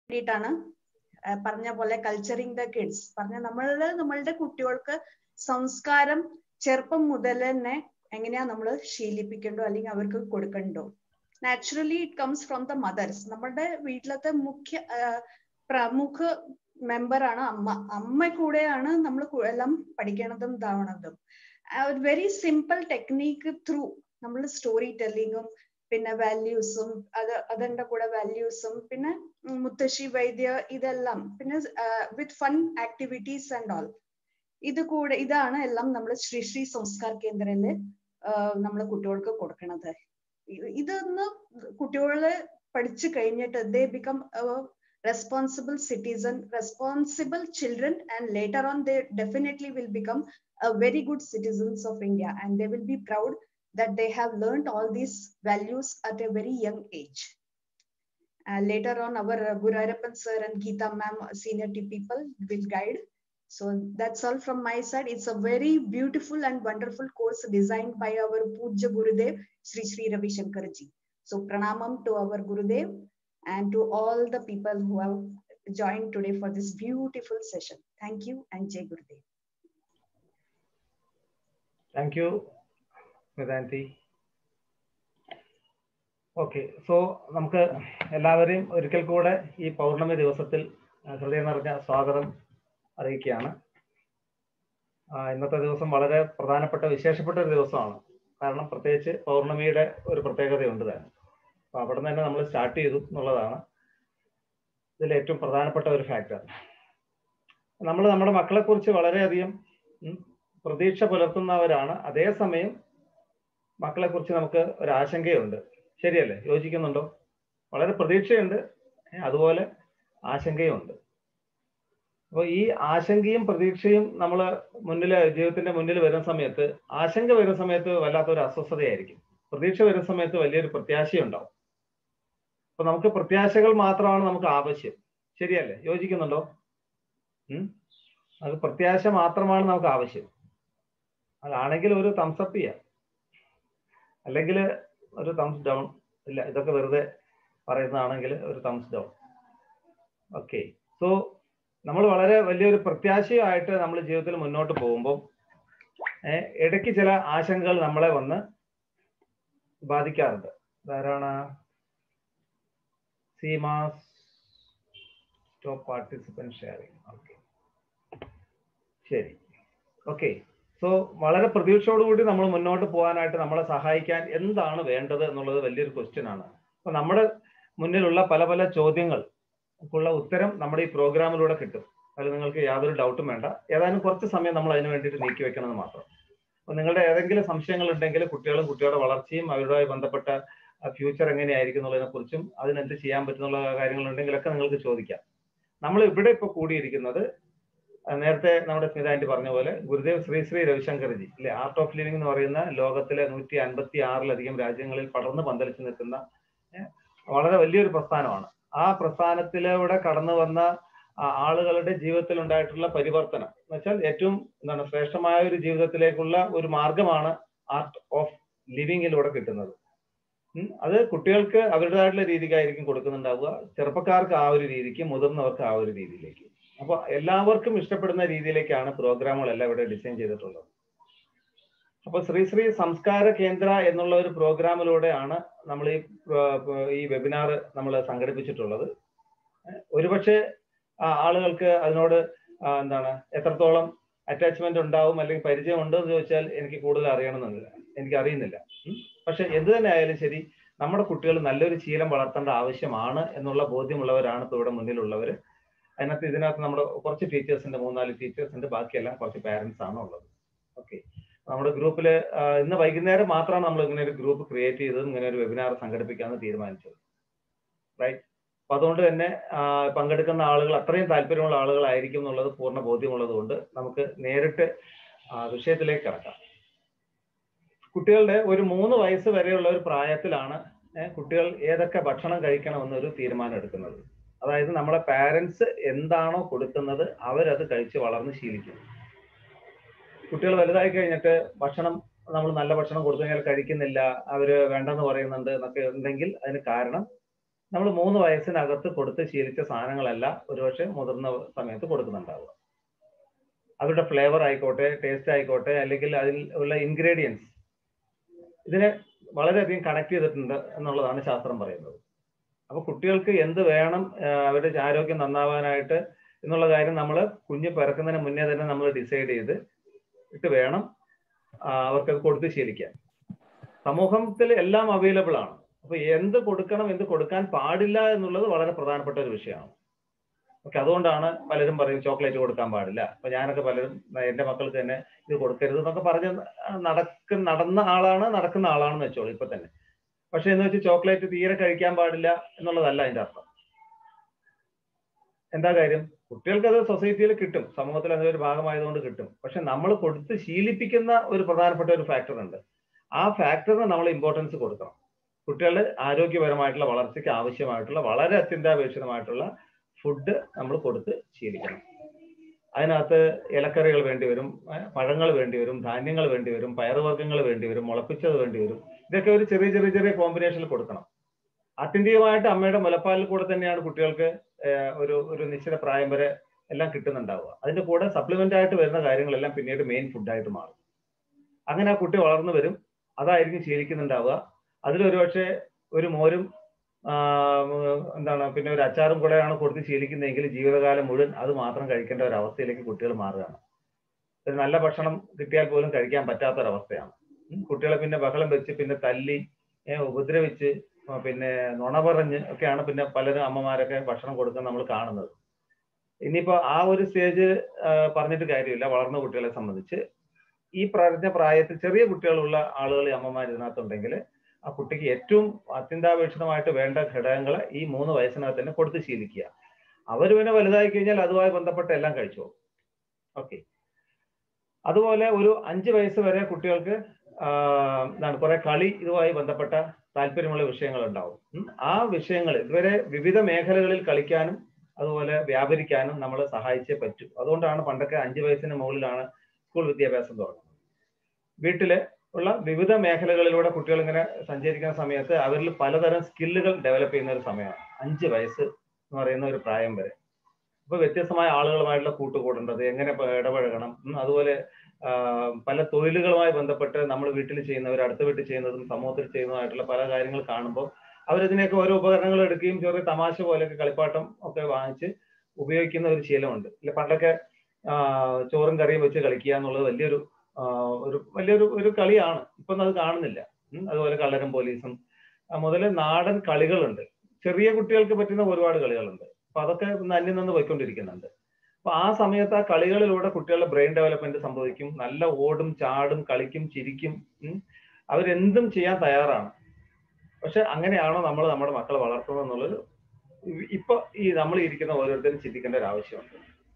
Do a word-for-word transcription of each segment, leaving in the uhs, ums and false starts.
വേണ്ടിയിട്ടാണ് പറഞ്ഞ പോലെ കൾച്ചറിങ് ദ കിഡ്സ് പറഞ്ഞ നമ്മളുടെ നമ്മളുടെ കുട്ടികൾക്ക് സംസ്കാരം ചെറുപ്പം മുതൽ തന്നെ എങ്ങനെയാ നമ്മൾ ശീലിപ്പിക്കണ്ടോ അല്ലെങ്കിൽ അവർക്ക് കൊടുക്കണ്ടോ. Naturally it comes from the mothers. നമ്മളുടെ വീട്ടിലത്തെ മുഖ്യ പ്രമുഖ മെമ്പറാണ് അമ്മ. അമ്മ കൂടെയാണ് നമ്മൾ എല്ലാം പഠിക്കണതും ഇതാവണതും. ഒരു വെരി സിമ്പിൾ ടെക്നീക്ക് ത്രൂ നമ്മൾ സ്റ്റോറി ടെല്ലിങ്ങും പിന്നെ വാല്യൂസും അത് അതിൻ്റെ കൂടെ വാല്യൂസും പിന്നെ മുത്തശ്ശി വൈദ്യ ഇതെല്ലാം പിന്നെ with fun activities and all ഇത് കൂടെ ഇതാണ് എല്ലാം നമ്മൾ ശ്രീ ശ്രീ സംസ്കാർ കേന്ദ്രയില് നമ്മൾ കുട്ടികൾക്ക് കൊടുക്കണത്. ഇതൊന്ന് കുട്ടികളെ പഠിച്ചു കഴിഞ്ഞിട്ട് they become responsible citizen, responsible children, and later on they definitely will become a very good citizens of India, and they will be proud that they have learned all these values at a very young age. Uh, later on our uh, Gurarappan sir and Geeta ma'am, senior T people will guide. So that's all from my side. It's a very beautiful and wonderful course designed by our Pujya Gurudev, Sri Sri Ravi Shankar ji. So pranamam to our Gurudev and to all the people who have joined today for this beautiful session. Thank you and Jai Gurudev. Thank you, Vedanti. Okay, so നമുക്ക് എല്ലാവരെയും ഒരിക്കൽ കൂടെ ഈ പൗർണമി ദിവസത്തിൽ ഹൃദയം നിറഞ്ഞ സ്വാഗതം അറിയിക്കുകയാണ്. ഇന്നത്തെ ദിവസം വളരെ പ്രധാനപ്പെട്ട വിശേഷപ്പെട്ട ഒരു ദിവസമാണ്. കാരണം പ്രത്യേകിച്ച് പൗർണമിയുടെ ഒരു പ്രത്യേകതയുണ്ട് തന്നെ. അപ്പൊ അവിടെ നിന്ന് തന്നെ നമ്മൾ സ്റ്റാർട്ട് ചെയ്തു എന്നുള്ളതാണ് ഇതിൽ ഏറ്റവും പ്രധാനപ്പെട്ട ഒരു ഫാക്ടർ. നമ്മൾ നമ്മുടെ മക്കളെ കുറിച്ച് വളരെയധികം പ്രതീക്ഷ പുലർത്തുന്നവരാണ്. അതേസമയം മക്കളെ കുറിച്ച് നമുക്ക് ഒരു ആശങ്കയുണ്ട്. ശരിയല്ലേ? യോജിക്കുന്നുണ്ടോ? വളരെ പ്രതീക്ഷയുണ്ട്, അതുപോലെ ആശങ്കയുണ്ട്. അപ്പോൾ ഈ ആശങ്കയും പ്രതീക്ഷയും നമ്മൾ മുന്നിൽ ജീവിതത്തിന്റെ മുന്നിൽ വരുന്ന സമയത്ത് ആശങ്ക വരുന്ന സമയത്ത് വല്ലാത്തൊരു അസ്വസ്ഥതയായിരിക്കും. പ്രതീക്ഷ വരുന്ന സമയത്ത് വലിയൊരു പ്രത്യാശയുണ്ടാവും. അപ്പൊ നമുക്ക് പ്രത്യാശകൾ മാത്രമാണ് നമുക്ക് ആവശ്യം. ശരിയല്ലേ? യോജിക്കുന്നുണ്ടോ? ഉം അത് പ്രത്യാശ മാത്രമാണ് നമുക്ക് ആവശ്യം. അതാണെങ്കിൽ ഒരു തംസ് അപ്പ് ചെയ്യാം, അല്ലെങ്കിൽ ഒരു തംസ് ഡൗൺ. ഇല്ല, ഇതൊക്കെ വെറുതെ പറയുന്നതാണെങ്കിൽ ഒരു തംസ് ഡൗൺ. ഓക്കെ, സോ നമ്മൾ വളരെ വലിയൊരു പ്രത്യാശയായിട്ട് നമ്മൾ ജീവിതത്തിൽ മുന്നോട്ട് പോകുമ്പോൾ ഇടയ്ക്ക് ചില ആശങ്കകൾ നമ്മളെ വന്ന് ബാധിക്കാറുണ്ട്. ധാരാള സീമാസ് സ്റ്റോപ്പ് പാർട്ടിസിപ്പന്റ് ഷെയറിംഗ്. ഓക്കെ, ശരി. ഓക്കെ, സോ വളരെ പ്രതീക്ഷയോടുകൂടി നമ്മൾ മുന്നോട്ട് പോകാനായിട്ട് നമ്മളെ സഹായിക്കാൻ എന്താണ് വേണ്ടത് എന്നുള്ളത് വലിയൊരു ക്വസ്റ്റ്യൻ ആണ്. അപ്പൊ നമ്മുടെ മുന്നിലുള്ള പല പല ചോദ്യങ്ങൾക്കുള്ള ഉത്തരം നമ്മുടെ ഈ പ്രോഗ്രാമിലൂടെ കിട്ടും. അതിൽ നിങ്ങൾക്ക് യാതൊരു ഡൗട്ടും വേണ്ട. ഏതായാലും കുറച്ച് സമയം നമ്മൾ അതിന് വേണ്ടിയിട്ട് നീക്കി വെക്കണമെന്ന് മാത്രം. അപ്പൊ നിങ്ങളുടെ ഏതെങ്കിലും സംശയങ്ങൾ ഉണ്ടെങ്കിൽ കുട്ടികളും കുട്ടികളുടെ വളർച്ചയും അവരുമായി ബന്ധപ്പെട്ട ഫ്യൂച്ചർ എങ്ങനെയായിരിക്കും എന്നുള്ളതിനെ കുറിച്ചും അതിനെന്ത് ചെയ്യാൻ പറ്റുന്നുള്ള കാര്യങ്ങളുണ്ടെങ്കിലൊക്കെ നിങ്ങൾക്ക് ചോദിക്കാം. നമ്മൾ ഇവിടെ ഇപ്പോൾ കൂടിയിരിക്കുന്നത് നേരത്തെ നമ്മുടെ സ്മിതാൻറ്റി പറഞ്ഞ പോലെ ഗുരുദേവ് ശ്രീ ശ്രീ രവിശങ്കർജി അല്ലെ, ആർട്ട് ഓഫ് ലിവിംഗ് എന്ന് പറയുന്ന ലോകത്തിലെ നൂറ്റി അൻപത്തി ആറിലധികം രാജ്യങ്ങളിൽ പടർന്ന് പന്തലിച്ച് നിൽക്കുന്ന വളരെ വലിയൊരു പ്രസ്ഥാനമാണ്. ആ പ്രസ്ഥാനത്തിലൂടെ കടന്നു വന്ന ആളുകളുടെ ജീവിതത്തിൽ ഉണ്ടായിട്ടുള്ള പരിവർത്തനം എന്ന് വെച്ചാൽ ഏറ്റവും എന്താണ് ശ്രേഷ്ഠമായ ഒരു ജീവിതത്തിലേക്കുള്ള ഒരു മാർഗമാണ് ആർട്ട് ഓഫ് ലിവിങ്ങിലൂടെ കിട്ടുന്നത്. അത് കുട്ടികൾക്ക് അവരുടേതായിട്ടുള്ള രീതിക്കായിരിക്കും കൊടുക്കുന്നുണ്ടാവുക, ചെറുപ്പക്കാർക്ക് ആ ഒരു രീതിക്ക്, മുതിർന്നവർക്ക് ആ ഒരു രീതിയിലേക്ക്. അപ്പൊ എല്ലാവർക്കും ഇഷ്ടപ്പെടുന്ന രീതിയിലേക്കാണ് പ്രോഗ്രാമുകളെല്ലാം ഇവിടെ ഡിസൈൻ ചെയ്തിട്ടുള്ളത്. അപ്പൊ ശ്രീ ശ്രീ സംസ്കാര കേന്ദ്ര എന്നുള്ള ഒരു പ്രോഗ്രാമിലൂടെയാണ് നമ്മൾ ഈ ഈ വെബിനാർ നമ്മൾ സംഘടിപ്പിച്ചിട്ടുള്ളത്. ഒരുപക്ഷെ ആളുകൾക്ക് അതിനോട് എന്താണ് എത്രത്തോളം അറ്റാച്ച്മെന്റ് ഉണ്ടാവും അല്ലെങ്കിൽ പരിചയം ഉണ്ടോ എന്ന് ചോദിച്ചാൽ എനിക്ക് കൂടുതൽ അറിയണമെന്നില്ല, എനിക്ക് അറിയുന്നില്ല. പക്ഷെ എന്ത് തന്നെ ആയാലും ശരി, നമ്മുടെ കുട്ടികൾ നല്ലൊരു ശീലം വളർത്തേണ്ട ആവശ്യമാണ് എന്നുള്ള ബോധ്യമുള്ളവരാണ് ഇപ്പോൾ ഇവിടെ മുന്നിലുള്ളവർ. അതിനകത്ത് ഇതിനകത്ത് നമ്മുടെ കുറച്ച് ടീച്ചേഴ്സിന്റെ മൂന്നാല് ടീച്ചേഴ്സിന്റെ ബാക്കിയെല്ലാം കുറച്ച് പാരന്റ്സ് ആണ് ഉള്ളത്. ഓക്കെ, നമ്മുടെ ഗ്രൂപ്പിൽ ഇന്ന് വൈകുന്നേരം മാത്രമാണ് നമ്മൾ ഇങ്ങനെ ഒരു ഗ്രൂപ്പ് ക്രിയേറ്റ് ചെയ്തതും ഇങ്ങനെ ഒരു വെബിനാർ സംഘടിപ്പിക്കാമെന്ന് തീരുമാനിച്ചത്. റൈറ്റ്. അപ്പൊ അതുകൊണ്ട് തന്നെ പങ്കെടുക്കുന്ന ആളുകൾ അത്രയും താല്പര്യമുള്ള ആളുകളായിരിക്കും എന്നുള്ളത് പൂർണ്ണ ബോധ്യമുള്ളത് കൊണ്ട് നമുക്ക് നേരിട്ട് വിഷയത്തിലേക്ക് കിടക്കാം. കുട്ടികളുടെ ഒരു മൂന്ന് വയസ്സ് വരെയുള്ള ഒരു പ്രായത്തിലാണ് കുട്ടികൾ ഏതൊക്കെ ഭക്ഷണം കഴിക്കണമെന്നൊരു തീരുമാനം എടുക്കുന്നത്. അതായത് നമ്മളെ പാരന്റ്സ് എന്താണോ കൊടുക്കുന്നത് അവരത് കഴിച്ച് വളർന്ന് ശീലിക്കും. കുട്ടികൾ വലുതായി കഴിഞ്ഞിട്ട് ഭക്ഷണം നമ്മൾ നല്ല ഭക്ഷണം കൊടുത്തു കഴിഞ്ഞാൽ കഴിക്കുന്നില്ല, അവര് വേണ്ടെന്ന് പറയുന്നുണ്ട് എന്നൊക്കെ ഉണ്ടെങ്കിൽ അതിന് കാരണം നമ്മൾ മൂന്ന് വയസ്സിനകത്ത് കൊടുത്ത് ശീലിച്ച സാധനങ്ങളല്ല ഒരുപക്ഷെ മുതിർന്ന സമയത്ത് കൊടുക്കുന്നുണ്ടാവുക. അവരുടെ ഫ്ലേവർ ആയിക്കോട്ടെ, ടേസ്റ്റ് ആയിക്കോട്ടെ, അല്ലെങ്കിൽ അതിൽ ഉള്ള ഇൻഗ്രീഡിയൻസ് ഇതിനെ വളരെയധികം കണക്ട് ചെയ്തിട്ടുണ്ട് എന്നുള്ളതാണ് ശാസ്ത്രം പറയുന്നത്. അപ്പൊ കുട്ടികൾക്ക് എന്ത് വേണം അവരുടെ ആരോഗ്യം നന്നാവാനായിട്ട് എന്നുള്ള കാര്യം നമ്മൾ കുഞ്ഞ് പിറക്കുന്നതിന് മുന്നേ തന്നെ നമ്മൾ ഡിസൈഡ് ചെയ്ത് ഇട്ട് വേണം അവർക്കത് കൊടുത്ത് ശീലിക്കാൻ. സമൂഹത്തിൽ എല്ലാം അവൈലബിൾ ആണ്. അപ്പൊ എന്ത് കൊടുക്കണം, എന്ത് കൊടുക്കാൻ പാടില്ല എന്നുള്ളത് വളരെ പ്രധാനപ്പെട്ട ഒരു വിഷയമാണ്. ഓക്കെ, അതുകൊണ്ടാണ് പലരും പറയും ചോക്ലേറ്റ് കൊടുക്കാൻ പാടില്ല. അപ്പൊ ഞാനൊക്കെ പലരും എന്റെ മക്കൾക്ക് തന്നെ ഇത് കൊടുക്കരുത് എന്നൊക്കെ പറഞ്ഞ് നടക്കുന്ന നടന്ന ആളാണ് നടക്കുന്ന ആളാണെന്ന് വെച്ചോളൂ ഇപ്പൊ തന്നെ. പക്ഷെ എന്ന് വെച്ച് ചോക്ലേറ്റ് തീരെ കഴിക്കാൻ പാടില്ല എന്നുള്ളതല്ല അതിന്റെ അർത്ഥം. എന്താ കാര്യം? കുട്ടികൾക്ക് അത് സൊസൈറ്റിയിൽ കിട്ടും, സമൂഹത്തിൽ അതൊരു ഭാഗമായതുകൊണ്ട് കിട്ടും. പക്ഷെ നമ്മൾ കൊടുത്ത് ശീലിപ്പിക്കുന്ന ഒരു പ്രധാനപ്പെട്ട ഒരു ഫാക്ടർ ഉണ്ട്. ആ ഫാക്ടറിന് നമ്മൾ ഇമ്പോർട്ടൻസ് കൊടുക്കണം. കുട്ടികളുടെ ആരോഗ്യപരമായിട്ടുള്ള വളർച്ചയ്ക്ക് ആവശ്യമായിട്ടുള്ള വളരെ അത്യന്താപേക്ഷിതമായിട്ടുള്ള ഫുഡ് നമ്മൾ കൊടുത്ത് ശീലിക്കണം. അതിനകത്ത് ഇലക്കറികൾ വേണ്ടി വരും, പഴങ്ങൾ വേണ്ടി വരും, ധാന്യങ്ങൾ വേണ്ടി വരും, പയറുവർഗ്ഗങ്ങൾ വേണ്ടി വരും, മുളപ്പിച്ചത് വേണ്ടി വരും. ഇതൊക്കെ ഒരു ചെറിയ ചെറിയ ചെറിയ കോമ്പിനേഷനിൽ കൊടുക്കണം. ആത്യന്തികമായിട്ട് അമ്മയുടെ മുലപ്പാലിൽ കൂടെ തന്നെയാണ് കുട്ടികൾക്ക് ഒരു ഒരു നിശ്ചിത പ്രായം വരെ എല്ലാം കിട്ടുന്നുണ്ടാവുക. അതിന്റെ കൂടെ സപ്ലിമെന്റ് ആയിട്ട് വരുന്ന കാര്യങ്ങളെല്ലാം പിന്നീട് മെയിൻ ഫുഡായിട്ട് മാറും. അങ്ങനെ ആ കുട്ടി വളർന്നു വരും, അതായിരിക്കും ശീലിക്കുന്നുണ്ടാവുക. അതിലൊരു പക്ഷേ ഒരു മോരും എന്താണ് പിന്നെ ഒരു അച്ചാറും കൂടെയാണ് കൊടുത്ത് ശീലിക്കുന്നതെങ്കിൽ ജീവിതകാലം മുഴുവൻ അത് മാത്രം കഴിക്കേണ്ട ഒരു അവസ്ഥയിലേക്ക് കുട്ടികൾ മാറുകയാണ്. ഒരു നല്ല ഭക്ഷണം കിട്ടിയാൽ പോലും കഴിക്കാൻ പറ്റാത്തൊരവസ്ഥയാണ്. കുട്ടികളെ പിന്നെ ബഹളം വെച്ച് പിന്നെ തല്ലി ഉപദ്രവിച്ച് പിന്നെ നുണ പറഞ്ഞ് ഒക്കെയാണ് പിന്നെ പലരും അമ്മമാരൊക്കെ ഭക്ഷണം കൊടുക്കാൻ നമ്മൾ കാണുന്നത്. ഇനിയിപ്പോ ആ ഒരു സ്റ്റേജ് പറഞ്ഞിട്ട് കാര്യമില്ല. വളർന്ന കുട്ടികളെ സംബന്ധിച്ച് ഈ പറഞ്ഞ പ്രായത്തിൽ ചെറിയ കുട്ടികളുള്ള ആളുകൾ അമ്മമാർ ഇതിനകത്തുണ്ടെങ്കിൽ ആ കുട്ടിക്ക് ഏറ്റവും അത്യന്താപേക്ഷിതമായിട്ട് വേണ്ട ഘടകങ്ങളെ ഈ മൂന്ന് വയസ്സിനകത്ത് തന്നെ കൊടുത്ത് ശീലിക്കുക. അവർ പിന്നെ വലുതായി കഴിഞ്ഞാൽ അതുമായി ബന്ധപ്പെട്ട എല്ലാം കഴിച്ചോളും. ഓക്കെ, അതുപോലെ ഒരു അഞ്ച് വയസ്സ് വരെ കുട്ടികൾക്ക് എന്താണ് കുറെ കളി ഇതുമായി ബന്ധപ്പെട്ട താല്പര്യമുള്ള വിഷയങ്ങൾ ഉണ്ടാവും. ആ വിഷയങ്ങൾ ഇതുവരെ വിവിധ മേഖലകളിൽ കളിക്കാനും അതുപോലെ വ്യാപരിക്കാനും നമ്മൾ സഹായിച്ചേ പറ്റൂ. അതുകൊണ്ടാണ് പണ്ടൊക്കെ അഞ്ച് വയസ്സിന് മുകളിലാണ് സ്കൂൾ വിദ്യാഭ്യാസം തുടങ്ങുന്നത്. വീട്ടില് ഉള്ള വിവിധ മേഖലകളിലൂടെ കുട്ടികൾ ഇങ്ങനെ സഞ്ചരിക്കുന്ന സമയത്ത് അവരിൽ പലതരം സ്കില്ലുകൾ ഡെവലപ്പ് ചെയ്യുന്ന ഒരു സമയമാണ് അഞ്ച് വയസ്സ് എന്ന് പറയുന്ന ഒരു പ്രായം വരെ. അപ്പൊ വ്യത്യസ്തമായ ആളുകളുമായിട്ടുള്ള കൂട്ടുകൂടേണ്ടത്, എങ്ങനെ ഇടപഴകണം, അതുപോലെ പല തൊഴിലുകളുമായി ബന്ധപ്പെട്ട് നമ്മൾ വീട്ടിൽ ചെയ്യുന്നവർ അടുത്ത വീട്ടിൽ ചെയ്യുന്നതും സമൂഹത്തിൽ ചെയ്യുന്നതുമായിട്ടുള്ള പല കാര്യങ്ങൾ കാണുമ്പോൾ അവരതിനെയൊക്കെ ഓരോ ഉപകരണങ്ങൾ എടുക്കുകയും ചെറിയ തമാശ പോലെയൊക്കെ കളിപ്പാട്ടം ഒക്കെ വാങ്ങിച്ച് ഉപയോഗിക്കുന്ന ഒരു ശീലമുണ്ട്. ഇല്ല പണ്ടൊക്കെ ചോറും കറിയും വെച്ച് കളിക്കുക എന്നുള്ളത് വലിയൊരു ഒരു വലിയൊരു ഒരു കളിയാണ്. ഇപ്പം അത് കാണുന്നില്ല. അതുപോലെ കള്ളരും പോലീസും മുതൽ നാടൻ കളികളുണ്ട്. ചെറിയ കുട്ടികൾക്ക് പറ്റുന്ന ഒരുപാട് കളികളുണ്ട്. അപ്പൊ അതൊക്കെ അന്യം നിന്ന് പോയിക്കൊണ്ടിരിക്കുന്നുണ്ട്. അപ്പൊ ആ സമയത്ത് ആ കളികളിലൂടെ കുട്ടികളുടെ ബ്രെയിൻ ഡെവലപ്മെന്റ് സംഭവിക്കും. നല്ല ഓടും ചാടും കളിക്കും ചിരിക്കും. അവരെന്തും ചെയ്യാൻ തയ്യാറാണ്. പക്ഷെ അങ്ങനെയാണോ നമ്മൾ നമ്മുടെ മക്കളെ വളർത്തുന്നത് എന്നുള്ളത് ഇപ്പൊ ഈ നമ്മൾ ഇരിക്കുന്ന ഓരോരുത്തരും ചിന്തിക്കേണ്ട ഒരു ആവശ്യമുണ്ട്.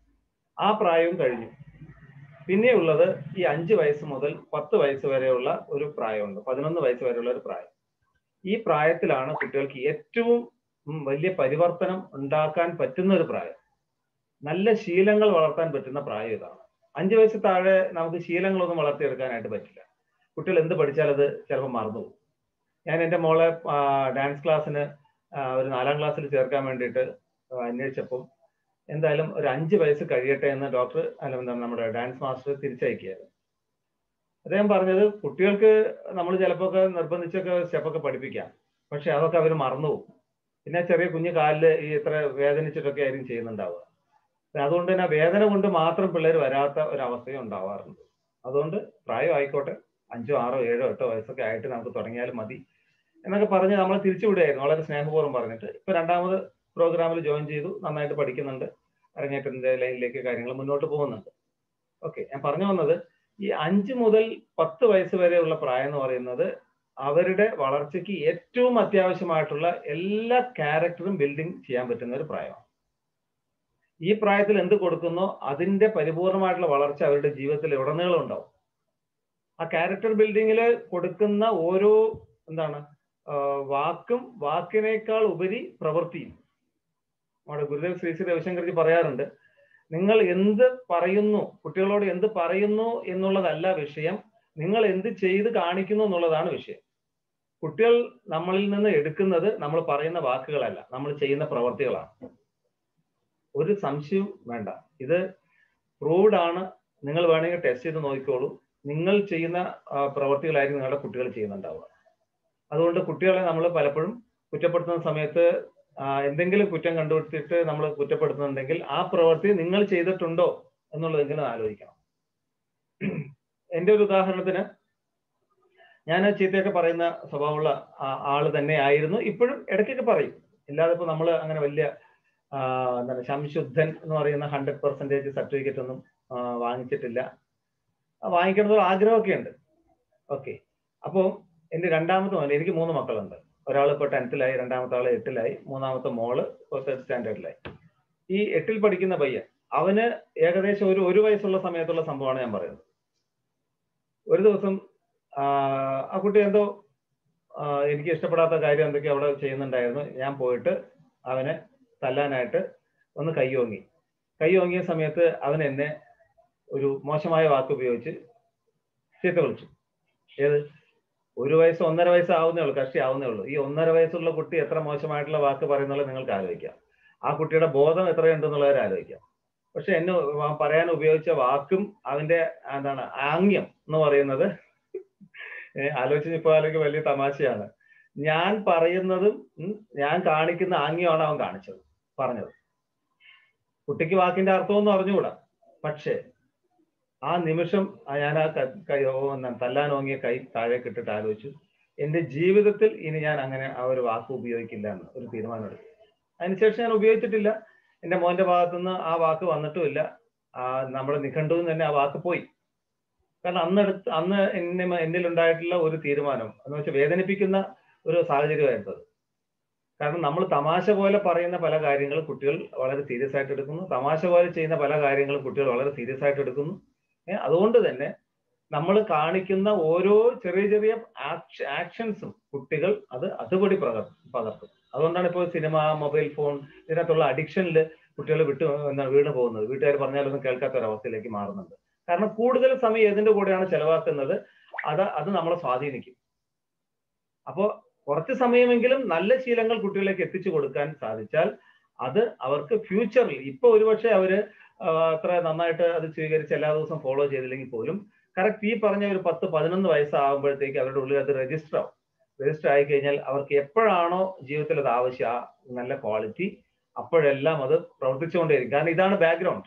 ആ പ്രായവും കഴിഞ്ഞു. പിന്നെയുള്ളത് ഈ അഞ്ച് വയസ്സ് മുതൽ പത്ത് വയസ്സ് വരെയുള്ള ഒരു പ്രായമുണ്ട്, പതിനൊന്ന് വയസ്സ് വരെയുള്ള ഒരു പ്രായം. ഈ പ്രായത്തിലാണ് കുട്ടികൾക്ക് ഏറ്റവും വലിയ പരിവർത്തനം ഉണ്ടാക്കാൻ പറ്റുന്ന ഒരു പ്രായം. നല്ല ശീലങ്ങൾ വളർത്താൻ പറ്റുന്ന പ്രായം ഇതാണ്. അഞ്ച് വയസ്സ് താഴെ നമുക്ക് ശീലങ്ങളൊന്നും വളർത്തിയെടുക്കാനായിട്ട് പറ്റില്ല. കുട്ടികൾ എന്ത് പഠിച്ചാൽ അത് ചിലപ്പോൾ മറന്നുപോകും. ഞാൻ എൻ്റെ മോളെ ഡാൻസ് ക്ലാസ്സിന് ഒരു നാലാം ക്ലാസ്സിൽ ചേർക്കാൻ വേണ്ടിയിട്ട് അന്വേഷിച്ചപ്പോൾ എന്തായാലും ഒരു അഞ്ച് വയസ്സ് കഴിയട്ടെ എന്ന് ഡോക്ടർ അല്ല എന്താണ് നമ്മുടെ ഡാൻസ് മാസ്റ്റർ തിരിച്ചയക്കുകയായിരുന്നു. അദ്ദേഹം പറഞ്ഞത് കുട്ടികൾക്ക് നമ്മൾ ചിലപ്പോൾ ഒക്കെ നിർബന്ധിച്ചൊക്കെ സ്റ്റെപ്പൊക്കെ പഠിപ്പിക്കാം, പക്ഷെ അതൊക്കെ അവർ മറന്നുപോകും. പിന്നെ ചെറിയ കുഞ്ഞു കാലിൽ ഈ ഇത്ര വേദനിച്ചിട്ടൊക്കെ ആയിരിക്കും ചെയ്യുന്നുണ്ടാവുക. അതുകൊണ്ട് തന്നെ വേദന കൊണ്ട് മാത്രം പിള്ളേർ വരാത്ത ഒരവസ്ഥയും ഉണ്ടാവാറുണ്ട്. അതുകൊണ്ട് പ്രായം ആയിക്കോട്ടെ, അഞ്ചോ ആറോ ഏഴോ എട്ടോ വയസ്സൊക്കെ ആയിട്ട് നമുക്ക് തുടങ്ങിയാലും മതി എന്നൊക്കെ പറഞ്ഞ് നമ്മൾ തിരിച്ചു വിടുകയായിരുന്നു, വളരെ സ്നേഹപൂർവ്വം പറഞ്ഞിട്ട്. ഇപ്പൊ രണ്ടാമത് പ്രോഗ്രാമിൽ ജോയിൻ ചെയ്തു, നന്നായിട്ട് പഠിക്കുന്നുണ്ട്, അരങ്ങേറ്റത്തിന്റെ ലൈനിലേക്ക് കാര്യങ്ങൾ മുന്നോട്ട് പോകുന്നുണ്ട്. ഓക്കെ, ഞാൻ പറഞ്ഞു വന്നത് ഈ അഞ്ച് മുതൽ പത്ത് വയസ്സ് വരെയുള്ള പ്രായം എന്ന് പറയുന്നത് അവരുടെ വളർച്ചയ്ക്ക് ഏറ്റവും അത്യാവശ്യമായിട്ടുള്ള എല്ലാ ക്യാരക്ടറും ബിൽഡിങ് ചെയ്യാൻ പറ്റുന്ന ഒരു പ്രായമാണ്. ഈ പ്രായത്തിൽ എന്ത് കൊടുക്കുന്നോ അതിന്റെ പരിപൂർണമായിട്ടുള്ള വളർച്ച അവരുടെ ജീവിതത്തിൽ ഉടനീളം ഉണ്ടാവും. ആ ക്യാരക്ടർ ബിൽഡിങ്ങിൽ കൊടുക്കുന്ന ഓരോ എന്താണ് വാക്കും വാക്കിനേക്കാൾ ഉപരി പ്രവൃത്തിയും. നമ്മുടെ ഗുരുദേവ് ശ്രീ ശ്രീ രവിശങ്കർജി പറയാറുണ്ട്, നിങ്ങൾ എന്ത് പറയുന്നു, കുട്ടികളോട് എന്ത് പറയുന്നു എന്നുള്ളതല്ല വിഷയം, നിങ്ങൾ എന്ത് ചെയ്ത് കാണിക്കുന്നു എന്നുള്ളതാണ് വിഷയം. കുട്ടികൾ നമ്മളിൽ നിന്ന് എടുക്കുന്നത് നമ്മൾ പറയുന്ന വാക്കുകളല്ല, നമ്മൾ ചെയ്യുന്ന പ്രവർത്തികളാണ്. ഒരു സംശയവും വേണ്ട, ഇത് പ്രൂവ്ഡ് ആണ്. നിങ്ങൾ വേണമെങ്കിൽ ടെസ്റ്റ് ചെയ്ത് നോക്കിക്കോളൂ. നിങ്ങൾ ചെയ്യുന്ന പ്രവർത്തികളായിരിക്കും നിങ്ങളുടെ കുട്ടികൾ ചെയ്യുന്നുണ്ടാവുക. അതുകൊണ്ട് കുട്ടികളെ നമ്മൾ പലപ്പോഴും കുറ്റപ്പെടുത്തുന്ന സമയത്ത് എന്തെങ്കിലും കുറ്റം കണ്ടുപിടിച്ചിട്ട് നമ്മൾ കുറ്റപ്പെടുത്തുന്നുണ്ടെങ്കിൽ ആ പ്രവൃത്തി നിങ്ങൾ ചെയ്തിട്ടുണ്ടോ എന്നുള്ളതെങ്കിലും ആലോചിക്കണം. എൻ്റെ ഒരു ഉദാഹരണത്തിന്, ഞാൻ ചീത്തയൊക്കെ പറയുന്ന സ്വഭാവമുള്ള ആള് തന്നെ ആയിരുന്നു, ഇപ്പോഴും ഇടയ്ക്കൊക്കെ പറയും. ഇല്ലാതെ ഇപ്പൊ നമ്മൾ അങ്ങനെ വലിയ എന്താണ് സംശുദ്ധൻ എന്ന് പറയുന്ന ഹൺഡ്രഡ് പെർസെൻറ്റേജ് സർട്ടിഫിക്കറ്റ് ഒന്നും വാങ്ങിച്ചിട്ടില്ല. വാങ്ങിക്കണമെന്നുള്ള ആഗ്രഹമൊക്കെ ഉണ്ട്. ഓക്കെ, അപ്പോൾ എൻ്റെ രണ്ടാമത്തെ മോൻ, എനിക്ക് മൂന്ന് മക്കളുണ്ട്. ഒരാൾ ഇപ്പോൾ ടെൻത്തിലായി, രണ്ടാമത്തെ ആൾ എട്ടിലായി, മൂന്നാമത്തെ മോള് തേർഡ് സ്റ്റാൻഡേർഡിലായി. ഈ എട്ടിൽ പഠിക്കുന്ന പയ്യൻ, അവന് ഏകദേശം ഒരു ഒരു വയസ്സുള്ള സമയത്തുള്ള സംഭവമാണ് ഞാൻ പറയുന്നത്. ഒരു ദിവസം ആ കുട്ടി എന്തോ എനിക്ക് ഇഷ്ടപ്പെടാത്ത കാര്യം എന്തൊക്കെയോ അവിടെ ചെയ്യുന്നുണ്ടായിരുന്നു. ഞാൻ പോയിട്ട് അവനെ തല്ലാനായിട്ട് ഒന്ന് കൈ ഓങ്ങി. കൈ ഓങ്ങിയ സമയത്ത് അവൻ എന്നെ ഒരു മോശമായ വാക്ക് ഉപയോഗിച്ച് ചീത്ത വിളിച്ചു. ഏത് ഒരു വയസ്സ് ഒന്നര വയസ്സ് ആവുന്നേ ഉള്ളൂ, കക്ഷി ആവുന്നേ ഉള്ളൂ. ഈ ഒന്നര വയസ്സുള്ള കുട്ടി എത്ര മോശമായിട്ടുള്ള വാക്ക് പറയുന്നുള്ളത് നിങ്ങൾക്ക് ആലോചിക്കാം. ആ കുട്ടിയുടെ ബോധം എത്രയുണ്ടെന്നുള്ളവർ ആലോചിക്കാം. പക്ഷെ എന്നെ പറയാൻ ഉപയോഗിച്ച വാക്കും അവന്റെ എന്താണ് ആംഗ്യം എന്ന് പറയുന്നത് ആലോചിച്ച് ഇപ്പോൾ ആലോചിക്ക് വലിയ തമാശയാണ്. ഞാൻ പറയുന്നതും ഞാൻ കാണിക്കുന്ന ആംഗ്യമാണ് അവൻ കാണിച്ചത് പറഞ്ഞത്. കുട്ടിക്ക് വാക്കിന്റെ അർത്ഥമൊന്നും അറിഞ്ഞുകൂടാ. പക്ഷെ ആ നിമിഷം ഞാൻ ആ കൈ തല്ലാൻ ഓങ്ങിയ കൈ താഴേക്ക് ഇട്ടിട്ട് ആലോചിച്ചു, എൻ്റെ ജീവിതത്തിൽ ഇനി ഞാൻ അങ്ങനെ ആ ഒരു വാക്ക് ഉപയോഗിക്കില്ല എന്ന് ഒരു തീരുമാനം എടുത്തു. അതിനുശേഷം ഞാൻ ഉപയോഗിച്ചിട്ടില്ല. എൻ്റെ മോന്റെ ഭാഗത്തുനിന്ന് ആ വാക്ക് വന്നിട്ടുമില്ല. ആ നമ്മുടെ നിഘണ്ടുവിൽ തന്നെ ആ വാക്ക് പോയി. കാരണം അന്നെടുത്ത് അന്ന് എന്നെ എന്നിലുണ്ടായിട്ടുള്ള ഒരു തീരുമാനം എന്ന് വെച്ചാൽ വേദനിപ്പിക്കുന്ന ഒരു സാഹചര്യമായിരുന്നത്. കാരണം നമ്മൾ തമാശ പോലെ പറയുന്ന പല കാര്യങ്ങളും കുട്ടികൾ വളരെ സീരിയസ് ആയിട്ട് എടുക്കുന്നു. തമാശ പോലെ ചെയ്യുന്ന പല കാര്യങ്ങളും കുട്ടികൾ വളരെ സീരിയസ് ആയിട്ട് എടുക്കുന്നു. ഏഹ് അതുകൊണ്ട് തന്നെ നമ്മൾ കാണിക്കുന്ന ഓരോ ചെറിയ ചെറിയ ആക്ഷൻസും കുട്ടികൾ അത് അതുപടി പകർത്തും. അതുകൊണ്ടാണ് ഇപ്പോൾ സിനിമ, മൊബൈൽ ഫോൺ ഇതിനകത്തുള്ള അഡിക്ഷനിൽ കുട്ടികൾ വിട്ടു വീണ് പോകുന്നത്. വീട്ടുകാർ പറഞ്ഞാലൊന്നും കേൾക്കാത്ത ഒരവസ്ഥയിലേക്ക് മാറുന്നുണ്ട്. കാരണം കൂടുതൽ സമയം ഏതിന്റെ കൂടെയാണ് ചെലവാക്കുന്നത്, അത് അത് നമ്മളെ സ്വാധീനിക്കും. അപ്പോൾ കുറച്ച് സമയമെങ്കിലും നല്ല ശീലങ്ങൾ കുട്ടികളിലേക്ക് എത്തിച്ചു കൊടുക്കാൻ സാധിച്ചാൽ അത് അവർക്ക് ഫ്യൂച്ചറിൽ, ഇപ്പൊ ഒരുപക്ഷെ അവര് അത്ര നന്നായിട്ട് അത് സ്വീകരിച്ച് എല്ലാ ദിവസവും ഫോളോ ചെയ്തില്ലെങ്കിൽ പോലും കറക്റ്റ് ഈ പറഞ്ഞ ഒരു പത്ത് പതിനൊന്ന് വയസ്സാകുമ്പോഴത്തേക്ക് അവരുടെ ഉള്ളിൽ അത് രജിസ്റ്റർ ആവും. രജിസ്റ്റർ ആയി കഴിഞ്ഞാൽ അവർക്ക് എപ്പോഴാണോ ജീവിതത്തിൽ അത് ആവശ്യം, ആ നല്ല ക്വാളിറ്റി, അപ്പോഴെല്ലാം അത് പ്രവർത്തിച്ചുകൊണ്ടേയിരിക്കും. കാരണം ഇതാണ് ബാക്ക്ഗ്രൗണ്ട്.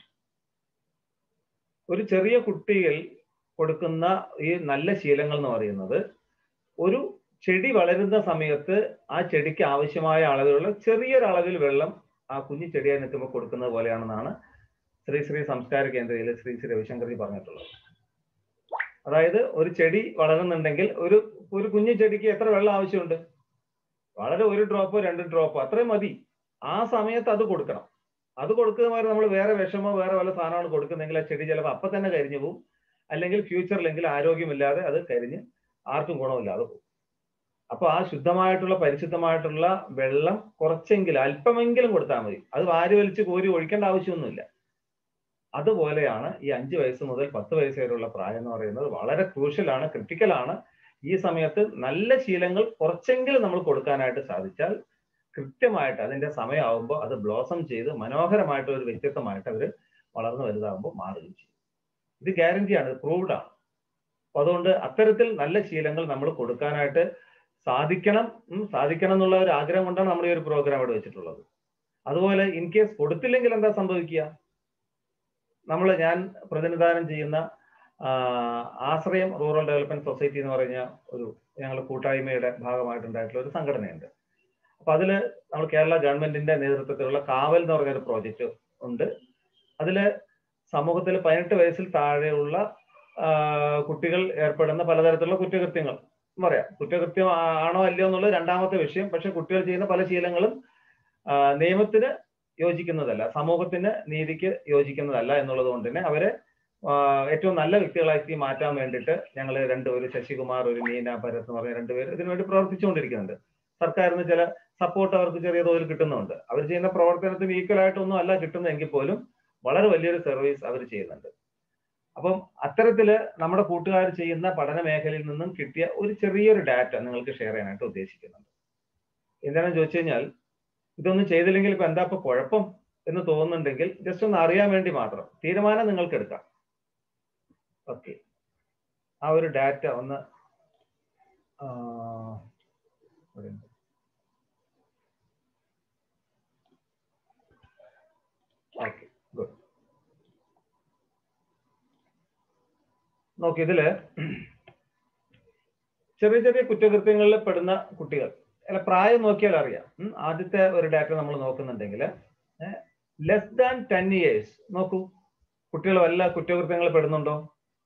ഒരു ചെറിയ കുട്ടികൾ കൊടുക്കുന്ന ഈ നല്ല ശീലങ്ങൾ എന്ന് പറയുന്നത്, ഒരു ചെടി വളരുന്ന സമയത്ത് ആ ചെടിക്ക് ആവശ്യമായ അളവിലുള്ള ചെറിയൊരളവിൽ വെള്ളം ആ കുഞ്ഞു ചെടിയായി നിൽക്കുമ്പോൾ കൊടുക്കുന്നത് പോലെയാണെന്നാണ് ശ്രീ ശ്രീ സംസ്കാര കേന്ദ്രയിൽ ശ്രീ ശ്രീ രവിശങ്കർജി പറഞ്ഞിട്ടുള്ളത്. അതായത് ഒരു ചെടി വളരുന്നുണ്ടെങ്കിൽ ഒരു ഒരു കുഞ്ഞു ചെടിക്ക് എത്ര വെള്ളം ആവശ്യമുണ്ട്? വളരെ ഒരു ഡ്രോപ്പോ രണ്ട് ഡ്രോപ്പോ അത്രയും മതി. ആ സമയത്ത് അത് കൊടുക്കണം. അത് കൊടുക്കുന്നവരെ നമ്മൾ വേറെ വിഷമോ വേറെ വല്ല സാധനമാണ് കൊടുക്കുന്നെങ്കിൽ ആ ചെടി ചിലപ്പോൾ അപ്പം തന്നെ കരിഞ്ഞു പോകും. അല്ലെങ്കിൽ ഫ്യൂച്ചറിലെങ്കിൽ ആരോഗ്യമില്ലാതെ അത് കരിഞ്ഞ് ആർക്കും ഗുണമില്ലാതെ പോകും. അപ്പൊ ആ ശുദ്ധമായിട്ടുള്ള പരിശുദ്ധമായിട്ടുള്ള വെള്ളം കുറച്ചെങ്കിലും അല്പമെങ്കിലും കൊടുത്താൽ മതി. അത് വാരി വലിച്ച് കോരി ഒഴിക്കേണ്ട ആവശ്യമൊന്നുമില്ല. അതുപോലെയാണ് ഈ അഞ്ച് വയസ്സ് മുതൽ പത്ത് വയസ്സ് വരെയുള്ള പ്രായം എന്ന് പറയുന്നത്. വളരെ ക്രൂഷ്യലാണ്, ക്രിട്ടിക്കലാണ്. ഈ സമയത്ത് നല്ല ശീലങ്ങൾ കുറച്ചെങ്കിലും നമ്മൾ കൊടുക്കാനായിട്ട് സാധിച്ചാൽ കൃത്യമായിട്ട് അതിന്റെ സമയമാകുമ്പോൾ അത് ബ്ലോസം ചെയ്ത് മനോഹരമായിട്ട് ഒരു വ്യക്തിത്വമായിട്ട് അവർ വളർന്നു വലുതാകുമ്പോൾ മാറുകയും ചെയ്യും. ഇത് ഗ്യാരണ്ടിയാണ്, ഇത് പ്രൂവ്ഡ് ആണ്. അപ്പൊ അതുകൊണ്ട് അത്തരത്തിൽ നല്ല ശീലങ്ങൾ നമ്മൾ കൊടുക്കാനായിട്ട് സാധിക്കണം സാധിക്കണം എന്നുള്ള ഒരു ആഗ്രഹം കൊണ്ടാണ് നമ്മൾ ഈ ഒരു പ്രോഗ്രാം ഇവിടെ വെച്ചിട്ടുള്ളത്. അതുപോലെ ഇൻ കേസ് കൊടുത്തില്ലെങ്കിൽ എന്താ സംഭവിക്കുക? നമ്മൾ ഞാൻ പ്രതിനിധാനം ചെയ്യുന്ന ആശ്രയം റൂറൽ ഡെവലപ്മെന്റ് സൊസൈറ്റി എന്ന് പറഞ്ഞ ഒരു ഞങ്ങളുടെ കൂട്ടായ്മയുടെ ഭാഗമായിട്ടുണ്ടായിട്ടുള്ള ഒരു സംഘടനയുണ്ട്. അപ്പൊ അതില് നമ്മൾ കേരള ഗവൺമെന്റിന്റെ നേതൃത്വത്തിലുള്ള കാവൽ എന്ന് പറഞ്ഞൊരു പ്രോജക്റ്റ് ഉണ്ട്. അതില് സമൂഹത്തിൽ പതിനെട്ട് വയസ്സിൽ താഴെയുള്ള കുട്ടികൾ ഏർപ്പെടുന്ന പലതരത്തിലുള്ള കുറ്റകൃത്യങ്ങൾ പറയാം. കുറ്റകൃത്യം ആണോ അല്ലയോ എന്നുള്ളത് രണ്ടാമത്തെ വിഷയം. പക്ഷെ കുട്ടികൾ ചെയ്യുന്ന പല ശീലങ്ങളും നിയമത്തിന് യോജിക്കുന്നതല്ല, സമൂഹത്തിന് നീതിക്ക് യോജിക്കുന്നതല്ല എന്നുള്ളത് കൊണ്ട് തന്നെ അവരെ ഏറ്റവും നല്ല വ്യക്തികളാക്കി മാറ്റാൻ വേണ്ടിയിട്ട് ഞങ്ങൾ രണ്ടുപേര്, ശശികുമാർ, ഒരു മീന ഭരത് എന്ന് പറഞ്ഞ രണ്ടുപേര് ഇതിനുവേണ്ടി പ്രവർത്തിച്ചുകൊണ്ടിരിക്കുന്നുണ്ട്. സർക്കാരിന് ചില സപ്പോർട്ട് അവർക്ക് ചെറിയ തോതിൽ കിട്ടുന്നുണ്ട്. അവർ ചെയ്യുന്ന പ്രവർത്തനത്തിന് ഈക്വൽ ആയിട്ടൊന്നും അല്ല കിട്ടുന്നതെങ്കിൽ പോലും വളരെ വലിയൊരു സർവീസ് അവർ ചെയ്യുന്നുണ്ട്. അപ്പം അത്തരത്തില് നമ്മുടെ കൂട്ടുകാർ ചെയ്യുന്ന പഠന മേഖലയിൽ നിന്നും കിട്ടിയ ഒരു ചെറിയൊരു ഡാറ്റ നിങ്ങൾക്ക് ഷെയർ ചെയ്യാനായിട്ട് ഉദ്ദേശിക്കുന്നുണ്ട്. എന്താണെന്ന് ചോദിച്ചു കഴിഞ്ഞാൽ, ഇതൊന്നും ചെയ്തില്ലെങ്കിൽ ഇപ്പൊ എന്താ ഇപ്പൊ കുഴപ്പം എന്ന് തോന്നുന്നുണ്ടെങ്കിൽ ജസ്റ്റ് ഒന്ന് അറിയാൻ വേണ്ടി മാത്രം തീരുമാനം നിങ്ങൾക്ക് എടുക്കാം. ഓക്കെ, ആ ഒരു ഡാറ്റ ഒന്ന് ഓക്കെ ഗുഡ്. നോക്കി, ഇതില് ചെറിയ ചെറിയ കുറ്റകൃത്യങ്ങളിൽ പെടുന്ന കുട്ടികൾ, അല്ല പ്രായം നോക്കിയാൽ അറിയാം. ആദ്യത്തെ ഒരു ഡാറ്റ നമ്മൾ നോക്കുന്നുണ്ടെങ്കിൽ ലെസ് ദാൻ ടെൻ ഇയേഴ്സ് നോക്കൂ, കുട്ടികൾ വല്ല കുറ്റകൃത്യങ്ങൾ പെടുന്നുണ്ടോ?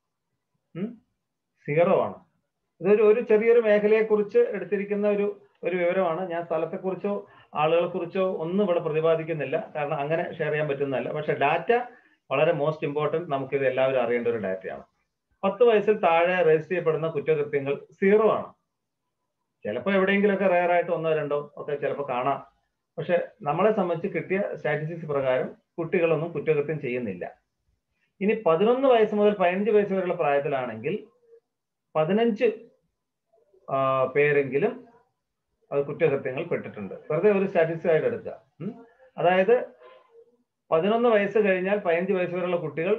സീറോ ആണ്. ഇതൊരു ഒരു ചെറിയൊരു മേഖലയെ കുറിച്ച് എടുത്തിരിക്കുന്ന ഒരു ഒരു വിവരമാണ്. ഞാൻ സ്ഥലത്തെക്കുറിച്ചോ ആളുകളെ കുറിച്ചോ ഒന്നും ഇവിടെ പ്രതിപാദിക്കുന്നില്ല, കാരണം അങ്ങനെ ഷെയർ ചെയ്യാൻ പറ്റുന്നതല്ല. പക്ഷെ ഡാറ്റ വളരെ മോസ്റ്റ് ഇമ്പോർട്ടൻറ്റ്, നമുക്കിത് എല്ലാവരും അറിയേണ്ട ഒരു ഡാറ്റയാണ്. പത്ത് വയസ്സിൽ താഴെ രജിസ്റ്റർ ചെയ്യപ്പെടുന്ന കുറ്റകൃത്യങ്ങൾ സീറോ ആണ്. ചിലപ്പോൾ എവിടെയെങ്കിലുമൊക്കെ റയർ ആയിട്ട് ഒന്നോ രണ്ടോ ഒക്കെ ചിലപ്പോൾ കാണാം. പക്ഷെ നമ്മളെ സംബന്ധിച്ച് കിട്ടിയ സ്റ്റാറ്റിസ്റ്റിക്സ് പ്രകാരം കുട്ടികളൊന്നും കുറ്റകൃത്യം ചെയ്യുന്നില്ല. ഇനി പതിനൊന്ന് വയസ്സ് മുതൽ പതിനഞ്ച് വയസ്സ് വരെയുള്ള പ്രായത്തിലാണെങ്കിൽ പതിനഞ്ച് പേരെങ്കിലും അത് കുറ്റകൃത്യങ്ങൾ പെട്ടിട്ടുണ്ട്. വെറുതെ ഒരു സ്റ്റാറ്റിസ്റ്റിക്സ് ആയിട്ട് എടുക്കുക. അതായത് പതിനൊന്ന് വയസ്സ് കഴിഞ്ഞാൽ പതിനഞ്ച് വയസ്സ് വരെയുള്ള കുട്ടികൾ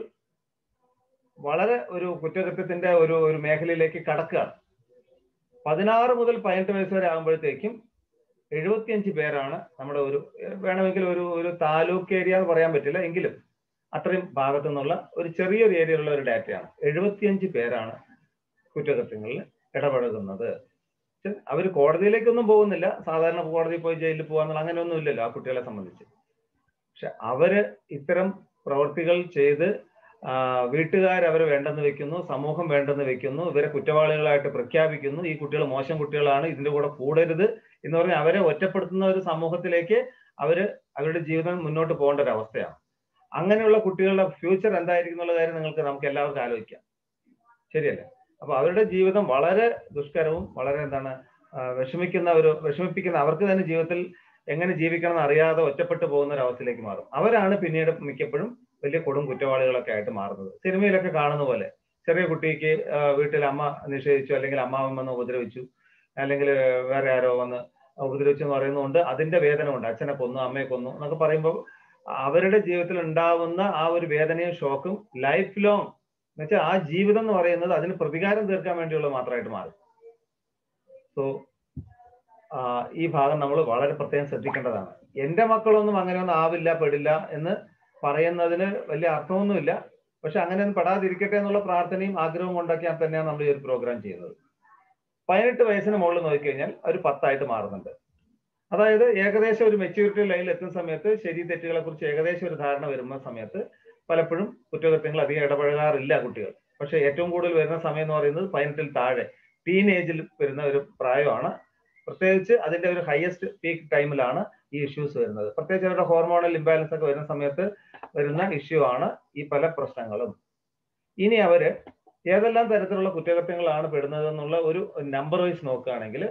വളരെ ഒരു കുറ്റകൃത്യത്തിന്റെ ഒരു ഒരു മേഖലയിലേക്ക് കടക്കുകയാണ്. പതിനാറ് മുതൽ പതിനെട്ട് വയസ്സ് വരെ ആകുമ്പോഴത്തേക്കും എഴുപത്തിയഞ്ച് പേരാണ് നമ്മുടെ ഒരു, വേണമെങ്കിൽ ഒരു ഒരു താലൂക്ക് ഏരിയ എന്ന് പറയാൻ പറ്റില്ല, എങ്കിലും അത്രയും ഭാഗത്തു നിന്നുള്ള ഒരു ചെറിയൊരു ഏരിയയിലുള്ള ഒരു ഡാറ്റയാണ്. എഴുപത്തിയഞ്ച് പേരാണ് കുറ്റകൃത്യങ്ങളിൽ ഇടപഴകുന്നത്. അവർ കോടതിയിലേക്കൊന്നും പോകുന്നില്ല, സാധാരണ കോടതിയിൽ പോയി ജയിലിൽ പോകാന്നുള്ള അങ്ങനെയൊന്നും ഇല്ലല്ലോ ആ കുട്ടികളെ സംബന്ധിച്ച്. പക്ഷെ അവര് ഇത്തരം പ്രവൃത്തികൾ ചെയ്ത് വീട്ടുകാർ അവരെ വേണ്ടെന്ന് വെക്കുന്നു, സമൂഹം വേണ്ടെന്ന് വെക്കുന്നു, ഇവരെ കുറ്റവാളികളായിട്ട് പ്രഖ്യാപിക്കുന്നു. ഈ കുട്ടികൾ മോശം കുട്ടികളാണ്, ഇതിന്റെ കൂടെ കൂടരുത് എന്ന് പറഞ്ഞ് അവരെ ഒറ്റപ്പെടുത്തുന്ന ഒരു സമൂഹത്തിലേക്ക് അവര് അവരുടെ ജീവിതം മുന്നോട്ട് പോകേണ്ട ഒരു അവസ്ഥയാണ്. അങ്ങനെയുള്ള കുട്ടികളുടെ ഫ്യൂച്ചർ എന്തായിരിക്കും എന്നുള്ള കാര്യം നിങ്ങൾക്ക് നമുക്ക് എല്ലാവർക്കും ആലോചിക്കാം, ശരിയല്ലേ? അപ്പൊ അവരുടെ ജീവിതം വളരെ ദുഷ്കരവും വളരെ എന്താണ് വിഷമിക്കുന്ന ഒരു വിഷമിപ്പിക്കുന്ന, അവർക്ക് തന്നെ ജീവിതത്തിൽ എങ്ങനെ ജീവിക്കണം എന്ന് അറിയാതെ ഒറ്റപ്പെട്ടു പോകുന്ന ഒരു അവസ്ഥയിലേക്ക് മാറും. അവരാണ് പിന്നീട് മിക്കപ്പോഴും വലിയ കൊടും കുറ്റവാളികളൊക്കെ ആയിട്ട് മാറുന്നത്. സിനിമയിലൊക്കെ കാണുന്ന പോലെ ചെറിയ കുട്ടിക്ക് വീട്ടിൽ അമ്മ നിഷേധിച്ചു, അല്ലെങ്കിൽ അമ്മാവൻ വന്ന് ഉപദ്രവിച്ചു, അല്ലെങ്കിൽ വേറെ ആരോ വന്ന് ഉപദ്രവിച്ചു എന്ന് പറയുന്നതുകൊണ്ട് അതിന്റെ വേദന ഉണ്ട്. അച്ഛനെ കൊന്നു, അമ്മയെ കൊന്നു എന്നൊക്കെ പറയുമ്പോൾ അവരുടെ ജീവിതത്തിൽ ഉണ്ടാവുന്ന ആ ഒരു വേദനയും ഷോക്കും ലൈഫ് ലോങ് എന്ന് വെച്ചാൽ ആ ജീവിതം എന്ന് പറയുന്നത് അതിന് പ്രതികാരം തീർക്കാൻ വേണ്ടിയുള്ളത് മാത്രമായിട്ട് മാറും. സോ ഈ ഭാഗം നമ്മൾ വളരെ പ്രത്യേകം ശ്രദ്ധിക്കേണ്ടതാണ്. എന്റെ മക്കളൊന്നും അങ്ങനെയൊന്നും ആവില്ല, പെടില്ല എന്ന് പറയുന്നതിന് വലിയ അർത്ഥമൊന്നുമില്ല. പക്ഷെ അങ്ങനെയൊന്നും പെടാതിരിക്കട്ടെ എന്നുള്ള പ്രാർത്ഥനയും ആഗ്രഹവും കൊണ്ടൊക്കെയാണ് തന്നെയാണ് നമ്മൾ ഈ ഒരു പ്രോഗ്രാം ചെയ്യുന്നത്. പതിനെട്ട് വയസ്സിന് മുകളിൽ നോക്കിക്കഴിഞ്ഞാൽ ഒരു പത്തായിട്ട് മാറുന്നുണ്ട്. അതായത് ഏകദേശം ഒരു മെച്യൂരിറ്റി ലൈനിൽ എത്തുന്ന സമയത്ത് ശരി തെറ്റുകളെ കുറിച്ച് ഏകദേശം ഒരു ധാരണ വരുന്ന സമയത്ത് പലപ്പോഴും കുറ്റകൃത്യങ്ങൾ അധികം ഇടപഴകാറില്ല കുട്ടികൾ. പക്ഷെ ഏറ്റവും കൂടുതൽ വരുന്ന സമയം എന്ന് പറയുന്നത് പതിനെട്ടിൽ താഴെ ടീനേജിൽ വരുന്ന ഒരു പ്രായമാണ്. പ്രത്യേകിച്ച് അതിന്റെ ഒരു ഹയസ്റ്റ് പീക്ക് ടൈമിലാണ് ഈ ഇഷ്യൂസ് വരുന്നത്. പ്രത്യേകിച്ച് അവരുടെ ഹോർമോണൽ ഇംബാലൻസ് ഒക്കെ വരുന്ന സമയത്ത് വരുന്ന ഇഷ്യൂ ആണ് ഈ പല പ്രശ്നങ്ങളും. ഇനി അവര് ഏതെല്ലാം തരത്തിലുള്ള കുറ്റകൃത്യങ്ങളാണ് പെടുന്നത് എന്നുള്ള ഒരു നമ്പർ വൈസ് നോക്കുകയാണെങ്കിൽ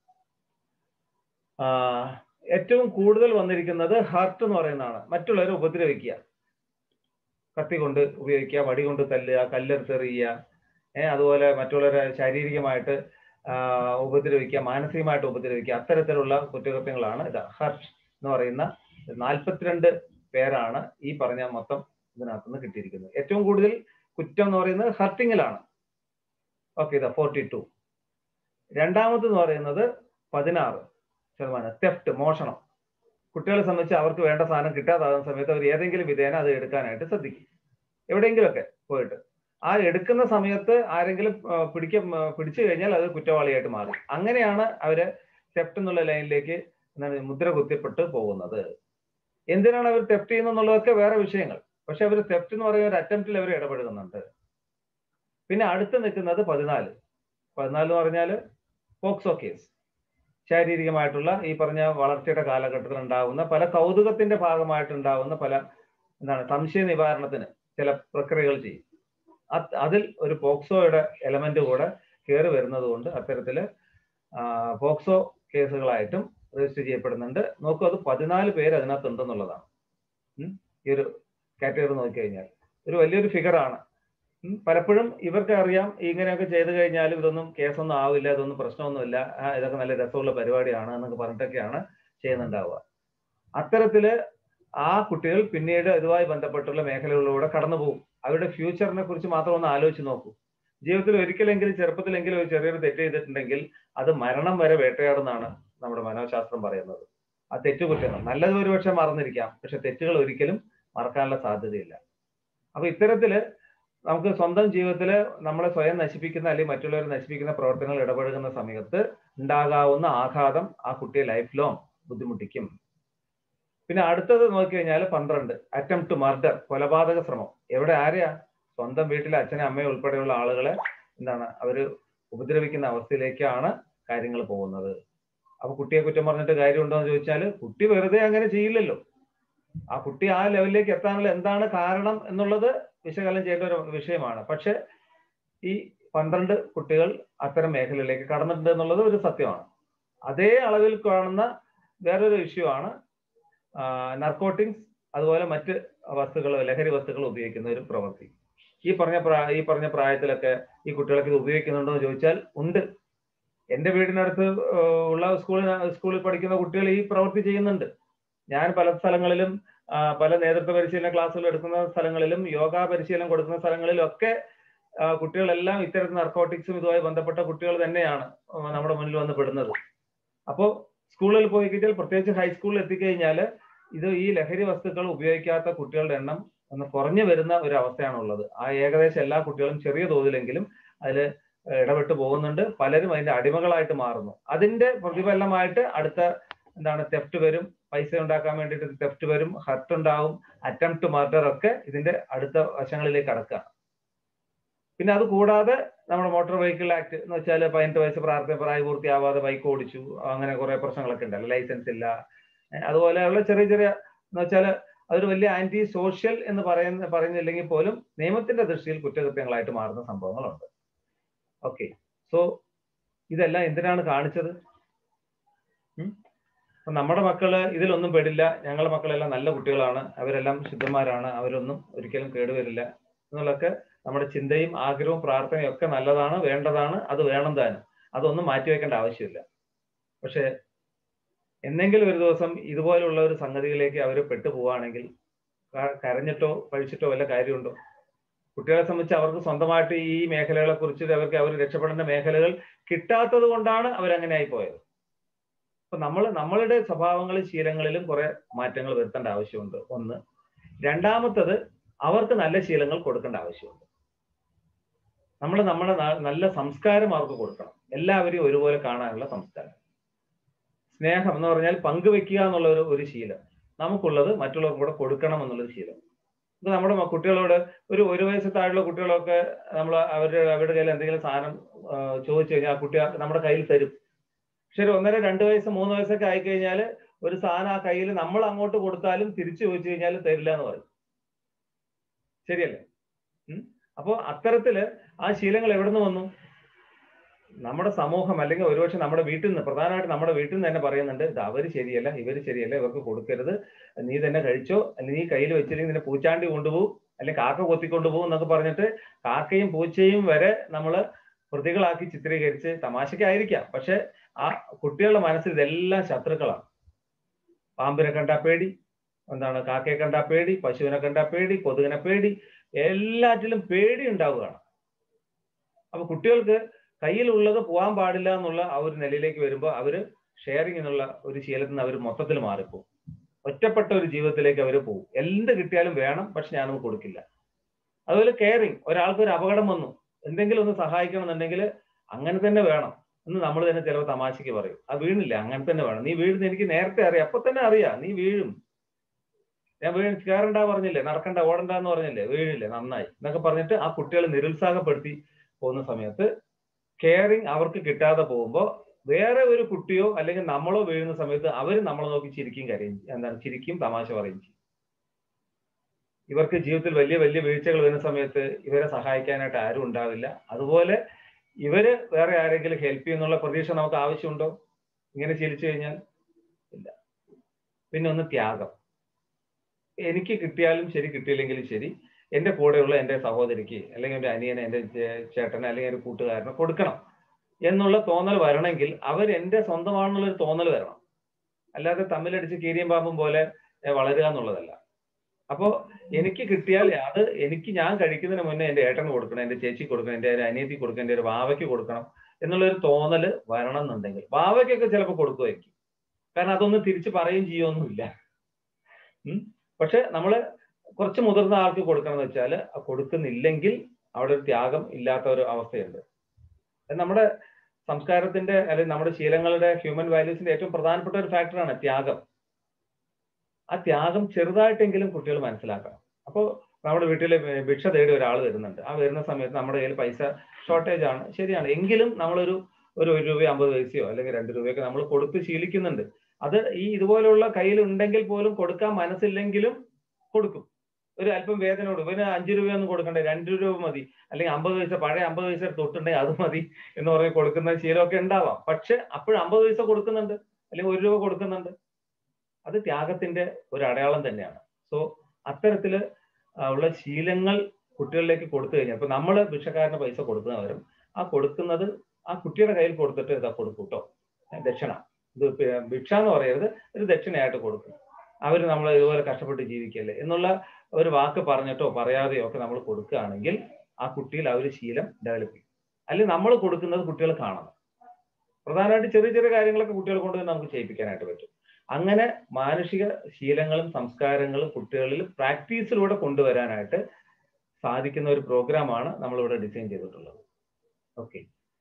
ഏറ്റവും കൂടുതൽ വന്നിരിക്കുന്നത് ഹർട്ട് എന്ന് പറയുന്നതാണ്. മറ്റുള്ളവരെ ഉപദ്രവിക്കുക, കത്തി കൊണ്ട് ഉപയോഗിക്കുക, വടി കൊണ്ട് തല്ലുക, കല്ലെടുത്തെറിയുക, ഏഹ് അതുപോലെ മറ്റുള്ളവരെ ശാരീരികമായിട്ട് ഉപദ്രവിക്കുക, മാനസികമായിട്ട് ഉപദ്രവിക്കുക, അത്തരത്തിലുള്ള കുറ്റകൃത്യങ്ങളാണ് ഇത്. ഹർട്ട് എന്ന് പറയുന്ന നാൽപ്പത്തിരണ്ട് പേരാണ് ഈ പറഞ്ഞ മൊത്തം ഇതിനകത്തുനിന്ന് കിട്ടിയിരിക്കുന്നത്. ഏറ്റവും കൂടുതൽ കുറ്റം എന്ന് പറയുന്നത് ഹർട്ടിങ്ങിലാണ്. ഓക്കെ, ഇതാ ഫോർട്ടി ടു. രണ്ടാമത് എന്ന് പറയുന്നത് പതിനാറ് ശതമാനം തെഫ്റ്റ്, മോഷണം. കുട്ടികളെ സംബന്ധിച്ച് അവർക്ക് വേണ്ട സാധനം കിട്ടാതാകുന്ന സമയത്ത് അവർ ഏതെങ്കിലും വിധേന അത് എടുക്കാനായിട്ട് ശ്രദ്ധിക്കും, എവിടെയെങ്കിലുമൊക്കെ പോയിട്ട്. ആ എടുക്കുന്ന സമയത്ത് ആരെങ്കിലും പിടിക്ക പിടിച്ചു കഴിഞ്ഞാൽ അത് കുറ്റവാളിയായിട്ട് മാറും. അങ്ങനെയാണ് അവര് തെഫ്റ്റ് എന്നുള്ള ലൈനിലേക്ക് മുദ്ര കുത്തിപ്പെട്ട് പോകുന്നത്. എന്തിനാണ് അവർ തെഫ്റ്റ് ചെയ്യുന്നതെന്നുള്ളതൊക്കെ വേറെ വിഷയങ്ങൾ. പക്ഷെ അവർ തെഫ്റ്റ് എന്ന് പറയുന്ന ഒരു അറ്റംപ്റ്റിൽ അവർ ഇടപെടുന്നുണ്ട്. പിന്നെ അടുത്ത് നിൽക്കുന്നത് പതിനാല്. പതിനാല് എന്ന് പറഞ്ഞാൽ പോക്സോ കേസ്. ശാരീരികമായിട്ടുള്ള ഈ പറഞ്ഞ വളർച്ചയുടെ കാലഘട്ടത്തിൽ ഉണ്ടാകുന്ന പല കൗതുകത്തിന്റെ ഭാഗമായിട്ടുണ്ടാകുന്ന പല എന്താണ് സംശയ നിവാരണത്തിന് ചില പ്രക്രിയകൾ ചെയ്യും. അതിൽ ഒരു പോക്സോയുടെ എലമെന്റ് കൂടെ കയറി വരുന്നത് കൊണ്ട് അത്തരത്തില് പോക്സോ കേസുകളായിട്ടും രജിസ്റ്റർ ചെയ്യപ്പെടുന്നുണ്ട്. നോക്കൂ, അത് പതിനാല് പേര് അതിനകത്ത് ഉണ്ടെന്നുള്ളതാണ്. ഈ ഒരു കാറ്റഗറി നോക്കിക്കഴിഞ്ഞാൽ ഒരു വലിയൊരു ഫിഗറാണ്. പലപ്പോഴും ഇവർക്ക് അറിയാം ഇങ്ങനെയൊക്കെ ചെയ്തു കഴിഞ്ഞാലും ഇതൊന്നും കേസൊന്നും ആവില്ല, ഇതൊന്നും പ്രശ്നമൊന്നുമില്ല, ഇതൊക്കെ നല്ല രസമുള്ള പരിപാടിയാണ് എന്നൊക്കെ പറഞ്ഞിട്ടൊക്കെയാണ് ചെയ്യുന്നുണ്ടാവുക. അത്തരത്തില് ആ കുട്ടികൾ പിന്നീട് ഇതുമായി ബന്ധപ്പെട്ടുള്ള മേഖലകളിലൂടെ കടന്നു പോകും. അവരുടെ ഫ്യൂച്ചറിനെ കുറിച്ച് മാത്രം ഒന്ന് ആലോചിച്ച് നോക്കൂ. ജീവിതത്തിൽ ഒരിക്കലെങ്കിലും ചെറുപ്പത്തിലെങ്കിലും ഒരു ചെറിയൊരു തെറ്റ് ചെയ്തിട്ടുണ്ടെങ്കിൽ അത് മരണം വരെ വേട്ടയാടുന്നാണ് നമ്മുടെ മനോശാസ്ത്രം പറയുന്നത്. ആ തെറ്റുകുറ്റങ്ങൾ നല്ലത് ഒരുപക്ഷെ മറന്നിരിക്കാം, പക്ഷെ തെറ്റുകൾ ഒരിക്കലും മറക്കാനുള്ള സാധ്യതയില്ല. അപ്പൊ ഇത്തരത്തില് നമുക്ക് സ്വന്തം ജീവിതത്തിൽ നമ്മളെ സ്വയം നശിപ്പിക്കുന്ന അല്ലെങ്കിൽ മറ്റുള്ളവരെ നശിപ്പിക്കുന്ന പ്രവർത്തനങ്ങൾ ഇടപഴകുന്ന സമയത്ത് ഉണ്ടാകാവുന്ന ആഘാതം ആ കുട്ടിയെ ലൈഫ് ലോങ് ബുദ്ധിമുട്ടിക്കും. പിന്നെ അടുത്തത് നോക്കിക്കഴിഞ്ഞാൽ പന്ത്രണ്ട് അറ്റംപ്റ്റ് ടു മർഡർ, കൊലപാതക ശ്രമം. എവിടെ ആരെയാ? സ്വന്തം വീട്ടിലെ അച്ഛനെ അമ്മയെ ഉൾപ്പെടെയുള്ള ആളുകളെ എന്താണ് അവര് ഉപദ്രവിക്കുന്ന അവസ്ഥയിലേക്കാണ് കാര്യങ്ങൾ പോകുന്നത്. അപ്പൊ കുട്ടിയെ കുറ്റം പറഞ്ഞിട്ട് കാര്യമുണ്ടോ എന്ന് ചോദിച്ചാൽ കുട്ടി വെറുതെ അങ്ങനെ ചെയ്യില്ലല്ലോ. ആ കുട്ടി ആ ലെവലിലേക്ക് എത്താനുള്ള എന്താണ് കാരണം എന്നുള്ളത് വിശകലനം ചെയ്യേണ്ട ഒരു വിഷയമാണ്. പക്ഷെ ഈ പന്ത്രണ്ട് കുട്ടികൾ അത്തരം മേഖലയിലേക്ക് കടന്നിട്ടുണ്ട് എന്നുള്ളത് ഒരു സത്യമാണ്. അതേ അളവിൽ കാണുന്ന വേറൊരു ഇഷ്യൂ ആണ് നർക്കോട്ടിക്സ്, അതുപോലെ മറ്റ് വസ്തുക്കൾ, ലഹരി വസ്തുക്കൾ ഉപയോഗിക്കുന്ന ഒരു പ്രവൃത്തി. ഈ പറഞ്ഞ പ്രായ ഈ പറഞ്ഞ പ്രായത്തിലൊക്കെ ഈ കുട്ടികളൊക്കെ ഇത് ഉപയോഗിക്കുന്നുണ്ടോ എന്ന് ചോദിച്ചാൽ ഉണ്ട്. എൻ്റെ വീടിനടുത്ത് ഉള്ള സ്കൂളിൽ സ്കൂളിൽ പഠിക്കുന്ന കുട്ടികൾ ഈ പ്രവൃത്തി ചെയ്യുന്നുണ്ട്. ഞാൻ പല സ്ഥലങ്ങളിലും പല നേതൃത്വ പരിശീലന ക്ലാസ്സുകൾ എടുക്കുന്ന സ്ഥലങ്ങളിലും യോഗ പരിശീലനം കൊടുക്കുന്ന സ്ഥലങ്ങളിലും ഒക്കെ കുട്ടികളെല്ലാം ഇത്തരത്തിൽ നർക്കോട്ടിക്സും ഇതുമായി ബന്ധപ്പെട്ട കുട്ടികൾ തന്നെയാണ് നമ്മുടെ മുന്നിൽ വന്ന് പെടുന്നത്. അപ്പോൾ സ്കൂളിൽ പോയി കഴിഞ്ഞാൽ, പ്രത്യേകിച്ച് ഹൈസ്കൂളിൽ എത്തിക്കഴിഞ്ഞാൽ ഇത് ഈ ലഹരി വസ്തുക്കൾ ഉപയോഗിക്കാത്ത കുട്ടികളുടെ എണ്ണം ഒന്ന് കുറഞ്ഞു വരുന്ന ഒരു അവസ്ഥയാണുള്ളത്. ആ ഏകദേശം എല്ലാ കുട്ടികളും ചെറിയ തോതിലെങ്കിലും അതിൽ ഇടപെട്ട് പോകുന്നുണ്ട്. പലരും അതിന്റെ അടിമകളായിട്ട് മാറുന്നു. അതിന്റെ പ്രതിഫലനമായിട്ട് അടുത്ത എന്താണ് തെഫ്റ്റ് വരും, പൈസ ഉണ്ടാക്കാൻ വേണ്ടിയിട്ട് തെഫ്റ്റ് വരും, ഹർട്ട് ഉണ്ടാവും, അറ്റംപ്റ്റ് ടു മർഡർ ഒക്കെ ഇതിന്റെ അടുത്ത വശങ്ങളിലേക്ക് കടക്കുക. പിന്നെ അത് കൂടാതെ നമ്മുടെ മോട്ടോർ വെഹിക്കിൾ ആക്ട് എന്ന് വെച്ചാൽ പതിനെട്ട് വയസ്സ് പ്രാർത്ഥ പ്രായപൂർത്തിയാവാതെ ബൈക്ക് ഓടിച്ചു, അങ്ങനെ കുറെ പ്രശ്നങ്ങളൊക്കെ ഉണ്ടല്ലോ, ലൈസൻസ് ഇല്ല, അതുപോലെയുള്ള ചെറിയ ചെറിയ എന്ന് വെച്ചാൽ അതൊരു വലിയ ആന്റി സോഷ്യൽ എന്ന് പറയുന്ന പറയുന്നില്ലെങ്കിൽ പോലും നിയമത്തിന്റെ ദൃഷ്ടിയിൽ കുറ്റകൃത്യങ്ങളായിട്ട് മാറുന്ന സംഭവങ്ങളുണ്ട്. ഓക്കെ, സോ ഇതെല്ലാം എന്തിനാണ് കാണിച്ചത്? അപ്പൊ നമ്മുടെ മക്കള് ഇതിലൊന്നും പെടില്ല, ഞങ്ങളുടെ മക്കളെല്ലാം നല്ല കുട്ടികളാണ്, അവരെല്ലാം ശുദ്ധന്മാരാണ്, അവരൊന്നും ഒരിക്കലും കേടുവരില്ല എന്നുള്ളതൊക്കെ നമ്മുടെ ചിന്തയും ആഗ്രഹവും പ്രാർത്ഥനയും ഒക്കെ നല്ലതാണ്, വേണ്ടതാണ്, അത് വേണം താനും, അതൊന്നും മാറ്റിവെക്കേണ്ട ആവശ്യമില്ല. പക്ഷെ എന്നെങ്കിലും ഒരു ദിവസം ഇതുപോലുള്ള ഒരു സംഗതിയിലേക്ക് അവർ പെട്ടുപോവുകയാണെങ്കിൽ കരഞ്ഞിട്ടോ പഴിച്ചിട്ടോ വല്ല കാര്യമുണ്ടോ? കുട്ടികളെ സംബന്ധിച്ച് അവർക്ക് സ്വന്തമായിട്ട് ഈ മേഖലകളെ കുറിച്ച് അവർക്ക് അവർ രക്ഷപ്പെടേണ്ട മേഖലകൾ കിട്ടാത്തത് കൊണ്ടാണ് അവരങ്ങനെ ആയി പോയത്. അപ്പൊ നമ്മൾ നമ്മളുടെ സ്വഭാവങ്ങളും ശീലങ്ങളിലും കുറെ മാറ്റങ്ങൾ വരുത്തേണ്ട ആവശ്യമുണ്ട്. ഒന്ന്. രണ്ടാമത്തത്, അവർക്ക് നല്ല ശീലങ്ങൾ കൊടുക്കേണ്ട ആവശ്യമുണ്ട്. നമ്മൾ നമ്മുടെ നല്ല സംസ്കാരം അവർക്ക് കൊടുക്കണം. എല്ലാവരെയും ഒരുപോലെ കാണാനുള്ള സംസ്കാരം. സ്നേഹം എന്ന് പറഞ്ഞാൽ പങ്കുവെക്കുക എന്നുള്ള ഒരു ഒരു ശീലം നമുക്കുള്ളത് മറ്റുള്ളവർക്ക് കൂടെ കൊടുക്കണം എന്നുള്ളൊരു ശീലം. ഇപ്പൊ നമ്മുടെ കുട്ടികളോട് ഒരു ഒരു വയസ്സ് താഴെയുള്ള കുട്ടികളൊക്കെ നമ്മൾ അവരുടെ അവരുടെ കയ്യിൽ എന്തെങ്കിലും സാധനം ചോദിച്ചു കഴിഞ്ഞാൽ ആ കുട്ടി നമ്മുടെ കയ്യിൽ തരും. പക്ഷെ ഒരു ഒന്നര രണ്ട് വയസ്സ് മൂന്ന് വയസ്സൊക്കെ ആയിക്കഴിഞ്ഞാൽ ഒരു സാധനം ആ കയ്യിൽ നമ്മൾ അങ്ങോട്ട് കൊടുത്താലും തിരിച്ചു ചോദിച്ചു കഴിഞ്ഞാൽ തരില്ല എന്ന് പറയും. ശരിയല്ലേ? ഉം അപ്പോ അത്തരത്തില് ആ ശീലങ്ങൾ എവിടെ നിന്ന് വന്നു? നമ്മുടെ സമൂഹം അല്ലെങ്കിൽ ഒരുപക്ഷെ നമ്മുടെ വീട്ടിൽ നിന്ന്, പ്രധാനമായിട്ട് നമ്മുടെ വീട്ടിൽ നിന്ന് തന്നെ പറയുന്നുണ്ട്, ഇത് അവര് ശരിയല്ല, ഇവര് ശരിയല്ല, ഇവർക്ക് കൊടുക്കരുത്, നീ തന്നെ കഴിച്ചോ, അല്ലെങ്കിൽ നീ കയ്യിൽ വെച്ചില്ലെങ്കിൽ നിന്നെ പൂച്ചാണ്ടി കൊണ്ടുപോകും, അല്ലെങ്കിൽ കാക്ക കൊത്തിക്കൊണ്ടുപോകും എന്നൊക്കെ പറഞ്ഞിട്ട് കാക്കയും പൂച്ചയും വരെ നമ്മൾ പ്രതികളാക്കി ചിത്രീകരിച്ച് തമാശക്കായിരിക്കാം. പക്ഷെ ആ കുട്ടികളുടെ മനസ്സിൽ ഇതെല്ലാം ശത്രുക്കളാണ്. പാമ്പിനെ കണ്ടാ പേടി, എന്താണ് കാക്കയെ കണ്ടാ പേടി, പശുവിനെ കണ്ടാ പേടി, കൊതുകിനെ പേടി, എല്ലാറ്റിലും പേടി ഉണ്ടാവുകയാണ്. അപ്പൊ കുട്ടികൾക്ക് കയ്യിലുള്ളത് പോകാൻ പാടില്ല എന്നുള്ള ആ ഒരു നിലയിലേക്ക് വരുമ്പോൾ അവര് ഷെയറിങ് എന്നുള്ള ഒരു ശീലത്തിൽ നിന്ന് അവർ മൊത്തത്തിൽ മാറിപ്പോകും. ഒറ്റപ്പെട്ട ഒരു ജീവിതത്തിലേക്ക് അവർ പോകും. എന്ത് കിട്ടിയാലും വേണം, പക്ഷെ ഞാനത് കൊടുക്കില്ല. അതുപോലെ കെയറിങ്, ഒരാൾക്ക് ഒരു അപകടം വന്നു, എന്തെങ്കിലും ഒന്ന് സഹായിക്കണം എന്നുണ്ടെങ്കിൽ അങ്ങനെ തന്നെ വേണം എന്ന് നമ്മൾ തന്നെ ചിലപ്പോൾ തമാശയ്ക്ക് പറയും. ആ വീണില്ല, അങ്ങനെ തന്നെ വേണം, നീ വീഴുന്ന എനിക്ക് നേരത്തെ അറിയാം, അപ്പൊ തന്നെ അറിയാം നീ വീഴും, ഞാൻ വീണ് കയറണ്ട പറഞ്ഞില്ലേ, നടക്കണ്ട ഓടണ്ട എന്ന് പറഞ്ഞില്ലേ, വീഴില്ലേ, നന്നായി എന്നൊക്കെ പറഞ്ഞിട്ട് ആ കുട്ടികളെ നിരുത്സാഹപ്പെടുത്തി പോകുന്ന സമയത്ത് കെയറിങ് അവർക്ക് കിട്ടാതെ പോകുമ്പോൾ വേറെ ഒരു കുട്ടിയോ അല്ലെങ്കിൽ നമ്മളോ വീഴുന്ന സമയത്ത് അവർ നമ്മളെ നോക്കി ചിരിക്കും, കരയും, എന്താണ് ചിരിക്കും, തമാശ പറയും ചെയ്യും. ഇവർക്ക് ജീവിതത്തിൽ വലിയ വലിയ വീഴ്ചകൾ വരുന്ന സമയത്ത് ഇവരെ സഹായിക്കാനായിട്ട് ആരും ഉണ്ടാവില്ല. അതുപോലെ ഇവര് വേറെ ആരെങ്കിലും ഹെൽപ്പ് ചെയ്യുന്നുള്ള പ്രതീക്ഷ നമുക്ക് ആവശ്യമുണ്ടോ ഇങ്ങനെ ശീലിച്ചു കഴിഞ്ഞാൽ? ഇല്ല. പിന്നെ ഒന്ന് ത്യാഗം. എനിക്ക് കിട്ടിയാലും ശരി കിട്ടിയില്ലെങ്കിലും ശരി എൻ്റെ കൂടെയുള്ള എൻ്റെ സഹോദരിക്ക് അല്ലെങ്കിൽ എൻ്റെ അനിയനെ, എൻ്റെ ചേട്ടനെ അല്ലെങ്കിൽ ഒരു കൂട്ടുകാരനെ കൊടുക്കണം എന്നുള്ള തോന്നൽ വരണമെങ്കിൽ അവർ എൻ്റെ സ്വന്തമാണെന്നുള്ളൊരു തോന്നൽ വരണം. അല്ലാതെ തമ്മിലടിച്ച് കീരിയും പാമ്പും പോലെ വളരുക എന്നുള്ളതല്ല. അപ്പോൾ എനിക്ക് കിട്ടിയാൽ അത് എനിക്ക് ഞാൻ കഴിക്കുന്നതിന് മുന്നേ എൻ്റെ ഏട്ടന് കൊടുക്കണം, എൻ്റെ ചേച്ചി കൊടുക്കണം, എൻ്റെ ഒരു അനിയത്തി കൊടുക്കണം, എൻ്റെ ഒരു വാവയ്ക്ക് കൊടുക്കണം എന്നുള്ളൊരു തോന്നല് വരണം എന്നുണ്ടെങ്കിൽ വാവയ്ക്കൊക്കെ ചിലപ്പോൾ കൊടുക്കുമായിരിക്കും. കാരണം അതൊന്നും തിരിച്ച് പറയുകയും ചെയ്യൊന്നുമില്ല. ഉം പക്ഷെ നമ്മള് കുറച്ച് മുതിർന്ന ആൾക്ക് കൊടുക്കണം എന്ന് വെച്ചാൽ കൊടുക്കുന്നില്ലെങ്കിൽ അവിടെ ഒരു ത്യാഗം ഇല്ലാത്ത ഒരു അവസ്ഥയുണ്ട്. നമ്മുടെ സംസ്കാരത്തിന്റെ അല്ലെങ്കിൽ നമ്മുടെ ശീലങ്ങളുടെ ഹ്യൂമൻ വാല്യൂസിന്റെ ഏറ്റവും പ്രധാനപ്പെട്ട ഒരു ഫാക്ടറാണ് ത്യാഗം. ആ ത്യാഗം ചെറുതായിട്ടെങ്കിലും കുട്ടികൾ മനസ്സിലാക്കണം. അപ്പോൾ നമ്മുടെ വീട്ടിൽ ഭിക്ഷ തേടി ഒരാൾ വരുന്നുണ്ട്. ആ വരുന്ന സമയത്ത് നമ്മുടെ കയ്യിൽ പൈസ ഷോർട്ടേജ് ആണ്, ശരിയാണ്. എങ്കിലും നമ്മളൊരു ഒരു ഒരു രൂപയോ അമ്പത് പൈസയോ അല്ലെങ്കിൽ രണ്ട് രൂപയൊക്കെ നമ്മൾ കൊടുത്ത് ശീലിക്കുന്നുണ്ട്. അത് ഈ ഇതുപോലുള്ള കയ്യിൽ ഉണ്ടെങ്കിൽ പോലും കൊടുക്കാൻ മനസ്സില്ലെങ്കിലും കൊടുക്കും. ഒരു അല്പം വേദനയോട് ഇവന് അഞ്ചു രൂപയൊന്നും കൊടുക്കണ്ടേ, രണ്ട് രൂപ മതി, അല്ലെങ്കിൽ അമ്പത് പൈസ പഴയ അമ്പത് പൈസ തൊട്ടുണ്ടെങ്കിൽ അത് മതി എന്ന് പറഞ്ഞ് കൊടുക്കുന്ന ശീലമൊക്കെ ഉണ്ടാവാം. പക്ഷെ അപ്പോഴും അമ്പത് പൈസ കൊടുക്കുന്നുണ്ട് അല്ലെങ്കിൽ ഒരു രൂപ കൊടുക്കുന്നുണ്ട്. അത് ത്യാഗത്തിന്റെ ഒരു അടയാളം തന്നെയാണ്. സോ അത്തരത്തില് ഉള്ള ശീലങ്ങൾ കുട്ടികളിലേക്ക് കൊടുത്തു കഴിഞ്ഞാൽ ഇപ്പൊ നമ്മള് ഭിക്ഷക്കാരന് പൈസ കൊടുക്കുന്നവരും ആ കൊടുക്കുന്നത് ആ കുട്ടിയുടെ കയ്യിൽ കൊടുത്തിട്ട് ഇതാ കൊടുക്കൂട്ടോ, ദക്ഷിണ, ഇത് ഭിക്ഷ എന്ന് പറയരുത്, ഒരു ദക്ഷിണയായിട്ട് കൊടുക്കും. അവർ നമ്മൾ ഇതുപോലെ കഷ്ടപ്പെട്ട് ജീവിക്കല്ലേ എന്നുള്ള ഒരു വാക്ക് പറഞ്ഞിട്ടോ പറയാതെയോ ഒക്കെ നമ്മൾ കൊടുക്കുകയാണെങ്കിൽ ആ കുട്ടിയിൽ ആ ഒരു ശീലം ഡെവലപ്പ് ചെയ്യും. അല്ലെങ്കിൽ നമ്മൾ കൊടുക്കുന്നത് കുട്ടികൾ കാണണം. പ്രധാനമായിട്ട് ചെറിയ ചെറിയ കാര്യങ്ങളൊക്കെ കുട്ടികളെ കൊണ്ട് നമുക്ക് ചെയ്യിപ്പിക്കാനായിട്ട് പറ്റും. അങ്ങനെ മാനുഷിക ശീലങ്ങളും സംസ്കാരങ്ങളും കുട്ടികളിൽ പ്രാക്ടീസിലൂടെ കൊണ്ടുവരാനായിട്ട് സാധിക്കുന്ന ഒരു പ്രോഗ്രാമാണ് നമ്മളിവിടെ ഡിസൈൻ ചെയ്തിട്ടുള്ളത്. ഓക്കെ,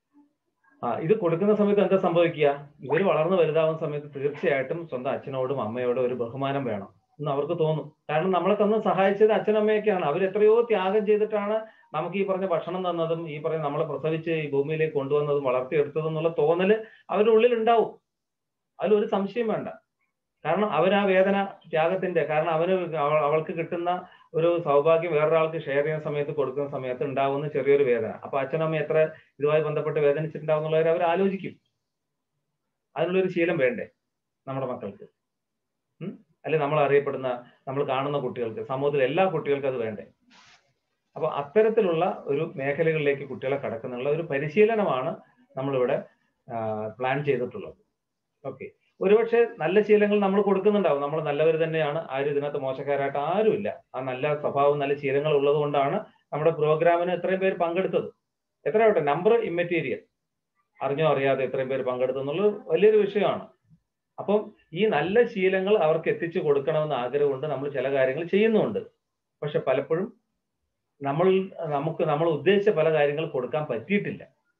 ആ ഇത് കൊടുക്കുന്ന സമയത്ത് എന്താ സംഭവിക്കുക? ഇവർ വളർന്നു വലുതാവുന്ന സമയത്ത് തീർച്ചയായിട്ടും സ്വന്തം അച്ഛനോടും അമ്മയോടും ഒരു ബഹുമാനം വേണം എന്ന് അവർക്ക് തോന്നും. കാരണം നമ്മളെ തന്ന് സഹായിച്ചത് അച്ഛനമ്മയൊക്കെയാണ്. അവർ എത്രയോ ത്യാഗം ചെയ്തിട്ടാണ് നമുക്ക് ഈ പറഞ്ഞ ഭക്ഷണം തന്നതും ഈ പറഞ്ഞ നമ്മളെ പ്രസവിച്ച് ഈ ഭൂമിയിലേക്ക് കൊണ്ടുവന്നതും വളർത്തിയെടുത്തതും എന്നുള്ള തോന്നല് അവരുടെ ഉള്ളിൽ ഉണ്ടാവും. അതിലൊരു സംശയം വേണ്ട. കാരണം അവരാ വേദന ത്യാഗത്തിന്റെ കാരണം അവന് അവൾക്ക് കിട്ടുന്ന ഒരു സൗഭാഗ്യം വേറൊരാൾക്ക് ഷെയർ ചെയ്യുന്ന സമയത്ത് കൊടുക്കുന്ന സമയത്ത് ഉണ്ടാവുന്ന ചെറിയൊരു വേദന. അപ്പൊ അച്ഛനമ്മ എത്ര ഇതുമായി ബന്ധപ്പെട്ട് വേദനിച്ചിട്ടുണ്ടാവുന്നുള്ളവർ അവർ ആലോചിക്കും. അതിനുള്ളൊരു ശീലം വേണ്ടേ നമ്മുടെ മക്കൾക്ക്? ഉം അല്ലെ നമ്മൾ അറിയപ്പെടുന്ന നമ്മൾ കാണുന്ന കുട്ടികൾക്ക്, സമൂഹത്തിലെ എല്ലാ കുട്ടികൾക്കും അത് വേണ്ടേ? അപ്പൊ അത്തരത്തിലുള്ള ഒരു മേഖലകളിലേക്ക് കുട്ടികളെ കടക്കുന്നുള്ള ഒരു പരിശീലനമാണ് നമ്മളിവിടെ പ്ലാൻ ചെയ്തിട്ടുള്ളത്. ഓക്കെ, ഒരുപക്ഷെ നല്ല ശീലങ്ങൾ നമ്മൾ കൊടുക്കുന്നുണ്ടാവും, നമ്മൾ നല്ലവർ തന്നെയാണ്, ആരും ഇതിനകത്ത് മോശക്കാരായിട്ട് ആരുമില്ല. ആ നല്ല സ്വഭാവം നല്ല ശീലങ്ങൾ ഉള്ളത് കൊണ്ടാണ് നമ്മുടെ പ്രോഗ്രാമിന് എത്രയും പേര് പങ്കെടുത്തത്. എത്രയാവട്ടെ, നമ്പർ ഇമ്മെറ്റീരിയൽ, അറിഞ്ഞോ അറിയാതെ എത്രയും പേര് പങ്കെടുത്തു എന്നുള്ളത് വലിയൊരു വിഷയമാണ്. അപ്പം ഈ നല്ല ശീലങ്ങൾ അവർക്ക് എത്തിച്ചു കൊടുക്കണമെന്ന് ആഗ്രഹമുണ്ട്, നമ്മൾ ചില കാര്യങ്ങൾ ചെയ്യുന്നുണ്ട്. പക്ഷെ പലപ്പോഴും നമ്മൾ നമുക്ക് നമ്മൾ ഉദ്ദേശിച്ച പല കാര്യങ്ങൾ കൊടുക്കാൻ പറ്റിയിട്ടില്ല.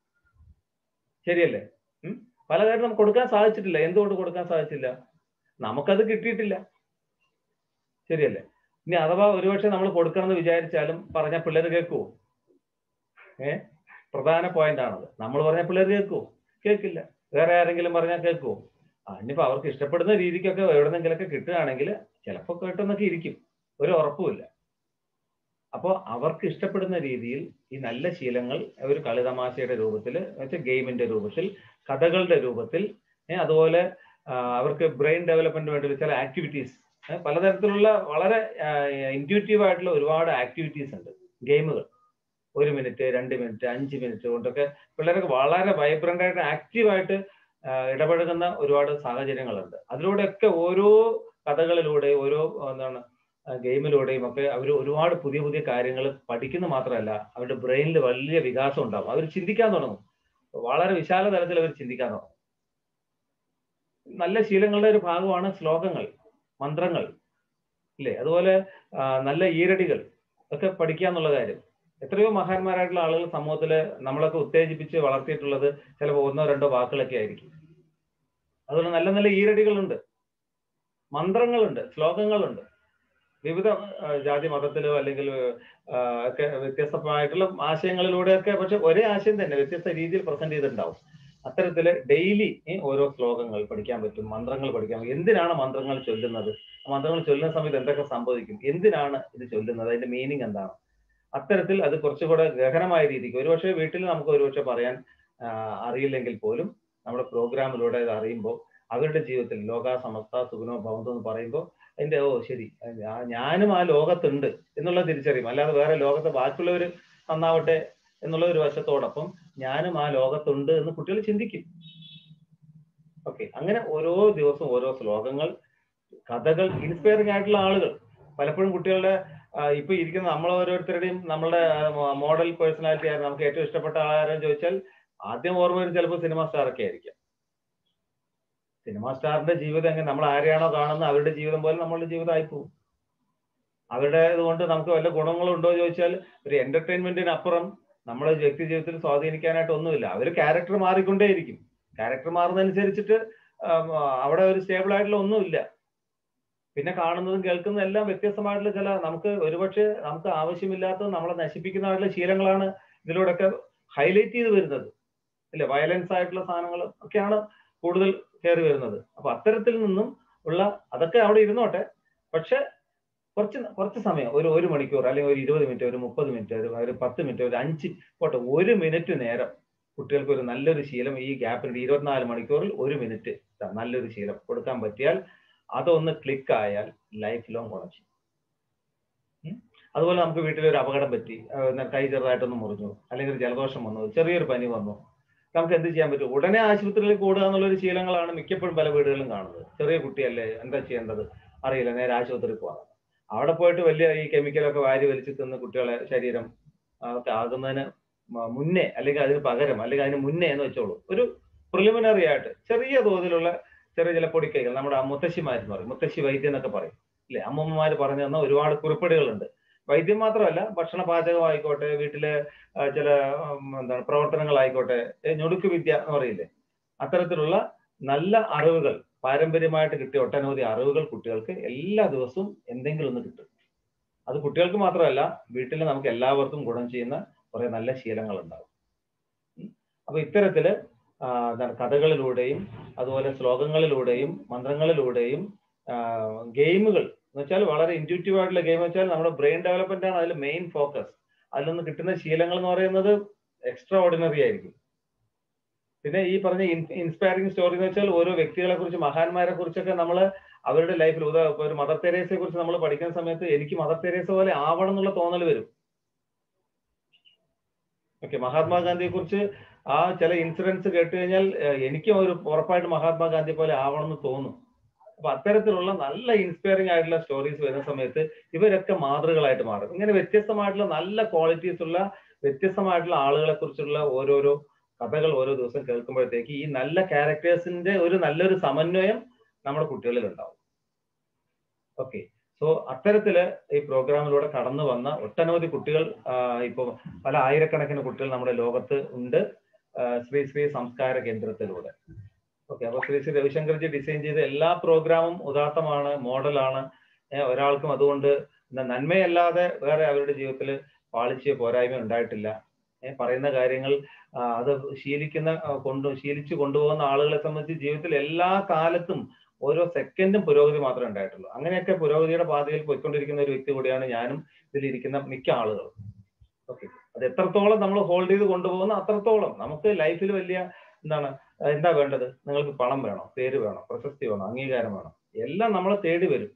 ശരിയല്ലേ? ഉം പല കാര്യം നമുക്ക് കൊടുക്കാൻ സാധിച്ചിട്ടില്ല. എന്തുകൊണ്ട് കൊടുക്കാൻ സാധിച്ചില്ല? നമുക്കത് കിട്ടിയിട്ടില്ല. ശരിയല്ലേ? ഇനി അഥവാ ഒരുപക്ഷെ നമ്മൾ കൊടുക്കണം എന്ന് വിചാരിച്ചാലും പറഞ്ഞ പിള്ളേർ കേൾക്കുവോ? ഏഹ് പ്രധാന പോയിന്റ് ആണത്. നമ്മൾ പറഞ്ഞ പിള്ളേർ കേൾക്കുവോ? കേൾക്കില്ല. വേറെ ആരെങ്കിലും പറഞ്ഞാൽ കേൾക്കുവോ? ആ ഇനിയിപ്പോ അവർക്ക് ഇഷ്ടപ്പെടുന്ന രീതിക്കൊക്കെ എവിടെന്നെങ്കിലൊക്കെ കിട്ടുകയാണെങ്കിൽ ചിലപ്പോൾ കേട്ടെന്നൊക്കെ ഇരിക്കും, ഒരു ഉറപ്പുമില്ല. അപ്പോൾ അവർക്ക് ഇഷ്ടപ്പെടുന്ന രീതിയിൽ ഈ നല്ല ശീലങ്ങൾ ഒരു കളിതമാശയുടെ രൂപത്തിൽ, വെച്ചാൽ ഗെയിമിന്റെ രൂപത്തിൽ, കഥകളുടെ രൂപത്തിൽ, അതുപോലെ അവർക്ക് ബ്രെയിൻ ഡെവലപ്മെന്റിന് വേണ്ടി ചില ആക്ടിവിറ്റീസ്, പലതരത്തിലുള്ള വളരെ ഇൻറ്റ്യൂട്ടീവ് ആയിട്ടുള്ള ഒരുപാട് ആക്ടിവിറ്റീസ് ഉണ്ട്, ഗെയിമുകൾ. ഒരു മിനിറ്റ്, രണ്ട് മിനിറ്റ്, അഞ്ച് മിനിറ്റ് കൊണ്ടൊക്കെ പിള്ളേർക്ക് വളരെ വൈബ്രന്റ് ആയിട്ട് ആക്റ്റീവായിട്ട് ഇടപഴകുന്ന ഒരുപാട് സാഹചര്യങ്ങളുണ്ട്. അതിലൂടെയൊക്കെ ഓരോ കഥകളിലൂടെ ഓരോ എന്താണ് ഗെയിമിലൂടെയും ഒക്കെ അവർ ഒരുപാട് പുതിയ പുതിയ കാര്യങ്ങൾ പഠിക്കുന്ന മാത്രമല്ല അവരുടെ ബ്രെയിനിൽ വലിയ വികാസം ഉണ്ടാവും. അവർ ചിന്തിക്കാൻ തുടങ്ങും, വളരെ വിശാല തലത്തിൽ അവർ ചിന്തിക്കാൻ തുടങ്ങും. നല്ല ശീലങ്ങളുടെ ഒരു ഭാഗമാണ് ശ്ലോകങ്ങൾ, മന്ത്രങ്ങൾ, ഇല്ലേ? അതുപോലെ നല്ല ഈരടികൾ ഒക്കെ പഠിക്കുക എന്നുള്ള കാര്യം. എത്രയോ മഹാന്മാരായിട്ടുള്ള ആളുകൾ സമൂഹത്തില് നമ്മളൊക്കെ ഉത്തേജിപ്പിച്ച് വളർത്തിയിട്ടുള്ളത് ചിലപ്പോൾ ഒന്നോ രണ്ടോ വാക്കുകളൊക്കെ ആയിരിക്കും. അതുപോലെ നല്ല നല്ല ഈരടികളുണ്ട്, മന്ത്രങ്ങളുണ്ട്, ശ്ലോകങ്ങളുണ്ട്. വിവിധ ജാതി മതത്തിലോ അല്ലെങ്കിൽ ഒക്കെ വ്യത്യസ്തമായിട്ടുള്ള ആശയങ്ങളിലൂടെയൊക്കെ, പക്ഷെ ഒരേ ആശയം തന്നെ വ്യത്യസ്ത രീതിയിൽ പ്രസന്റ് ചെയ്തിട്ടുണ്ടാവും. അത്തരത്തില് ഡെയിലി ഓരോ ശ്ലോകങ്ങൾ പഠിക്കാൻ പറ്റും, മന്ത്രങ്ങൾ പഠിക്കാൻ പറ്റും. എന്തിനാണ് മന്ത്രങ്ങൾ ചൊല്ലുന്നത്? മന്ത്രങ്ങൾ ചൊല്ലുന്ന സമയത്ത് എന്തൊക്കെ സംഭവിക്കും? എന്തിനാണ് ഇത് ചൊല്ലുന്നത്? അതിന്റെ മീനിങ് എന്താണ്? അത്തരത്തിൽ അത് കുറച്ചുകൂടെ ഗഹനമായ രീതിക്ക് ഒരുപക്ഷെ വീട്ടിൽ നമുക്ക് ഒരുപക്ഷെ പറയാൻ അറിയില്ലെങ്കിൽ പോലും നമ്മുടെ പ്രോഗ്രാമിലൂടെ ഇത് അറിയുമ്പോൾ അവരുടെ ജീവിതത്തിൽ ലോക സമസ്ത സുഖനോ ഭവന്തോ എന്ന് പറയുമ്പോൾ അതിന്റെ ഓ ശരി ഞാനും ആ ലോകത്തുണ്ട് എന്നുള്ള തിരിച്ചറിയും. അല്ലാതെ വേറെ ലോകത്ത് ബാക്കിയുള്ളവർ നന്നാവട്ടെ എന്നുള്ള ഒരു വശത്തോടൊപ്പം ഞാനും ആ ലോകത്തുണ്ട് എന്ന് കുട്ടികൾ ചിന്തിക്കും. ഓക്കെ, അങ്ങനെ ഓരോ ദിവസവും ഓരോ ശ്ലോകങ്ങൾ, കഥകൾ, ഇൻസ്പയറിംഗ് ആയിട്ടുള്ള ആളുകൾ. പലപ്പോഴും കുട്ടികളുടെ ഇപ്പൊ ഇരിക്കുന്ന നമ്മൾ ഓരോരുത്തരുടെയും നമ്മളുടെ മോഡൽ പേഴ്സണാലിറ്റി ആയിരുന്നു നമുക്ക് ഏറ്റവും ഇഷ്ടപ്പെട്ട ആളാരെന്ന് ചോദിച്ചാൽ ആദ്യം ഓർമ്മ വരും ചിലപ്പോൾ സിനിമ സ്റ്റാറൊക്കെ ആയിരിക്കാം. സിനിമ സ്റ്റാറിന്റെ ജീവിതം എങ്ങനെ നമ്മൾ ആരെയാണോ കാണുന്നത് അവരുടെ ജീവിതം പോലെ നമ്മളുടെ ജീവിതം ആയിപ്പോവും. അവരുടെ ഇതുകൊണ്ട് നമുക്ക് വല്ല ഗുണങ്ങളുണ്ടോ ചോദിച്ചാൽ ഒരു എന്റർടൈൻമെന്റിനപ്പുറം നമ്മുടെ വ്യക്തി ജീവിതത്തിൽ സ്വാധീനിക്കാനായിട്ട് ഒന്നുമില്ല. അവർ ക്യാരക്ടർ മാറിക്കൊണ്ടേയിരിക്കും. ക്യാരക്ടർ മാറുന്നതനുസരിച്ചിട്ട് അവിടെ ഒരു സ്റ്റേബിൾ ആയിട്ടുള്ള ഒന്നുമില്ല. പിന്നെ കാണുന്നതും കേൾക്കുന്നതും എല്ലാം വ്യത്യസ്തമായിട്ടുള്ള ചില നമുക്ക് ഒരുപക്ഷെ നമുക്ക് ആവശ്യമില്ലാത്തത് നമ്മളെ നശിപ്പിക്കുന്നതായിട്ടുള്ള ശീലങ്ങളാണ് ഇതിലൂടെയൊക്കെ ഹൈലൈറ്റ് ചെയ്ത് വരുന്നത്. ഇല്ലേ, വയലൻസ് ആയിട്ടുള്ള സാധനങ്ങൾ ഒക്കെയാണ് കൂടുതൽ കയറി വരുന്നത്. അപ്പൊ അത്തരത്തിൽ നിന്നും ഉള്ള അതൊക്കെ അവിടെ ഇരുന്നോട്ടെ, പക്ഷെ കുറച്ച് കുറച്ച് സമയം, ഒരു ഒരു മണിക്കൂർ അല്ലെങ്കിൽ ഒരു ഇരുപത് മിനിറ്റ്, ഒരു മുപ്പത് മിനിറ്റ്, ഒരു ഒരു പത്ത് മിനിറ്റ്, ഒരു അഞ്ച് പോട്ടെ, ഒരു മിനിറ്റ് നേരം കുട്ടികൾക്ക് ഒരു നല്ലൊരു ശീലം ഈ ഗ്യാപ്പിൽ ഇരുപത്തിനാല് മണിക്കൂറിൽ ഒരു മിനിറ്റ് നല്ലൊരു ശീലം കൊടുക്കാൻ പറ്റിയാൽ, അതൊന്ന് ക്ലിക്ക് ആയാൽ ലൈഫ് ലോങ് ഗുണം ചെയ്യും. അതുപോലെ നമുക്ക് വീട്ടിലൊരു അപകടം പറ്റി, കൈ ചെറുതായിട്ടൊന്ന് മുറിഞ്ഞു, അല്ലെങ്കിൽ ഒരു ജലദോഷം വന്നു, ചെറിയൊരു പനി വന്നു, നമുക്ക് എന്ത് ചെയ്യാൻ പറ്റും? ഉടനെ ആശുപത്രിയിൽ കൂടുക എന്നുള്ളൊരു ശീലങ്ങളാണ് മിക്കപ്പോഴും പല വീടുകളിലും കാണുന്നത്. ചെറിയ കുട്ടിയല്ലേ, എന്താ ചെയ്യേണ്ടത് അറിയില്ല, നേരെ ആശുപത്രിയിൽ പോകാം. അവിടെ പോയിട്ട് വലിയ ഈ കെമിക്കലൊക്കെ വാരി വലിച്ചു തിന്ന് കുട്ടികളെ ശരീരം ഒക്കെ ആകുന്നതിന് മുന്നേ, അല്ലെങ്കിൽ അതിന് പകരം, അല്ലെങ്കിൽ അതിന് മുന്നേ എന്ന് വെച്ചോളൂ, ഒരു പ്രിലിമിനറി ആയിട്ട് ചെറിയ തോതിലുള്ള ചെറിയ ചില പൊടിക്കൈകൾ നമ്മുടെ മുത്തശ്ശിമാരെന്ന് പറയും, മുത്തശ്ശി വൈദ്യം എന്നൊക്കെ പറയും അല്ലെ, അമ്മമ്മമാര് പറഞ്ഞു തന്ന ഒരുപാട് കുറിപ്പടികളുണ്ട്. വൈദ്യം മാത്രമല്ല, ഭക്ഷണ പാചകമായിക്കോട്ടെ, വീട്ടിലെ ചില എന്താണ് പ്രവർത്തനങ്ങളായിക്കോട്ടെ, ഞൊടുക്ക് വിദ്യ എന്ന് പറയില്ലേ, അത്തരത്തിലുള്ള നല്ല അറിവുകൾ, പാരമ്പര്യമായിട്ട് കിട്ടിയ ഒട്ടനവധി അറിവുകൾ കുട്ടികൾക്ക് എല്ലാ ദിവസവും എന്തെങ്കിലും ഒന്ന് കിട്ടും. അത് കുട്ടികൾക്ക് മാത്രമല്ല, വീട്ടിൽ നമുക്ക് എല്ലാവർക്കും ഗുണം ചെയ്യുന്ന കുറെ നല്ല ശീലങ്ങൾ ഉണ്ടാവും. അപ്പൊ ഇത്തരത്തില് എന്താണ് കഥകളിലൂടെയും അതുപോലെ ശ്ലോകങ്ങളിലൂടെയും മന്ത്രങ്ങളിലൂടെയും ഗെയിമുകൾ എന്ന് വെച്ചാൽ വളരെ ഇൻറ്റ്യൂട്ടീവ് ആയിട്ടുള്ള ഗെയിം വെച്ചാൽ നമ്മുടെ ബ്രെയിൻ ഡെവലപ്മെന്റ് ആണ് അതിൽ മെയിൻ ഫോക്കസ്. അതിൽ നിന്ന് കിട്ടുന്ന ശീലങ്ങൾ എന്ന് പറയുന്നത് എക്സ്ട്രാ ഓർഡിനറി ആയിരിക്കും. പിന്നെ ഈ പറഞ്ഞ ഇൻസ്പയറിംഗ് സ്റ്റോറി എന്ന് വെച്ചാൽ ഓരോ വ്യക്തികളെ കുറിച്ച്, മഹാന്മാരെ കുറിച്ചൊക്കെ നമ്മൾ അവരുടെ ലൈഫിൽ, ഉദാഹരണം ഒരു മദർ തെരേസയെ കുറിച്ച് നമ്മൾ പഠിക്കുന്ന സമയത്ത് എനിക്ക് മദർ തെരേസ പോലെ ആവണം എന്നുള്ള തോന്നൽ വരും. ഓക്കെ, മഹാത്മാഗാന്ധിയെ കുറിച്ച് ആ ചില ഇൻസിഡൻസ് കേട്ട് കഴിഞ്ഞാൽ എനിക്കും ഒരു ഉറപ്പായിട്ട് മഹാത്മാഗാന്ധി പോലെ ആവണം എന്ന് തോന്നും. അപ്പൊ അത്തരത്തിലുള്ള നല്ല ഇൻസ്പയറിംഗ് ആയിട്ടുള്ള സ്റ്റോറീസ് വരുന്ന സമയത്ത് ഇവരൊക്കെ മാതൃകളായിട്ട് മാറും. ഇങ്ങനെ വ്യത്യസ്തമായിട്ടുള്ള നല്ല ക്വാളിറ്റീസ് ഉള്ള വ്യത്യസ്തമായിട്ടുള്ള ആളുകളെ കുറിച്ചുള്ള ഓരോരോ കഥകൾ ഓരോ ദിവസം കേൾക്കുമ്പോഴത്തേക്ക് ഈ നല്ല ക്യാരക്ടേഴ്സിന്റെ ഒരു നല്ലൊരു സമന്വയം നമ്മുടെ കുട്ടികളിൽ ഉണ്ടാവും. ഓക്കെ, സോ അത്തരത്തില് ഈ പ്രോഗ്രാമിലൂടെ കടന്നു വന്ന ഒട്ടനവധി കുട്ടികൾ, ഇപ്പൊ പല ആയിരക്കണക്കിന് കുട്ടികൾ നമ്മുടെ ലോകത്ത് ഉണ്ട് ശ്രീ ശ്രീ സംസ്കാര കേന്ദ്രത്തിലൂടെ. ഓക്കെ, അപ്പൊ ശ്രീ ശ്രീ രവിശങ്കർജി ഡിസൈൻ ചെയ്ത എല്ലാ പ്രോഗ്രാമും ഉദാത്തമാണ്, മോഡലാണ്. ഒരാൾക്കും അതുകൊണ്ട് നന്മയല്ലാതെ വേറെ അവരുടെ ജീവിതത്തിൽ പാളിച്ചയോ പോരായ്മ ഉണ്ടായിട്ടില്ല. പറയുന്ന കാര്യങ്ങൾ അത് ശീലിക്കുന്ന കൊണ്ടു ശീലിച്ചു കൊണ്ടുപോകുന്ന ആളുകളെ സംബന്ധിച്ച് ജീവിതത്തിൽ എല്ലാ കാലത്തും ഓരോ സെക്കൻഡും പുരോഗതി മാത്രമേ ഉണ്ടായിട്ടുള്ളൂ. അങ്ങനെയൊക്കെ പുരോഗതിയുടെ പാതയിൽ പോയിക്കൊണ്ടിരിക്കുന്ന ഒരു വ്യക്തി കൂടിയാണ് ഞാനും ഇതിലിരിക്കുന്ന മിക്ക ആളുകളും. ഓക്കെ, അത് എത്രത്തോളം നമ്മൾ ഹോൾഡ് ചെയ്ത് കൊണ്ടുപോകുന്ന അത്രത്തോളം നമുക്ക് ലൈഫിൽ വലിയ എന്താണ് എന്താ വേണ്ടത്? നിങ്ങൾക്ക് പണം വേണോ, പേര് വേണോ, പ്രശസ്തി വേണോ, അംഗീകാരം വേണോ, എല്ലാം നമ്മളെ തേടി വരും.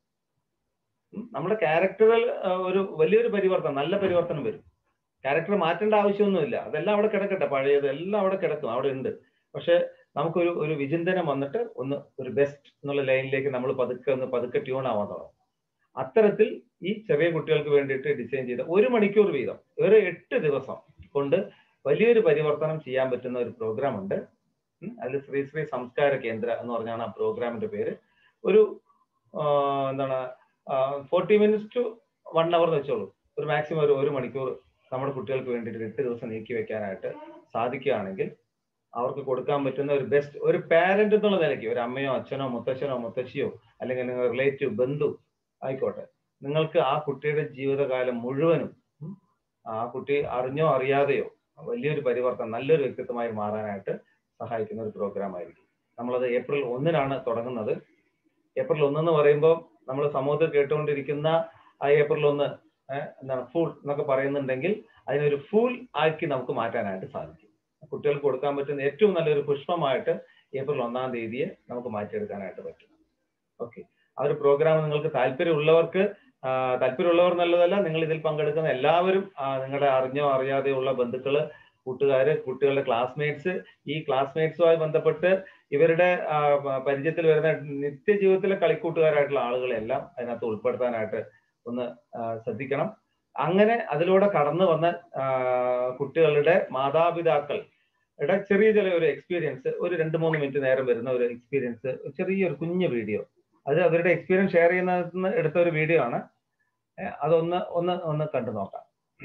നമ്മുടെ ക്യാരക്ടറുകൾ ഒരു വലിയൊരു പരിവർത്തനം, നല്ല പരിവർത്തനം വരും. ക്യാരക്ടർ മാറ്റേണ്ട ആവശ്യമൊന്നുമില്ല, അതെല്ലാം അവിടെ കിടക്കട്ടെ, പഴയത് എല്ലാം അവിടെ കിടക്കും, അവിടെ ഉണ്ട്. പക്ഷെ നമുക്കൊരു ഒരു വിചിന്തനം വന്നിട്ട് ഒന്ന് ഒരു ബെസ്റ്റ് എന്നുള്ള ലൈനിലേക്ക് നമ്മൾ പതുക്കെ ഒന്ന് പതുക്കെ ട്യൂൺ ആവാൻ തുടങ്ങും. അത്തരത്തിൽ ഈ ചെറിയ കുട്ടികൾക്ക് വേണ്ടിയിട്ട് ഡിസൈൻ ചെയ്ത ഒരു മണിക്കൂർ വീതം ഒരു എട്ട് ദിവസം കൊണ്ട് വലിയൊരു പരിവർത്തനം ചെയ്യാൻ പറ്റുന്ന ഒരു പ്രോഗ്രാം ഉണ്ട്. അതിൽ ശ്രീ ശ്രീ സംസ്കാര കേന്ദ്ര എന്ന് പറഞ്ഞാണ് ആ പ്രോഗ്രാമിന്റെ പേര്. ഒരു എന്താണ് forty minutes to one hour വെച്ചോളൂ, ഒരു മാക്സിമം ഒരു ഒരു മണിക്കൂർ നമ്മുടെ കുട്ടികൾക്ക് വേണ്ടിയിട്ട് എട്ട് ദിവസം നീക്കി വെക്കാനായിട്ട് സാധിക്കുകയാണെങ്കിൽ അവർക്ക് കൊടുക്കാൻ പറ്റുന്ന ഒരു ബെസ്റ്റ്, ഒരു പാരന്റ് എന്നുള്ള നിലയ്ക്ക്, ഒരു അമ്മയോ അച്ഛനോ മുത്തച്ഛനോ മുത്തശ്ശിയോ അല്ലെങ്കിൽ നിങ്ങൾ റിലേറ്റീവ് ബന്ധു ആയിക്കോട്ടെ, നിങ്ങൾക്ക് ആ കുട്ടിയുടെ ജീവിതകാലം മുഴുവനും ആ കുട്ടി അറിഞ്ഞോ അറിയാതെയോ വലിയൊരു പരിവർത്തനം, നല്ലൊരു വ്യക്തിത്വമായി മാറാനായിട്ട് സഹായിക്കുന്ന ഒരു പ്രോഗ്രാം ആയിരിക്കും. നമ്മളത് ഏപ്രിൽ ഒന്നിനാണ് തുടങ്ങുന്നത്. ഏപ്രിൽ ഒന്നെന്ന് പറയുമ്പോൾ നമ്മൾ സമൂഹത്തിൽ കേട്ടുകൊണ്ടിരിക്കുന്ന ആ ഏപ്രിൽ ഒന്ന് എന്താണ് ഫുൾ എന്നൊക്കെ പറയുന്നുണ്ടെങ്കിൽ അതിനൊരു ഫുൾ ആക്കി നമുക്ക് മാറ്റാനായിട്ട് സാധിക്കും. കുട്ടികൾക്ക് കൊടുക്കാൻ പറ്റുന്ന ഏറ്റവും നല്ലൊരു പുഷ്പമായിട്ട് ഏപ്രിൽ ഒന്നാം തീയതിയെ നമുക്ക് മാറ്റിയെടുക്കാനായിട്ട് പറ്റും. ഓക്കെ, ആ ഒരു പ്രോഗ്രാം നിങ്ങൾക്ക് താല്പര്യമുള്ളവർക്ക് താല്പര്യമുള്ളവർ എന്നുള്ളതല്ല, നിങ്ങൾ ഇതിൽ പങ്കെടുക്കുന്ന എല്ലാവരും നിങ്ങളുടെ അറിഞ്ഞോ അറിയാതെയോ ഉള്ള ബന്ധുക്കള്, കൂട്ടുകാര്, കുട്ടികളുടെ ക്ലാസ്മേറ്റ്സ്, ഈ ക്ലാസ്മേറ്റ്സുമായി ബന്ധപ്പെട്ട് ഇവരുടെ പരിചയത്തിൽ വരുന്ന നിത്യജീവിതത്തിലെ കളിക്കൂട്ടുകാരായിട്ടുള്ള ആളുകളെല്ലാം അതിനകത്ത് ഉൾപ്പെടുത്താനായിട്ട് ഒന്ന് ശ്രദ്ധിക്കണം. അങ്ങനെ അതിലൂടെ കടന്നു വന്ന കുട്ടികളുടെ മാതാപിതാക്കളുടെ ചെറിയ ചെറിയ ഒരു എക്സ്പീരിയൻസ്, ഒരു രണ്ട് മൂന്ന് മിനിറ്റ് നേരം വരുന്ന ഒരു എക്സ്പീരിയൻസ്, ചെറിയൊരു കുഞ്ഞു വീഡിയോ, അത് അവരുടെ എക്സ്പീരിയൻസ് ഷെയർ ചെയ്യുന്നതിന് എടുത്ത ഒരു വീഡിയോ ആണ്. അതൊന്ന് ഒന്ന് ഒന്ന് കണ്ടു നോക്കാം.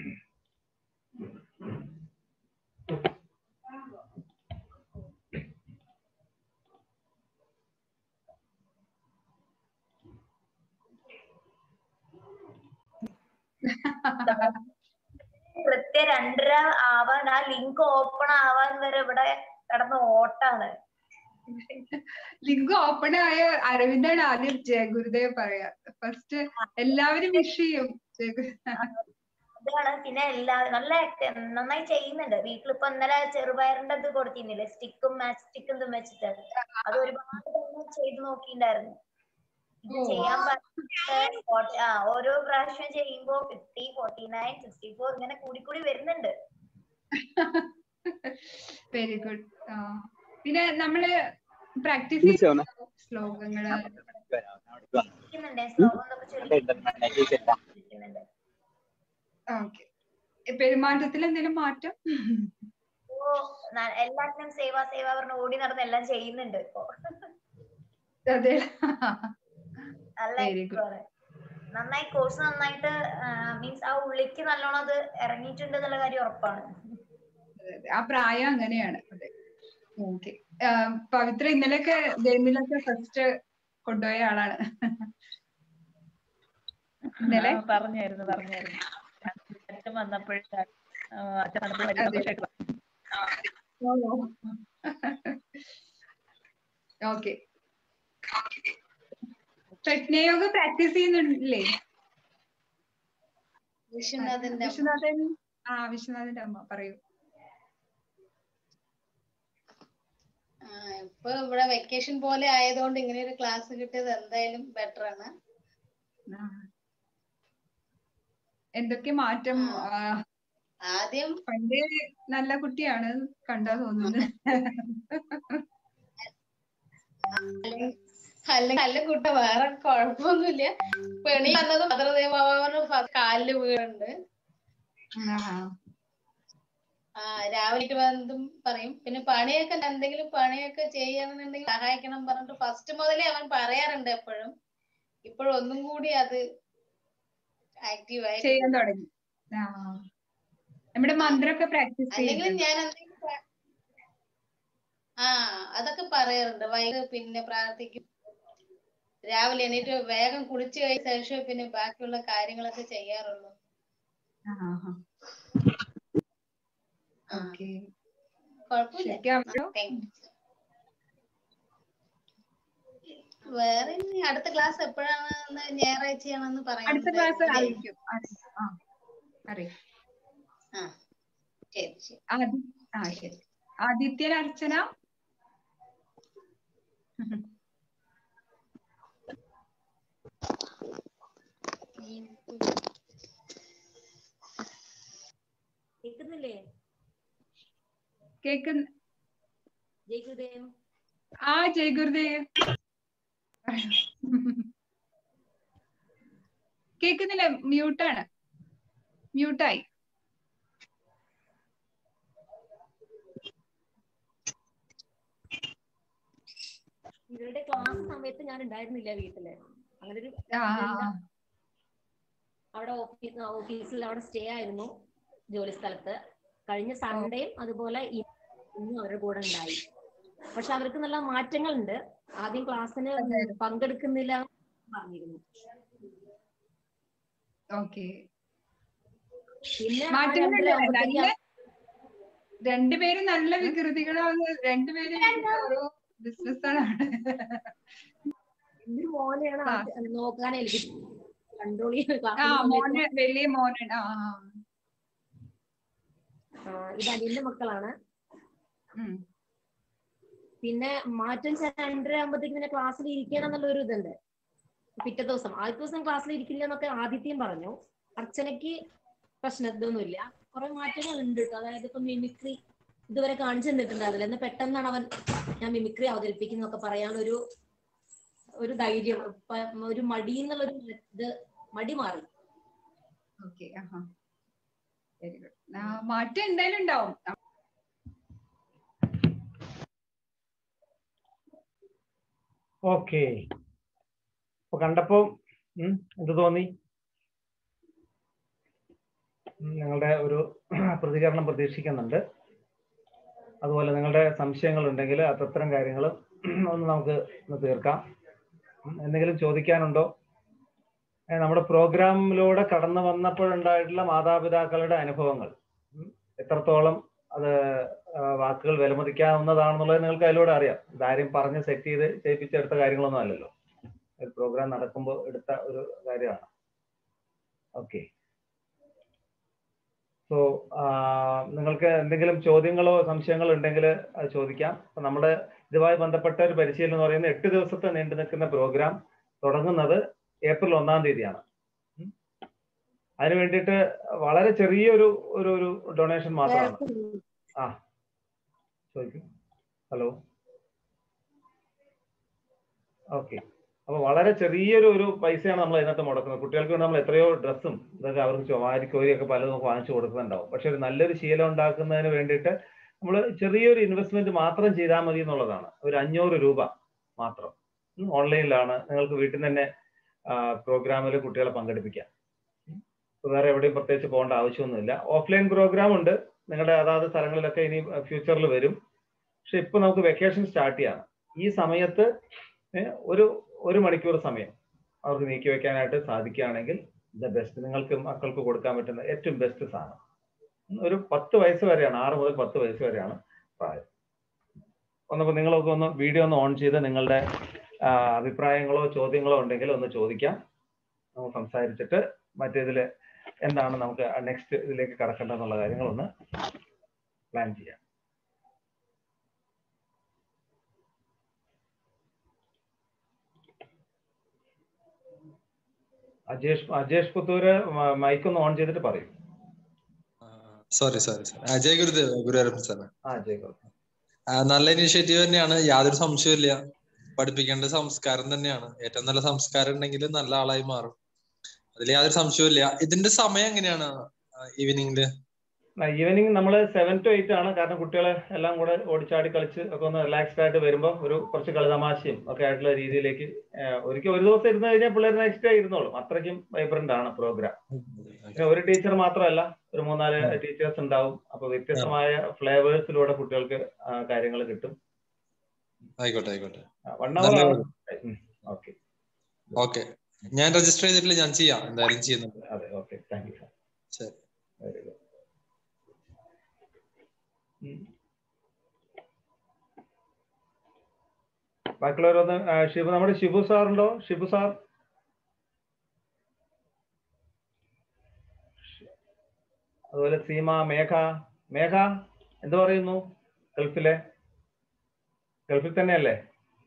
കൃത്യ രണ്ടര ആവാൻ ആ ലിങ്ക് ഓപ്പൺ ആവാൻ വരെ ഇവിടെ കിടന്ന് ഓട്ടാണ്. ലിങ്ക് ഓപ്പൺ ആയ അരവിന്ദാണ് ആദ്യം ജയഗുരുദേവ് പറയാ. ഫസ്റ്റ് എല്ലാവരും വിഷ് ചെയ്യും. അതാണ്. പിന്നെ എല്ലാവരും നല്ല നന്നായി ചെയ്യുന്നുണ്ട്. വീട്ടിലിപ്പോ ഇന്നലെ ചെറുപയറിന്റെ ഇത് കൊടുത്തിരുന്നില്ലേ, സ്റ്റിക്കും മാച്ച് സ്റ്റിക്കും ഇതും വെച്ചിട്ട്, അത് ഒരുപാട് ചെയ്ത് നോക്കിണ്ടായിരുന്നു. ഇത് ചെയ്യാൻ പറഞ്ഞിട്ട് ആ ഓരോ പ്രാവശ്യം ചെയ്യുമ്പോ fifty forty nine sixty four ഇങ്ങനെ കൂടി കൂടി വരുന്നുണ്ട്. Very good. പിന്നെ നമ്മള് പ്രാക്ടീസ് ചെയ്യുന്ന ശ്ലോകങ്ങള് പെരുമാറ്റത്തിൽ എന്തെങ്കിലും മാറ്റം? ഓ എല്ലാത്തിനും സേവാ സേവാ പറഞ്ഞ് ഓടി നടന്ന് എല്ലാം ചെയ്യുന്നുണ്ട് ഇപ്പൊ. അതെ, നന്നായി കോഴ്സ് നന്നായിട്ട് മീൻസ് ആ ഉള്ളിക്ക് നല്ലോണം അത് ഇറങ്ങിയിട്ടുണ്ട് എന്നുള്ള കാര്യം ഉറപ്പാണ്. ആ പ്രായം അങ്ങനെയാണ്. അതെ. ഓക്കെ. പവിത്ര ഇന്നലെയൊക്കെ ഗെയിമിലൊക്കെ ഫസ്റ്റ് കൊണ്ടുപോയ ആളാണ്. ഇന്നലെ പറഞ്ഞായിരുന്നു പറഞ്ഞായിരുന്നു അച്ഛൻ വന്നപ്പോഴത്തെ അച്ഛൻ വന്നപ്പോൾ വലിയ സന്തോഷമായിട്ട്. ഓക്കെ. പ്രജ്ഞയോഗ പ്രാക്ടീസ് ചെയ്യുന്നുണ്ടല്ലേ? വിശ്വനാഥൻ. ആ വിശ്വനാഥന്റെ അമ്മ പറയൂ. ഇപ്പൊ ഇവിടെ വെക്കേഷൻ പോലെ ആയതുകൊണ്ട് ഇങ്ങനെ ഒരു ക്ലാസ് കിട്ടിയത് എന്തായാലും ബെറ്റർ ആണ്. എന്തൊക്കെ മാറ്റം? ആദ്യം പണ്ട് നല്ല കുട്ടിയാണ് കണ്ടാ തോന്നുന്നത്. അല്ല നല്ല കുട്ട, വേറെ കുഴപ്പമൊന്നുമില്ല. പെണി വന്നതും ഭദ്രദേവ കാലില് വീഴുണ്ട്. ആ രാവിലെ വന്നതും പറയും. പിന്നെ പണിയൊക്കെ എന്തെങ്കിലും പണിയൊക്കെ ചെയ്യണമെന്നുണ്ടെങ്കിൽ സഹായിക്കണം പറഞ്ഞിട്ട് ഫസ്റ്റ് മുതലേ അവൻ പറയാറുണ്ട് എപ്പോഴും. ഇപ്പോഴൊന്നും കൂടി അത് ആക്റ്റീവായി ചെയ്യാൻ തുടങ്ങി. നമ്മുടെ മന്ത്രമൊക്കെ പ്രാക്ടീസ് അല്ലെങ്കിലും ഞാൻ എന്തെങ്കിലും ആ അതൊക്കെ പറയാറുണ്ട്. വൈകിട്ട് പിന്നെ പ്രാർത്ഥിക്കും. രാവിലെ എണീറ്റ് വേഗം കുളിച്ചു കഴിഞ്ഞ ശേഷം പിന്നെ ബാക്കിയുള്ള കാര്യങ്ങളൊക്കെ ചെയ്യാറുള്ളൂ. കുഴപ്പമില്ല. വേറെ അടുത്ത ക്ലാസ് എപ്പോഴാണ്? ഞായറാഴ്ചയാണെന്ന് പറയാം. അടുത്ത ക്ലാസ് അറിയിക്കും. ആ ശരി ശരി. ആ ശരി. ആദിത്യൻ അർച്ചന. കേക്കുന്നില്ലേ? കേക്കുന്ന ജയ് ഗുരുദേവ്. ആ ജയ് ഗുരുദേവ്. കേക്കുന്നില്ല, മ്യൂട്ടാണ്. മ്യൂട്ടായി. ഇവരുടെ ക്ലാസ് സമയത്ത് ഞാൻ ഉണ്ടായിരുന്നില്ല വീട്ടില്. അങ്ങനെ ഒരു അവിടെ ഓഫീസ് ഓഫീസിൽ അവിടെ സ്റ്റേ ആയിരുന്നു ജോലി സ്ഥലത്ത്. കഴിഞ്ഞ സൺഡേയും അതുപോലെ ഇന്നും അവരുടെ കൂടെ ഉണ്ടായി. പക്ഷെ അവർക്ക് നല്ല മാറ്റങ്ങളുണ്ട്. ആദ്യം ക്ലാസ്സിന് പങ്കെടുക്കുന്നില്ല പറഞ്ഞിരുന്നു. പിന്നെ രണ്ടുപേരും നല്ല വികൃതികളാണ്. രണ്ടുപേരും ഓരോ ബിസിനസ്സാണ്. മോനെയാണ് നോക്കാൻ ഏൽപ്പിച്ചത്. കൺട്രോൾ വലിയ മോനാണ്. ഇത് അനിയന്റെ മക്കളാണ്. പിന്നെ മാറ്റം രണ്ടര ആകുമ്പോഴത്തേക്ക് പിന്നെ ക്ലാസ്സിൽ ഇരിക്കണം എന്നുള്ള ഒരു ഇതുണ്ട്. പിറ്റേ ദിവസം ആദ്യത്തെ ദിവസം ക്ലാസ്സിൽ ഇരിക്കില്ല എന്നൊക്കെ ആദിത്യം പറഞ്ഞു. അർച്ചനയ്ക്ക് പ്രശ്നത്തൊന്നുമില്ല. കുറെ മാറ്റങ്ങൾ ഉണ്ട് കേട്ടോ. അതായത് ഇപ്പൊ മിമിക്രി ഇതുവരെ കാണിച്ചു തന്നിട്ടുണ്ടാവില്ല. എന്ന് പെട്ടെന്നാണ് അവൻ ഞാൻ മിമിക്രി അവതരിപ്പിക്കുന്നൊക്കെ പറയാനൊരു ഒരു ധൈര്യം, ഒരു മടി എന്നുള്ളൊരു ഇത് മടി മാറി. Okay, very good. മാറ്റം എന്തായാലും ഉണ്ടാവും. ഓക്കെ, അപ്പൊ കണ്ടപ്പോ എന്ത് തോന്നി? നിങ്ങളുടെ ഒരു പ്രതികരണം പ്രതീക്ഷിക്കുന്നുണ്ട്. അതുപോലെ നിങ്ങളുടെ സംശയങ്ങൾ ഉണ്ടെങ്കിൽ അത്തരം കാര്യങ്ങൾ ഒന്ന് നമുക്ക് ഒന്ന് തീർക്കാം. എന്തെങ്കിലും ചോദിക്കാനുണ്ടോ? നമ്മുടെ പ്രോഗ്രാമിലൂടെ കടന്നു വന്നപ്പോഴുണ്ടായിട്ടുള്ള മാതാപിതാക്കളുടെ അനുഭവങ്ങൾ എത്രത്തോളം അത് വാക്കുകൾ വിലമതിക്കാവുന്നതാണെന്നുള്ളത് നിങ്ങൾക്ക് അതിലൂടെ അറിയാം. ഇതാരും പറഞ്ഞ് സെറ്റ് ചെയ്ത് ചെയ്യിപ്പിച്ചെടുത്ത കാര്യങ്ങളൊന്നും അല്ലല്ലോ. ഒരു പ്രോഗ്രാം നടക്കുമ്പോൾ എടുത്ത ഒരു കാര്യമാണ്. ഓക്കെ, സോ നിങ്ങൾക്ക് എന്തെങ്കിലും ചോദ്യങ്ങളോ സംശയങ്ങളോ ഉണ്ടെങ്കിൽ അത് ചോദിക്കാം. അപ്പൊ നമ്മുടെ ഇതുമായി ബന്ധപ്പെട്ട ഒരു പരിശീലനം എന്ന് പറയുന്നത് എട്ട് ദിവസത്തെ നീണ്ടു നിൽക്കുന്ന പ്രോഗ്രാം തുടങ്ങുന്നത് ഏപ്രിൽ ഒന്നാം തീയതിയാണ്. അതിന് വേണ്ടിയിട്ട് വളരെ ചെറിയൊരു ഒരു ഒരു ഡൊണേഷൻ മാത്രമാണ്. ആ ചോദിക്കും. Hello, okay. അപ്പൊ വളരെ ചെറിയൊരു ഒരു പൈസയാണ് നമ്മൾ അതിനകത്ത് മുടക്കുന്നത്. കുട്ടികൾക്ക് വേണ്ടി നമ്മൾ എത്രയോ ഡ്രസ്സും ഇതൊക്കെ അവർക്ക് ചുമാരിക്കോരിയൊക്കെ പലതും നമുക്ക് വാങ്ങിച്ചു കൊടുക്കുന്നുണ്ടാവും. പക്ഷെ ഒരു നല്ലൊരു ശീലം ഉണ്ടാക്കുന്നതിന് വേണ്ടിയിട്ട് നമ്മൾ ചെറിയൊരു ഇൻവെസ്റ്റ്മെന്റ് മാത്രം ചെയ്താൽ മതി എന്നുള്ളതാണ്. ഒരു അഞ്ഞൂറ് രൂപ മാത്രം. ഓൺലൈനിലാണ്, നിങ്ങൾക്ക് വീട്ടിൽ നിന്ന് തന്നെ പ്രോഗ്രാമിൽ കുട്ടികളെ പങ്കെടുപ്പിക്കാം. വേറെ എവിടെയും പ്രത്യേകിച്ച് പോകേണ്ട ആവശ്യമൊന്നുമില്ല. ഓഫ്ലൈൻ പ്രോഗ്രാം ഉണ്ട് നിങ്ങളുടെ അതാത് സ്ഥലങ്ങളിലൊക്കെ ഇനി ഫ്യൂച്ചറിൽ വരും. പക്ഷെ ഇപ്പൊ നമുക്ക് വെക്കേഷൻ സ്റ്റാർട്ട് ചെയ്യാണ്. ഈ സമയത്ത് ഒരു ഒരു മണിക്കൂർ സമയം അവർക്ക് നീക്കി വെക്കാനായിട്ട് സാധിക്കുകയാണെങ്കിൽ ദ ബെസ്റ്റ്. നിങ്ങൾക്ക് മക്കൾക്ക് കൊടുക്കാൻ പറ്റുന്ന ഏറ്റവും ബെസ്റ്റ് സാധനം. ഒരു പത്ത് വയസ്സ് വരെയാണ്, ആറ് മുതൽ പത്ത് വയസ്സ് വരെയാണ് പ്രായം. ഒന്നപ്പോൾ നിങ്ങളൊക്കെ ഒന്ന് വീഡിയോ ഒന്ന് ഓൺ ചെയ്ത് നിങ്ങളുടെ അഭിപ്രായങ്ങളോ ചോദ്യങ്ങളോ ഉണ്ടെങ്കിൽ ഒന്ന് ചോദിക്കാം. നമുക്ക് സംസാരിച്ചിട്ട് മറ്റേതിൽ എന്താണ് നമുക്ക് നെക്സ്റ്റ് ഇതിലേക്ക് കടക്കേണ്ടതെന്നുള്ള കാര്യങ്ങളൊന്ന് പ്ലാൻ ചെയ്യാം. അജേഷ് അജേഷ് പുത്തൂര് മൈക്ക് ഒന്ന് ഓൺ ചെയ്തിട്ട് പറയും. Sorry sorry sorry Ajay Gurudev Guruvayurappan sir. ആ അജയ് ഗുരുദേവ്. നല്ല ഇനിഷ്യേറ്റീവ് തന്നെയാണ്, യാതൊരു സംശയമില്ല. പഠിപ്പിക്കേണ്ട സംസ്കാരം തന്നെയാണ്. ഏറ്റവും നല്ല സംസ്കാരം ഉണ്ടെങ്കിൽ നല്ല ആളായി മാറും, അതിൽ യാതൊരു സംശയമില്ല. ഇതിന്റെ സമയം എങ്ങനെയാണ് ഈവനിങ്ങില്? ഈവനിങ് നമ്മൾ സെവൻ ടു എയ്റ്റ് ആണ്. കാരണം കുട്ടികളെ എല്ലാം കൂടെ ഓടിച്ചാടി കളിച്ച് ഒക്കെ ഒന്ന് റിലാക്സ്ഡ് ആയിട്ട് വരുമ്പോൾ ഒരു കുറച്ച് കളിതമാശയും ഒക്കെ ആയിട്ടുള്ള രീതിയിലേക്ക് ഒരിക്കൽ ഒരു ദിവസം ഇരുന്ന് കഴിഞ്ഞാൽ പിള്ളേർ നെക്സ്റ്റ് ഡേ ഇരുന്നോളും. അത്രയ്ക്കും വൈബ്രന്റ് ആണ് പ്രോഗ്രാം. പിന്നെ ഒരു ടീച്ചർ മാത്രമല്ല, ഒരു മൂന്നാല് ടീച്ചേഴ്സ് ഉണ്ടാവും. അപ്പൊ വ്യത്യസ്തമായ ഫ്ലേവേഴ്സിലൂടെ കുട്ടികൾക്ക് കാര്യങ്ങൾ കിട്ടും. ആയിക്കോട്ടെ ആയിക്കോട്ടെ. വൺ അവർ ആണ്. ഓക്കെ ഓക്കെ, ഞാൻ രജിസ്റ്റർ ചെയ്തിട്ടില്ല, ഞാൻ ചെയ്യാം, എന്തായാലും ചെയ്യുന്നുണ്ട്. അതെ, ഓക്കെ, താങ്ക് യു. ശരി, വെരി ഗുഡ്. ബാക്കിയുള്ളവരൊന്ന് ഷിബു, നമ്മുടെ ഷിബു സാറുണ്ടോ? ഷിബു സാർ, അതുപോലെ സീമ, മേഘ. മേഘ എന്ത് പറയുന്നു? ഗൾഫിലെ ഗൾഫിൽ തന്നെയല്ലേ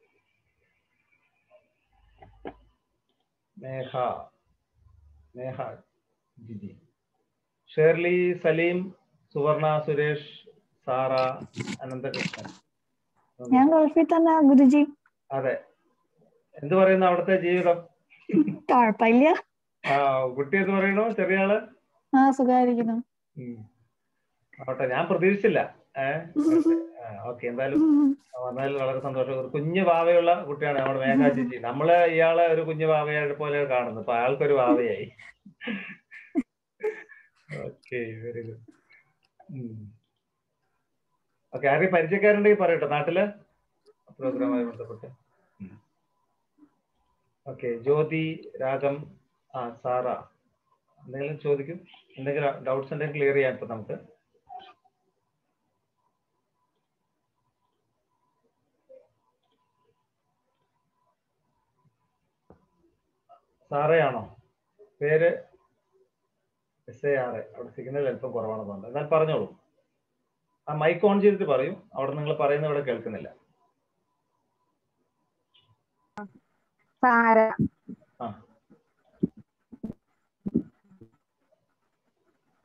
മേഘ? മേഘ ജിജി, ഷേർലി, സലീം, സുവർണ, സുരേഷ്, സാറ, അനന്തകൃഷ്ണൻ. ഞാൻ ഗൾഫിൽ തന്നെ ഗുരുജി. അതെ, എന്ത് പറയുന്നു അവിടുത്തെ ജീവിതം? കുഴപ്പമില്ല. ആ, കുട്ടി എന്ത് പറയണു? ചെറിയ ആള് ആ സുഖായിരിക്കുന്നു. ആവട്ടെ, ഞാൻ പ്രതീക്ഷിച്ചില്ല. ഏഹ് ഓക്കെ, എന്തായാലും വന്നതിൽ വളരെ സന്തോഷം. ഒരു കുഞ്ഞു വാവയുള്ള കുട്ടിയാണ് നമ്മുടെ മേഘാ ചേച്ചി. നമ്മള് ഇയാളെ ഒരു കുഞ്ഞു വാവയെ പോലെ കാണുന്നു, അപ്പൊ അയാൾക്കൊരു വാവയായി. Okay, very good. ഓക്കെ, ആരെയും പരിചയക്കാരുണ്ടെങ്കിൽ പറയട്ടെ നാട്ടില് പ്രോഗ്രാമായി ബന്ധപ്പെട്ട്. ഓക്കെ, ജ്യോതി, രാഗം, ആ സാറ, എന്തെങ്കിലും ചോദിക്കും? എന്തെങ്കിലും ഡൗട്ട്സ് ഉണ്ടെങ്കിൽ ക്ലിയർ ചെയ്യാൻ ഇപ്പൊ നമുക്ക്. സാറയാണോ പേര്? S A R A. അവിടെ സിഗ്നൽ അല്പം കുറവാണെന്ന് തോന്നുന്നത്. എന്നാൽ പറഞ്ഞോളൂ. ആ മൈക്ക് ഓൺ ചെയ്തിട്ട് പറയും. അവിടെ നിങ്ങൾ പറയുന്നത് ഇവിടെ കേൾക്കുന്നില്ല. സാര. ആ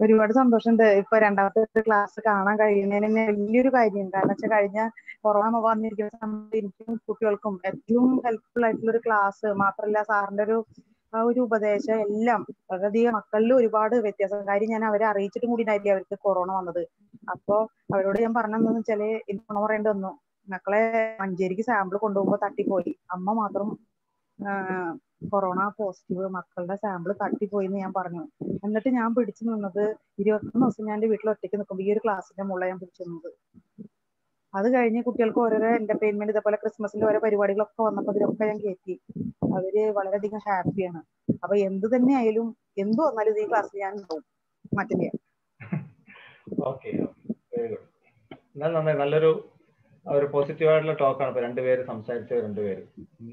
ഒരുപാട് സന്തോഷമുണ്ട്. ഇപ്പൊ രണ്ടാമത്തെ ക്ലാസ് കാണാൻ കഴിയുന്നതിന് തന്നെ വലിയൊരു കാര്യം. കാരണം വെച്ചാൽ കഴിഞ്ഞ കൊറോണ വന്നിരിക്കുന്ന സമയത്ത് എനിക്കും കുട്ടികൾക്കും ഏറ്റവും ഹെൽപ്ഫുൾ ആയിട്ടുള്ള ഒരു ക്ലാസ് മാത്രമല്ല സാറിന്റെ ഒരു ആ ഒരു ഉപദേശം എല്ലാം വളരെയധികം മക്കളിൽ ഒരുപാട് വ്യത്യാസം. കാര്യം ഞാൻ അവരെ അറിയിച്ചിട്ടും കൂടി ഉണ്ടായില്ല അവർക്ക് കൊറോണ വന്നത്. അപ്പൊ അവരോട് ഞാൻ പറഞ്ഞെന്ന് വെച്ചാല് ഇന്ന് പറയേണ്ടി വന്നു, മക്കളെ മഞ്ചേരിക്ക് സാമ്പിൾ കൊണ്ടുപോകുമ്പോ തട്ടിപ്പോയി, അമ്മ മാത്രം കൊറോണ പോസിറ്റീവ്, മക്കളുടെ സാമ്പിൾ തട്ടിപ്പോയി എന്ന് ഞാൻ പറഞ്ഞു. എന്നിട്ട് ഞാൻ പിടിച്ചു നിന്നത് ഇരുപത്തൊന്ന് ദിവസം ഞാൻ എന്റെ വീട്ടിൽ ഒറ്റയ്ക്ക് നിൽക്കുമ്പോൾ ഈ ഒരു ക്ലാസ്സിന്റെ മുകളിൽ ഞാൻ പിടിച്ചു നിന്നത്. അത് കഴിഞ്ഞ് കുട്ടികൾക്ക് ഓരോരോ എന്റർടൈൻമെന്റ് ഇതേപോലെ ക്രിസ്മസിന്റെ ഓരോ പരിപാടികളൊക്കെ വന്നപ്പോൾ അതിലൊക്കെ ഞാൻ കയറ്റി. അവര് വളരെയധികം ഹാപ്പിയാണ്. അപ്പൊ എന്ത് തന്നെ ആയാലും എന്ത് വന്നാലും ഈ ക്ലാസ്സിൽ ഞാൻ ഉണ്ടാവും, മാറ്റില്ല. Okay, very good. എന്നാൽ നന്നായി, നല്ലൊരു ഒരു പോസിറ്റീവ് ആയിട്ടുള്ള ടോക്കാണ് ഇപ്പൊ രണ്ടുപേര് സംസാരിച്ചത്, രണ്ടുപേരും.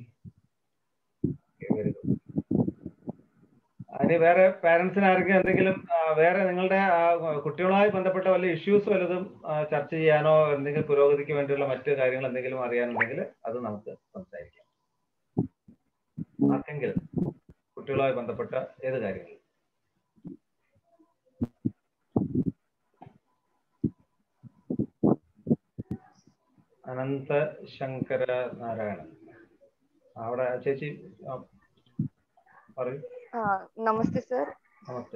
Very good. അതിന് വേറെ പാരന്റ്സിന് ആർക്കും എന്തെങ്കിലും വേറെ നിങ്ങളുടെ കുട്ടികളുമായി ബന്ധപ്പെട്ട വല്ല ഇഷ്യൂസ് വല്ലതും ചർച്ച ചെയ്യാനോ എന്തെങ്കിലും പുരോഗതിക്ക് വേണ്ടിയുള്ള മറ്റു കാര്യങ്ങൾ എന്തെങ്കിലും അറിയാനുണ്ടെങ്കിൽ അത് നമുക്ക് സംസാരിക്കാം. ആർക്കെങ്കിലും കുട്ടികളുമായി ബന്ധപ്പെട്ട ഏത് കാര്യങ്ങൾ? അനന്ത ശങ്കര നാരായണൻ അവിടെ ചേച്ചി പറയൂ. നമസ്തേ സർ. നമസ്തേ.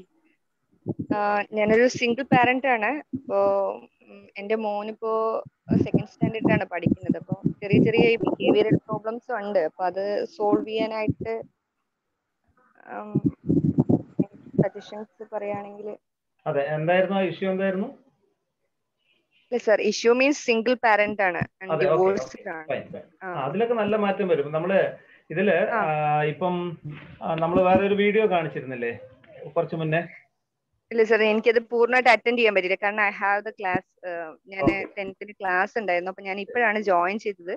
ഞാനൊരു സിംഗിൾ പാരന്റ് ആണ്. ഇപ്പോ എന്റെ മോനിപ്പോ സെക്കൻഡ് സ്റ്റാൻഡേർഡിലാണ് പഠിക്കുന്നത്. അപ്പൊ ചെറിയ ചെറിയ ബിഹേവിയറൽ പ്രോബ്ലംസ് ഉണ്ട്. അപ്പൊ അത് സോൾവ് ചെയ്യാനായിട്ട് സജഷൻസ് പറയുകയാണെങ്കിൽ. അതെ, എന്തായിരുന്നു ഇഷ്യൂ? എന്തായിരുന്നു? Sir, issue means single parent ആണ്, ഡിവോഴ്സ്ഡ് ആണ്. അതിലൊക്കെ നല്ല മാറ്റം വരും. നമ്മള് ഇതില് ഇപ്പം നമ്മൾ വേറെ ഒരു വീഡിയോ കാണിച്ചിരുന്നില്ലേ കുറച്ചു മുന്നേ? ഇല്ല സർ, എനിക്കത് പൂർണ്ണമായിട്ട് അറ്റൻഡ് ചെയ്യാൻ പറ്റില്ല. കാരണം ഐ ഹാവ് ദ ക്ലാസ്. ഞാൻ ടെൻത്തിന് ക്ലാസ് ഉണ്ടായിരുന്നു. അപ്പൊ ഞാൻ ഇപ്പോഴാണ് ജോയിൻ ചെയ്തത്.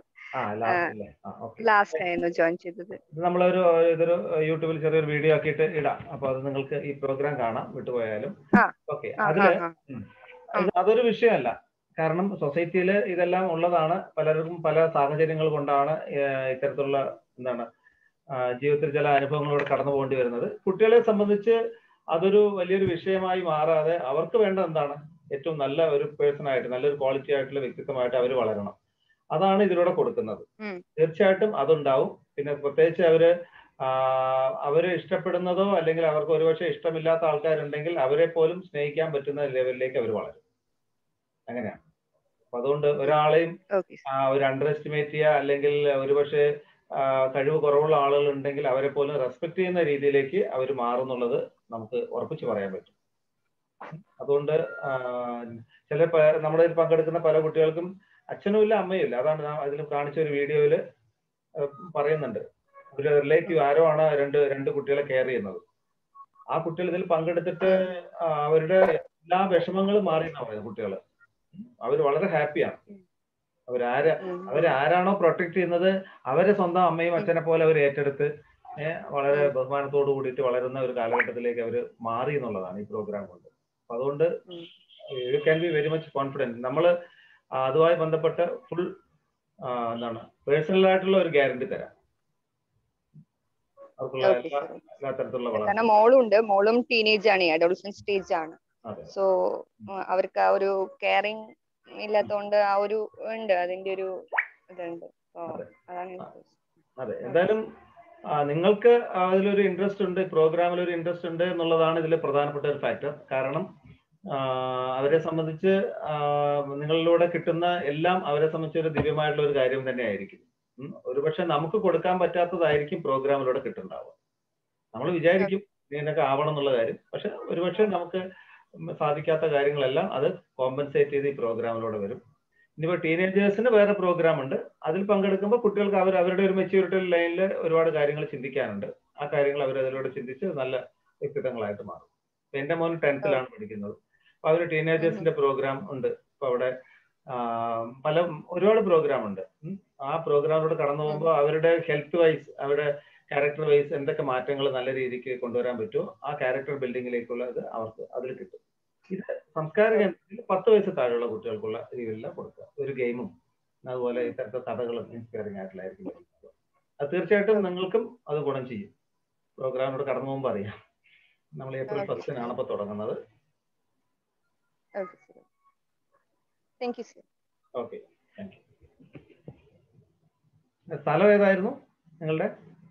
ലാസ്റ്റ് ആയിരുന്നു ജോയിൻ ചെയ്തത്. നമ്മളൊരു ഇതൊരു യൂട്യൂബിൽ ചെറിയൊരു വീഡിയോ ആക്കിയിട്ട് ഇടാം. അപ്പൊ അത് നിങ്ങൾക്ക് ഈ പ്രോഗ്രാം കാണാം വിട്ടുപോയാലും. ഓക്കെ, അതില് അതൊരു വിഷയമല്ല. കാരണം സൊസൈറ്റിയിൽ ഇതെല്ലാം ഉള്ളതാണ്. പലർക്കും പല സാഹചര്യങ്ങൾ കൊണ്ടാണ് ഇത്തരത്തിലുള്ള എന്താണ് ജീവിതത്തിൽ ചില അനുഭവങ്ങളോട് കടന്നു പോകേണ്ടി വരുന്നത്. കുട്ടികളെ സംബന്ധിച്ച് അതൊരു വലിയൊരു വിഷയമായി മാറാതെ അവർക്ക് വേണ്ട എന്താണ് ഏറ്റവും നല്ല ഒരു പേഴ്സൺ ആയിട്ട്, നല്ലൊരു ക്വാളിറ്റി ആയിട്ടുള്ള വ്യക്തിത്വമായിട്ട് അവർ വളരണം. അതാണ് ഇതിലൂടെ കൊടുക്കുന്നത്. തീർച്ചയായിട്ടും അതുണ്ടാവും. പിന്നെ പ്രത്യേകിച്ച് അവര് അവര് ഇഷ്ടപ്പെടുന്നതോ അല്ലെങ്കിൽ അവർക്ക് ഒരുപക്ഷെ ഇഷ്ടമില്ലാത്ത ആൾക്കാരുണ്ടെങ്കിൽ അവരെ പോലും സ്നേഹിക്കാൻ പറ്റുന്ന ലെവലിലേക്ക് അവർ വളരും. അങ്ങനെയാണ്. അപ്പൊ അതുകൊണ്ട് ഒരാളെയും ഒരു അണ്ടർ എസ്റ്റിമേറ്റ് ചെയ്യുക അല്ലെങ്കിൽ ഒരുപക്ഷെ കഴിവ് കുറവുള്ള ആളുകൾ ഉണ്ടെങ്കിൽ അവരെ പോലും റെസ്പെക്ട് ചെയ്യുന്ന രീതിയിലേക്ക് അവർ മാറുന്നുള്ളത് നമുക്ക് ഉറപ്പിച്ച് പറയാൻ പറ്റും. അതുകൊണ്ട് ചില നമ്മുടെ പങ്കെടുക്കുന്ന പല കുട്ടികൾക്കും അച്ഛനും ഇല്ല അമ്മയും ഇല്ല. അതാണ് അതിൽ കാണിച്ച ഒരു വീഡിയോയിൽ പറയുന്നുണ്ട്. ഒരു റിലേറ്റീവ് ആരോ ആണ് രണ്ട് രണ്ട് കുട്ടികളെ കെയർ ചെയ്യുന്നത്. ആ കുട്ടികൾ ഇതിൽ പങ്കെടുത്തിട്ട് അവരുടെ എല്ലാ വിഷമങ്ങളും മാറിയെന്നാ പറയുന്നത്. കുട്ടികൾ അവർ വളരെ ഹാപ്പിയാണ്. അവരാര അവരാരാണോ പ്രൊട്ടക്ട് ചെയ്യുന്നത് അവരെ സ്വന്തം അമ്മയും അച്ഛനെ പോലെ അവർ ഏറ്റെടുത്ത് വളരെ ബഹുമാനത്തോടു കൂടിയിട്ട് വളരുന്ന ഒരു കാലഘട്ടത്തിലേക്ക് അവർ മാറി എന്നുള്ളതാണ് ഈ പ്രോഗ്രാം കൊണ്ട്. അപ്പൊ അതുകൊണ്ട് you can be very much confident. നമ്മൾ അതുമായി ബന്ധപ്പെട്ട ഫുൾ എന്താണ് പേഴ്സണൽ ആയിട്ടുള്ള ഒരു ഗ്യാരണ്ടി തരാം. അവർക്കുള്ള എല്ലാ എല്ലാ തരത്തിലുള്ള കാരണം മോളുണ്ട്, മോളും ടീനേജ് ആണ്, അഡോളസന്റ് സ്റ്റേജ് ആണ്. സോ അവർക്ക് ആ ഒരു കെയറിങ് ഇല്ലാത്തതുകൊണ്ട് ആ ഒരു ഉണ്ട്, അതിന്റെ ഒരു ഇതുണ്ട്. അതെ, എന്തായാലും നിങ്ങൾക്ക് അതിലൊരു ഇൻട്രസ്റ്റ് ഉണ്ട്, പ്രോഗ്രാമിൽ ഒരു ഇൻട്രസ്റ്റ് ഉണ്ട് എന്നുള്ളതാണ് ഇതിൽ പ്രധാനപ്പെട്ട ഒരു ഫാക്ടർ. കാരണം അവരെ സംബന്ധിച്ച് നിങ്ങളിലൂടെ കിട്ടുന്ന എല്ലാം അവരെ സംബന്ധിച്ച് ഒരു ദിവ്യമായിട്ടുള്ള ഒരു കാര്യം തന്നെ ആയിരിക്കും. ഒരുപക്ഷെ നമുക്ക് കൊടുക്കാൻ പറ്റാത്തതായിരിക്കും പ്രോഗ്രാമിലൂടെ കിട്ടുന്നുണ്ടാവുക. നമ്മൾ വിചാരിക്കും ഇതിനൊക്കെ ആവണം എന്നുള്ള കാര്യം, പക്ഷെ ഒരുപക്ഷെ നമുക്ക് സാധിക്കാത്ത കാര്യങ്ങളെല്ലാം അത് കോമ്പൻസേറ്റ് ചെയ്ത് ഈ പ്രോഗ്രാമിലൂടെ വരും. ഇനിയിപ്പോൾ ടീനേജേഴ്സിന് വേറെ പ്രോഗ്രാം ഉണ്ട്. അതിൽ പങ്കെടുക്കുമ്പോൾ കുട്ടികൾക്ക് അവർ അവരുടെ ഒരു മെച്യൂരിറ്റി ലൈനിൽ ഒരുപാട് കാര്യങ്ങൾ ചിന്തിക്കാനുണ്ട്. ആ കാര്യങ്ങൾ അവർ അതിലൂടെ ചിന്തിച്ച് നല്ല വ്യക്തിത്വങ്ങളായിട്ട് മാറും. എൻ്റെ മോൻ ടെൻത്തിലാണ് പഠിക്കുന്നത്. അപ്പൊ അവർ ടീനേജേഴ്സിന്റെ പ്രോഗ്രാം ഉണ്ട്. ഇപ്പൊ അവിടെ പല ഒരുപാട് പ്രോഗ്രാം ഉണ്ട്. ആ പ്രോഗ്രാമിലൂടെ കടന്നു പോകുമ്പോൾ അവരുടെ ഹെൽത്ത് വൈസ് അവരുടെ ക്യാരക്ടർ വൈസ് എന്തൊക്കെ മാറ്റങ്ങൾ നല്ല രീതിക്ക് കൊണ്ടുവരാൻ പറ്റുമോ ആ ക്യാരക്ടർ ബിൽഡിങ്ങിലേക്കുള്ള ഇത് അവർക്ക് അതിൽ കിട്ടും. ഇത് സംസ്കാര കേന്ദ്രത്തിൽ പത്ത് വയസ്സ് താഴെയുള്ള കുട്ടികൾക്കുള്ള രീതിയിലുള്ള കൊടുക്കുക. ഒരു ഗെയിമും അതുപോലെ ഇത്തരത്തെ കഥകളും ഇൻസ്പയറിംഗ് ആയിട്ടുള്ളതായിരിക്കും. അത് തീർച്ചയായിട്ടും നിങ്ങൾക്കും അത് ഗുണം ചെയ്യും. പ്രോഗ്രാമിലൂടെ കടന്നു പോകുമ്പോൾ അറിയാം. നമ്മൾ ഏപ്രിൽ ഫസ്റ്റിനാണ് ഇപ്പോൾ തുടങ്ങുന്നത്. Okay sir. Thank you sir. Okay, thank you. സ്ഥലം ഏതായിരുന്നു നിങ്ങളുടെ?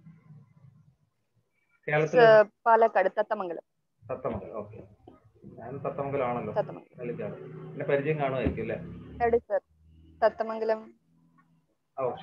കേരളത്തിൽ? പാലക്കാട്, തത്തമംഗലം. തത്തമംഗലം, ഓക്കെ. ഞാൻ തത്തമംഗലം ആണല്ലോ. തത്തമംഗലം. പിന്നെ പരിചയം കാണുമായിരിക്കും അല്ലേ? എവിടെ സർ? തത്തമംഗലം. Okay,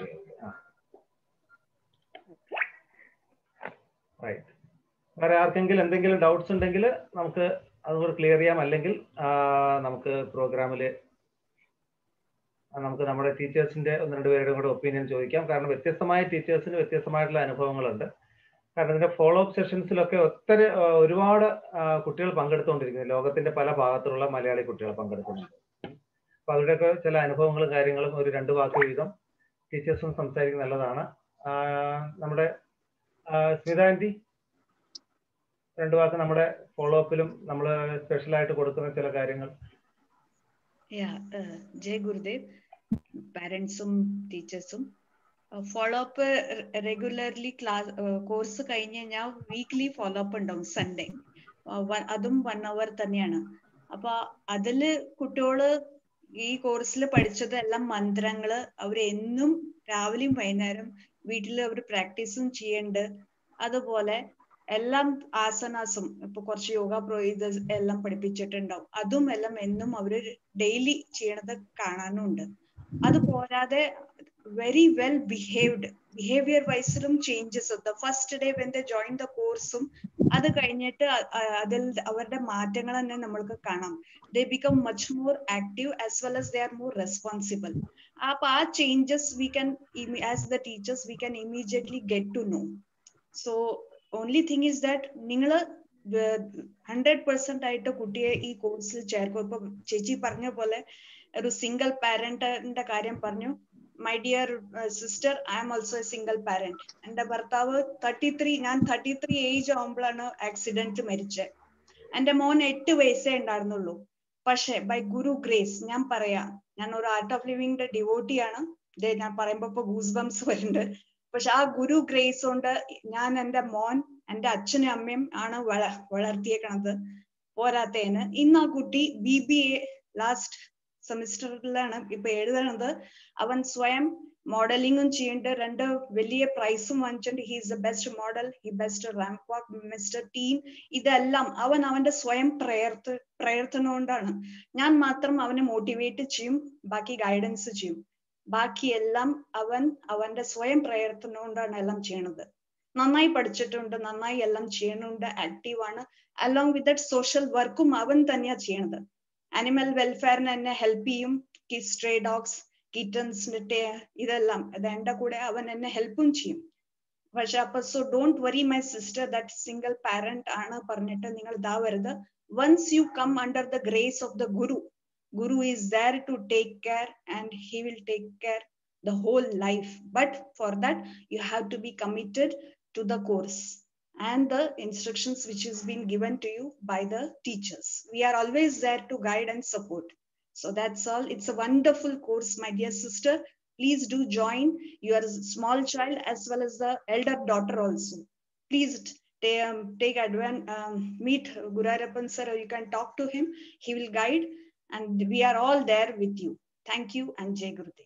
right. വേറെ ആർക്കെങ്കിലും എന്തെങ്കിലും ഡൗട്ട്സ് ഉണ്ടെങ്കിൽ നമുക്ക് അതുകൂടെ ക്ലിയർ ചെയ്യാം. അല്ലെങ്കിൽ നമുക്ക് പ്രോഗ്രാമിൽ നമുക്ക് നമ്മുടെ ടീച്ചേഴ്സിന്റെ ഒന്ന് രണ്ട് പേരുടെ കൂടെ ഒപ്പീനിയൻ ചോദിക്കാം. കാരണം വ്യത്യസ്തമായ ടീച്ചേഴ്സിന് വ്യത്യസ്തമായിട്ടുള്ള അനുഭവങ്ങളുണ്ട്. കാരണം ഇതിന്റെ ഫോളോ അപ്പ് സെഷൻസിലൊക്കെ ഒത്തിരി ഒരുപാട് കുട്ടികൾ പങ്കെടുത്തുകൊണ്ടിരിക്കുന്നു. ലോകത്തിന്റെ പല ഭാഗത്തുള്ള മലയാളി കുട്ടികൾ പങ്കെടുക്കുന്നുണ്ട്. അപ്പൊ അവരുടെയൊക്കെ ചില അനുഭവങ്ങളും കാര്യങ്ങളും ഒരു രണ്ട് വാക്ക് വീതം ടീച്ചേഴ്സും സംസാരിക്കുന്നത് നല്ലതാണ്. നമ്മുടെ സ്മിത ആന്റി രണ്ട് വാക്ക് നമ്മുടെ ഫോളോ അപ്പിലും നമ്മൾ സ്പെഷ്യലായിട്ട് കൊടുക്കുന്ന ചില കാര്യങ്ങൾ. ജയ് ഗുരുദേവ്. പാരന്റ്സും ടീച്ചേഴ്സും follow up regularly class course കഴിഞ്ഞ് കഴിഞ്ഞാൽ വീക്ക്ലി ഫോളോ അപ്പ് ഉണ്ടാവും. സൺഡേ അതും വൺ അവർ തന്നെയാണ്. അപ്പൊ അതില് കുട്ടികള് ഈ കോഴ്സിൽ പഠിച്ചത് എല്ലാം മന്ത്രങ്ങള് അവർ എന്നും രാവിലെയും വൈകുന്നേരം വീട്ടിൽ അവർ പ്രാക്ടീസും ചെയ്യണ്ട്. അതുപോലെ എല്ലാം ആസനാസും ഇപ്പൊ കുറച്ച് യോഗ പ്രോയിസ് എല്ലാം പഠിപ്പിച്ചിട്ടുണ്ടാവും. അതും എല്ലാം എന്നും അവര് ഡെയിലി ചെയ്യണത് കാണാനുണ്ട്. അത് പോരാതെ വെരി വെൽ ബിഹേവ്ഡ്, ബിഹേവിയർ വൈസിലും changes. The first day when the join the കോഴ്സും അത് കഴിഞ്ഞിട്ട് അതിൽ അവരുടെ മാറ്റങ്ങൾ തന്നെ നമ്മൾക്ക് കാണാം. They become much more active as well as they are more responsible. അപ്പൊ ആ changes we can as the teachers we can immediately get to know. So only thing is that നിങ്ങൾ ഹൺഡ്രഡ് പെർസെന്റ് ആയിട്ട് കുട്ടിയെ ഈ കോഴ്സിൽ ചേർക്കും. ഇപ്പൊ ചേച്ചി പറഞ്ഞ പോലെ ഒരു സിംഗിൾ പാരന്റിന്റെ കാര്യം പറഞ്ഞു. My dear sister, I am also a single parent. എന്റെ ഭർത്താവ് തേർട്ടി ത്രീ ഞാൻ തേർട്ടി ത്രീ ഏജ് ആകുമ്പോഴാണ് ആക്സിഡന്റ് മരിച്ചത്. എന്റെ മോൻ എട്ട് വയസ്സേ ഉണ്ടായിരുന്നുള്ളൂ. പക്ഷെ ബൈ ഗുരു ഗ്രേസ് ഞാൻ പറയാം, ഞാൻ ഒരു ആർട്ട് ഓഫ് ലിവിങ്ങിന്റെ ഡിവോട്ടിയാണ്. ഞാൻ പറയുമ്പോ ഇപ്പൊ ഗൂസ് ബംസ് വരുന്നുണ്ട്. പക്ഷെ ആ ഗുരു ഗ്രേസ് കൊണ്ട് ഞാൻ എന്റെ മോൻ എന്റെ അച്ഛനും അമ്മയും ആണ് വള വളർത്തിയേക്കണത്. പോരാത്തേന് ഇന്ന് ആ കുട്ടി ബി ബി എ ലാസ്റ്റ് സെമിസ്റ്ററിലാണ് ഇപ്പൊ എഴുതണത്. അവൻ സ്വയം മോഡലിംഗും ചെയ്യുന്നുണ്ട്. രണ്ട് വലിയ പ്രൈസും വാങ്ങിച്ചിട്ടുണ്ട്. He is the best model, he best ramp walk, mister team. ഇതെല്ലാം അവൻ അവന്റെ സ്വയം പ്രയർത്ത പ്രയത്നം കൊണ്ടാണ്. ഞാൻ മാത്രം അവനെ മോട്ടിവേറ്റ് ചെയ്യും, ബാക്കി ഗൈഡൻസ് ചെയ്യും. ബാക്കിയെല്ലാം അവൻ അവന്റെ സ്വയം പ്രയത്നം കൊണ്ടാണ് എല്ലാം ചെയ്യണത്. നന്നായി പഠിച്ചിട്ടുണ്ട്, നന്നായി എല്ലാം ചെയ്യണുണ്ട്, ആക്റ്റീവാണ്. അലോങ് വിത്ത് ദറ്റ് സോഷ്യൽ വർക്കും അവൻ തന്നെയാ ചെയ്യണത്. അനിമൽ വെൽഫെയറിന് എന്നെ ഹെൽപ്പ് ചെയ്യും. സ്ട്രേ ഡോഗ്സ്, കിറ്റൻസിന്റെ ഇതെല്ലാം എന്റെ കൂടെ അവൻ എന്നെ ഹെൽപ്പും ചെയ്യും. പക്ഷെ അപ്പൊ so don't worry my sister that single parent ആണ് പറഞ്ഞിട്ട് നിങ്ങൾ ഇതാവരുത്. Once you come under the grace of the guru, Guru is there to take care and he will take care the whole life. But for that, you have to be committed to the course and the instructions which has been given to you by the teachers. We are always there to guide and support. So that's all. It's a wonderful course, my dear sister. Please do join your small child as well as the elder daughter also. Please take, um, take advantage, um, meet Gurarappan sir, or you can talk to him. He will guide. And we are all there with you. Thank you and Jai Gurudev.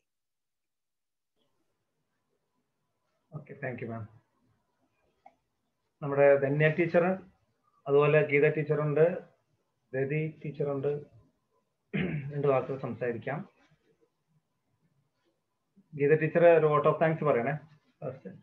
Okay, thank you, ma'am. നമ്മുടെ Dhanya teacher, അതുപോലെ ഗീത ടീച്ചറുണ്ട്, രതി ടീച്ചറുണ്ട്. രണ്ട് വാക്കുകൾ സംസാരിക്കാം. Geetha teacher ഒരു vote of thanks പറയണേ first.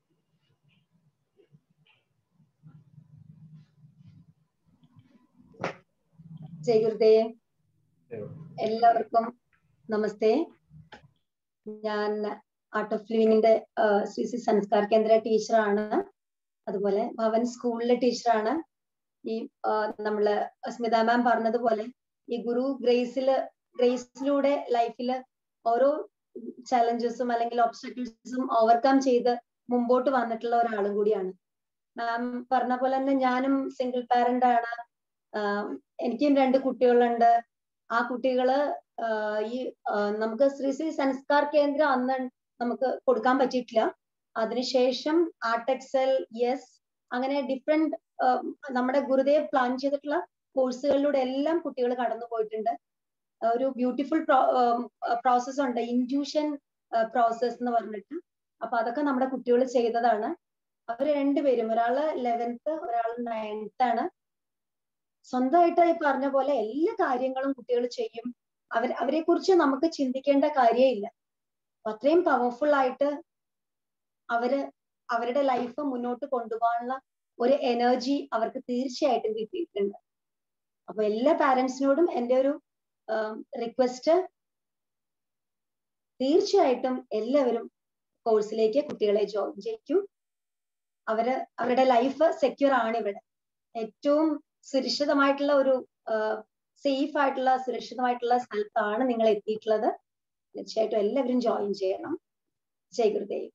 Jai Gurudev. എല്ലാവർക്കും നമസ്തേ. ഞാൻ art of ലിവിങ്ങിന്റെ ശ്രീ ശ്രീ സംസ്കാർ കേന്ദ്ര ടീച്ചറാണ്. അതുപോലെ ഭവൻ സ്കൂളിലെ ടീച്ചറാണ്. ഈ നമ്മള് സ്മിത മാം പറഞ്ഞതുപോലെ ഈ ഗുരു ഗ്രേസില് ഗ്രേസിലൂടെ ലൈഫില് ഓരോ ചലഞ്ചസും അല്ലെങ്കിൽ ഒബ്സ്റ്റക്കിൾസും ഓവർകം ചെയ്ത് മുമ്പോട്ട് വന്നിട്ടുള്ള ഒരാളും കൂടിയാണ്. മാം പറഞ്ഞ പോലെ തന്നെ ഞാനും സിംഗിൾ പാരന്റ് ആണ്. എനിക്കും രണ്ട് കുട്ടികളുണ്ട്. ആ കുട്ടികള് ഈ നമുക്ക് ശ്രീ ശ്രീ സംസ്കാർ കേന്ദ്രം അന്ന് നമുക്ക് കൊടുക്കാൻ പറ്റിയിട്ടില്ല. അതിനുശേഷം ആർട്ട് എക്സൽ, യെസ്, അങ്ങനെ ഡിഫറെന്റ് നമ്മുടെ ഗുരുദേവ് പ്ലാൻ ചെയ്തിട്ടുള്ള കോഴ്സുകളിലൂടെ എല്ലാം കുട്ടികൾ കടന്നു പോയിട്ടുണ്ട്. ഒരു ബ്യൂട്ടിഫുൾ പ്രോസസ് ഉണ്ട്, ഇൻഡ്യൂഷൻ പ്രോസസ് എന്ന് പറഞ്ഞിട്ട്. അപ്പൊ അതൊക്കെ നമ്മുടെ കുട്ടികൾ ചെയ്തതാണ്. അവര് രണ്ടുപേരും, ഒരാള് ലെവൻത്ത് ഒരാൾ നയൻത്ത് ആണ്. സ്വന്തമായിട്ട് ഈ പറഞ്ഞ പോലെ എല്ലാ കാര്യങ്ങളും കുട്ടികൾ ചെയ്യും. അവർ അവരെ കുറിച്ച് നമുക്ക് ചിന്തിക്കേണ്ട കാര്യമില്ല. അത്രയും പവർഫുൾ ആയിട്ട് അവര് അവരുടെ ലൈഫ് മുന്നോട്ട് കൊണ്ടുപോകാനുള്ള ഒരു എനർജി അവർക്ക് തീർച്ചയായിട്ടും കിട്ടിയിട്ടുണ്ട്. അപ്പൊ എല്ലാ പാരന്റ്സിനോടും എൻ്റെ ഒരു റിക്വസ്റ്റ്, തീർച്ചയായിട്ടും എല്ലാവരും കോഴ്സിലേക്ക് കുട്ടികളെ ജോയിൻ ചെയ്യിക്കും. അവര് അവരുടെ ലൈഫ് സെക്യൂർ ആണ്. ഇവിടെ ഏറ്റവും സുരക്ഷിതമായിട്ടുള്ള ഒരു സേഫ് ആയിട്ടുള്ള സുരക്ഷിതമായിട്ടുള്ള സ്ഥലത്താണ് നിങ്ങൾ എത്തിയിട്ടുള്ളത്. തീർച്ചയായിട്ടും എല്ലാവരും ജോയിൻ ചെയ്യണം. Jai Gurudev.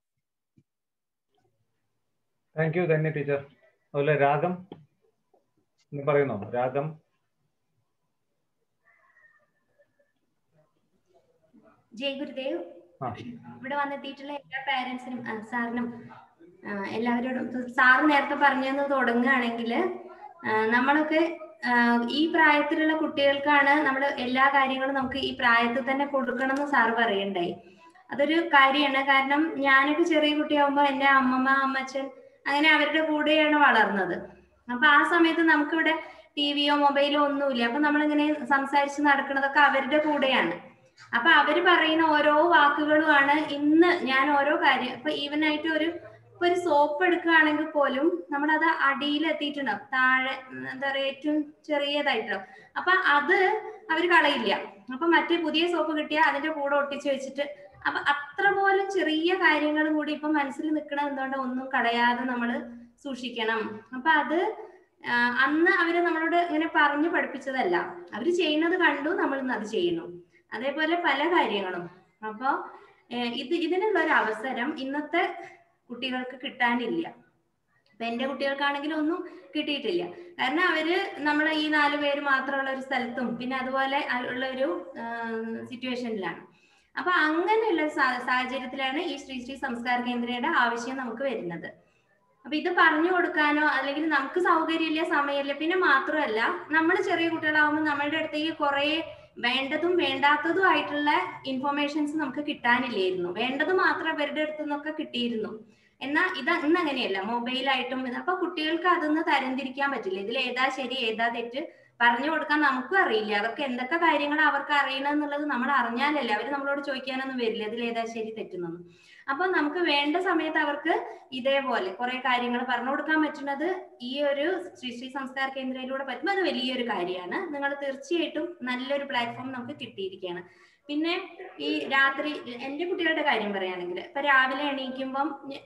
Thank you Dhanya teacher. അതുപോലെ രാഗം പറയുന്നോ? രാഗം. ജയ് ഗുരുദേവ്. ഇവിടെ വന്നെത്തിയിട്ടുള്ള എല്ലാ പാരന്റ്സിനും സാറിനും എല്ലാവരോടും, സാറ് നേരത്തെ പറഞ്ഞെന്ന് തുടങ്ങുകയാണെങ്കിൽ നമ്മളൊക്കെ ഈ പ്രായത്തിലുള്ള കുട്ടികൾക്കാണ് നമ്മൾ എല്ലാ കാര്യങ്ങളും നമുക്ക് ഈ പ്രായത്തിൽ തന്നെ കൊടുക്കണം എന്ന് സാറ് പറയണ്ടായി. അതൊരു കാര്യമാണ്. കാരണം ഞാനൊക്കെ ചെറിയ കുട്ടിയാകുമ്പോൾ എൻ്റെ അമ്മമ്മ, അമ്മച്ചൻ അങ്ങനെ അവരുടെ കൂടെയാണ് വളർന്നത്. അപ്പൊ ആ സമയത്ത് നമുക്കിവിടെ ടി വിയോ മൊബൈലോ ഒന്നുമില്ല. അപ്പൊ നമ്മളിങ്ങനെ സംസാരിച്ച് നടക്കുന്നതൊക്കെ അവരുടെ കൂടെയാണ്. അപ്പൊ അവര് പറയുന്ന ഓരോ വാക്കുകളുമാണ് ഇന്ന് ഞാൻ ഓരോ കാര്യം, ഇപ്പൊ ഈവൻ ആയിട്ട് ഒരു ഇപ്പൊ ഒരു സോപ്പ് എടുക്കുകയാണെങ്കിൽ പോലും നമ്മളത് അടിയിലെത്തിയിട്ടുണ്ടാവും, താഴെ എന്താ പറയാ ഏറ്റവും ചെറിയതായിട്ടുണ്ടാവും. അപ്പൊ അത് അവര് കളയില്ല. അപ്പൊ മറ്റേ പുതിയ സോപ്പ് കിട്ടിയാൽ അതിന്റെ കൂടെ ഒട്ടിച്ചു വെച്ചിട്ട്, അപ്പൊ അത്ര പോലും ചെറിയ കാര്യങ്ങളും കൂടി ഇപ്പൊ മനസ്സിൽ നിൽക്കണം. എന്തുകൊണ്ട് ഒന്നും കളയാതെ നമ്മൾ സൂക്ഷിക്കണം. അപ്പൊ അത് അന്ന് അവര് നമ്മളോട് ഇങ്ങനെ പറഞ്ഞു പഠിപ്പിച്ചതല്ല, അവര് ചെയ്യുന്നത് കണ്ടു, നമ്മൾ ഇന്ന് അത് ചെയ്യുന്നു. അതേപോലെ പല കാര്യങ്ങളും. അപ്പൊ ഇത് ഇതിനുള്ള ഒരു അവസരം ഇന്നത്തെ കുട്ടികൾക്ക് കിട്ടാനില്ല. അപ്പൊ എന്റെ കുട്ടികൾക്കാണെങ്കിലും ഒന്നും കിട്ടിയിട്ടില്ല. കാരണം അവര് നമ്മളെ ഈ നാലു പേര് മാത്രമുള്ള ഒരു സ്ഥലത്തും പിന്നെ അതുപോലെ ഉള്ള ഒരു സിറ്റുവേഷനിലാണ്. അപ്പൊ അങ്ങനെയുള്ള സാഹചര്യത്തിലാണ് ഈ ശ്രീ ശ്രീ സംസ്കാര കേന്ദ്രയുടെ ആവശ്യം നമുക്ക് വരുന്നത്. അപ്പൊ ഇത് പറഞ്ഞു കൊടുക്കാനോ അല്ലെങ്കിൽ നമുക്ക് സൗകര്യമില്ല, സമയമില്ല. പിന്നെ മാത്രമല്ല, നമ്മൾ ചെറിയ കുട്ടികളാകുമ്പോൾ നമ്മളുടെ അടുത്തേക്ക് കുറെ വേണ്ടതും വേണ്ടാത്തതും ആയിട്ടുള്ള ഇൻഫോർമേഷൻസ് നമുക്ക് കിട്ടാനില്ലായിരുന്നു. വേണ്ടത് മാത്രം അവരുടെ അടുത്തു നിന്നൊക്കെ കിട്ടിയിരുന്നു. എന്നാൽ ഇത് ഇന്ന് അങ്ങനെയല്ല, മൊബൈലായിട്ടും. അപ്പൊ കുട്ടികൾക്ക് അതൊന്ന് തരംതിരിക്കാൻ പറ്റില്ല. ഇതിൽ ഏതാ ശരി ഏതാ തെറ്റ് പറഞ്ഞു കൊടുക്കാൻ നമുക്കും അറിയില്ല. അവർക്ക് എന്തൊക്കെ കാര്യങ്ങൾ അവർക്ക് അറിയണം എന്നുള്ളത് നമ്മൾ അറിഞ്ഞാലല്ലേ അവർ നമ്മളോട് ചോദിക്കാനൊന്നും വരില്ല ഇതിൽ ഏതാ ശരി തെറ്റുന്നൊന്നും. അപ്പൊ നമുക്ക് വേണ്ട സമയത്ത് അവർക്ക് ഇതേപോലെ കുറെ കാര്യങ്ങൾ പറഞ്ഞു കൊടുക്കാൻ പറ്റുന്നത് ഈ ഒരു ശ്രീ ശ്രീ സംസ്കാര കേന്ദ്രയിലൂടെ പറ്റുമ്പോൾ അത് വലിയൊരു കാര്യമാണ്. നിങ്ങൾ തീർച്ചയായിട്ടും നല്ലൊരു പ്ലാറ്റ്ഫോം നമുക്ക് കിട്ടിയിരിക്കുകയാണ്. പിന്നെ ഈ രാത്രി എൻ്റെ കുട്ടികളുടെ കാര്യം പറയുകയാണെങ്കിൽ ഇപ്പൊ രാവിലെ എണീക്കുമ്പം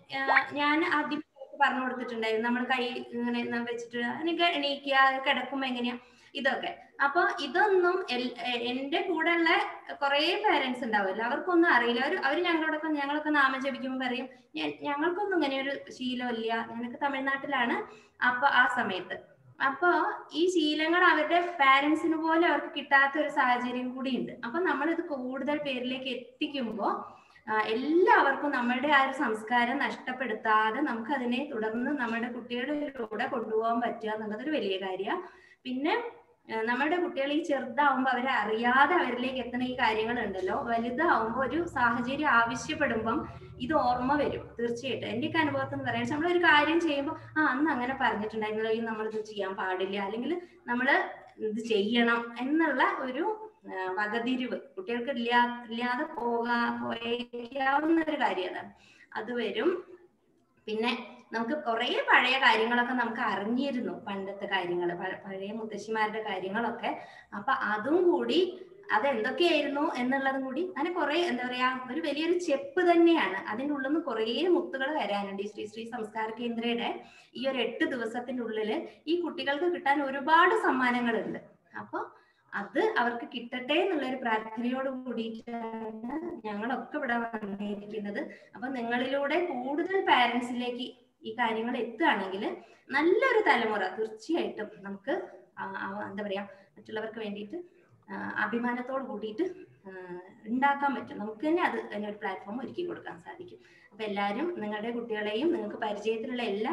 ഞാൻ ആദ്യം പറഞ്ഞു കൊടുത്തിട്ടുണ്ടായിരുന്നു, നമ്മൾ കൈ ഇങ്ങനെ വെച്ചിട്ട് എനിക്ക് എണീക്കുക, കിടക്കുമ്പോ എങ്ങനെയാ ഇതൊക്കെ. അപ്പൊ ഇതൊന്നും എന്റെ കൂടെ ഉള്ള കുറെ പേരൻസ് ഉണ്ടാവില്ല, അവർക്കൊന്നും അറിയില്ല. അവർ അവര് ഞങ്ങളോടൊക്കെ ഞങ്ങളൊക്കെ നാമം ജപിക്കുമ്പോൾ പറയും ഞങ്ങൾക്കൊന്നും ഇങ്ങനെ ഒരു ശീലമില്ല. ഞാനൊക്കെ തമിഴ്നാട്ടിലാണ് അപ്പൊ ആ സമയത്ത്. അപ്പൊ ഈ ശീലങ്ങൾ അവരുടെ പാരന്റ്സിന് പോലും അവർക്ക് കിട്ടാത്ത ഒരു സാഹചര്യം കൂടി ഉണ്ട്. അപ്പൊ നമ്മൾ ഇത് കൂടുതൽ പേരിലേക്ക് എത്തിക്കുമ്പോൾ എല്ലാവർക്കും നമ്മളുടെ ആ ഒരു സംസ്കാരം നഷ്ടപ്പെടുത്താതെ നമുക്ക് അതിനെ തുടർന്ന് നമ്മുടെ കുട്ടികളിലൂടെ കൊണ്ടുപോകാൻ പറ്റുക എന്നുള്ളത് ഒരു വലിയ കാര്യമാണ്. പിന്നെ നമ്മുടെ കുട്ടികൾ ഈ ചെറുതാവുമ്പോൾ അവരെ അറിയാതെ അവരിലേക്ക് എത്തുന്ന ഈ കാര്യങ്ങൾ ഉണ്ടല്ലോ, വലുതാവുമ്പോൾ ഒരു സാഹചര്യം ആവശ്യപ്പെടുമ്പം ഇത് ഓർമ്മ വരും തീർച്ചയായിട്ടും. എന്റെയൊക്കെ അനുഭവത്തിൽ എന്ന് പറയാൻ നമ്മളൊരു കാര്യം ചെയ്യുമ്പോൾ ആ അന്ന് അങ്ങനെ പറഞ്ഞിട്ടുണ്ടായിരുന്നല്ലോ, ഈ നമ്മളിത് ചെയ്യാൻ പാടില്ല അല്ലെങ്കിൽ നമ്മൾ ഇത് ചെയ്യണം എന്നുള്ള ഒരു വകതിരിവ് കുട്ടികൾക്ക് ഇല്ലാ ഇല്ലാതെ പോകാ പോയേക്കാവുന്ന ഒരു കാര്യം അതാണ്. അത് വരും. പിന്നെ നമുക്ക് കുറെ പഴയ കാര്യങ്ങളൊക്കെ നമുക്ക് അറിഞ്ഞിരുന്നു, പണ്ടത്തെ കാര്യങ്ങൾ, പഴയ മുത്തശ്ശിമാരുടെ കാര്യങ്ങളൊക്കെ. അപ്പൊ അതും കൂടി അതെന്തൊക്കെയായിരുന്നു എന്നുള്ളതും കൂടി അങ്ങനെ കുറെ എന്താ പറയാ ഒരു വലിയൊരു ചെപ്പ് തന്നെയാണ്. അതിൻ്റെ ഉള്ളിൽ നിന്ന് കുറേ മുത്തുകൾ വരാനുണ്ട്. ഈ ശ്രീ ശ്രീ സംസ്കാര കേന്ദ്രയുടെ ഈ ഒരു എട്ട് ദിവസത്തിന്റെ ഉള്ളില് ഈ കുട്ടികൾക്ക് കിട്ടാൻ ഒരുപാട് സമ്മാനങ്ങളുണ്ട്. അപ്പൊ അത് അവർക്ക് കിട്ടട്ടെ എന്നുള്ള ഒരു പ്രാർത്ഥനയോട് കൂടിയിട്ടാണ് ഞങ്ങളൊക്കെ ഇവിടെ വന്നിരിക്കുന്നത്. അപ്പൊ നിങ്ങളിലൂടെ കൂടുതൽ പാരന്റ്സിലേക്ക് ഈ കാര്യങ്ങൾ എത്തുകയാണെങ്കിൽ നല്ലൊരു തലമുറ തീർച്ചയായിട്ടും നമുക്ക് എന്താ പറയാ മറ്റുള്ളവർക്ക് വേണ്ടിയിട്ട് അഭിമാനത്തോട് കൂടിയിട്ട് ഉണ്ടാക്കാൻ പറ്റും. നമുക്ക് തന്നെ അത് അതിനൊരു പ്ലാറ്റ്ഫോം ഒരുക്കി കൊടുക്കാൻ സാധിക്കും. അപ്പൊ എല്ലാവരും നിങ്ങളുടെ കുട്ടികളെയും നിങ്ങൾക്ക് പരിചയത്തിലുള്ള എല്ലാ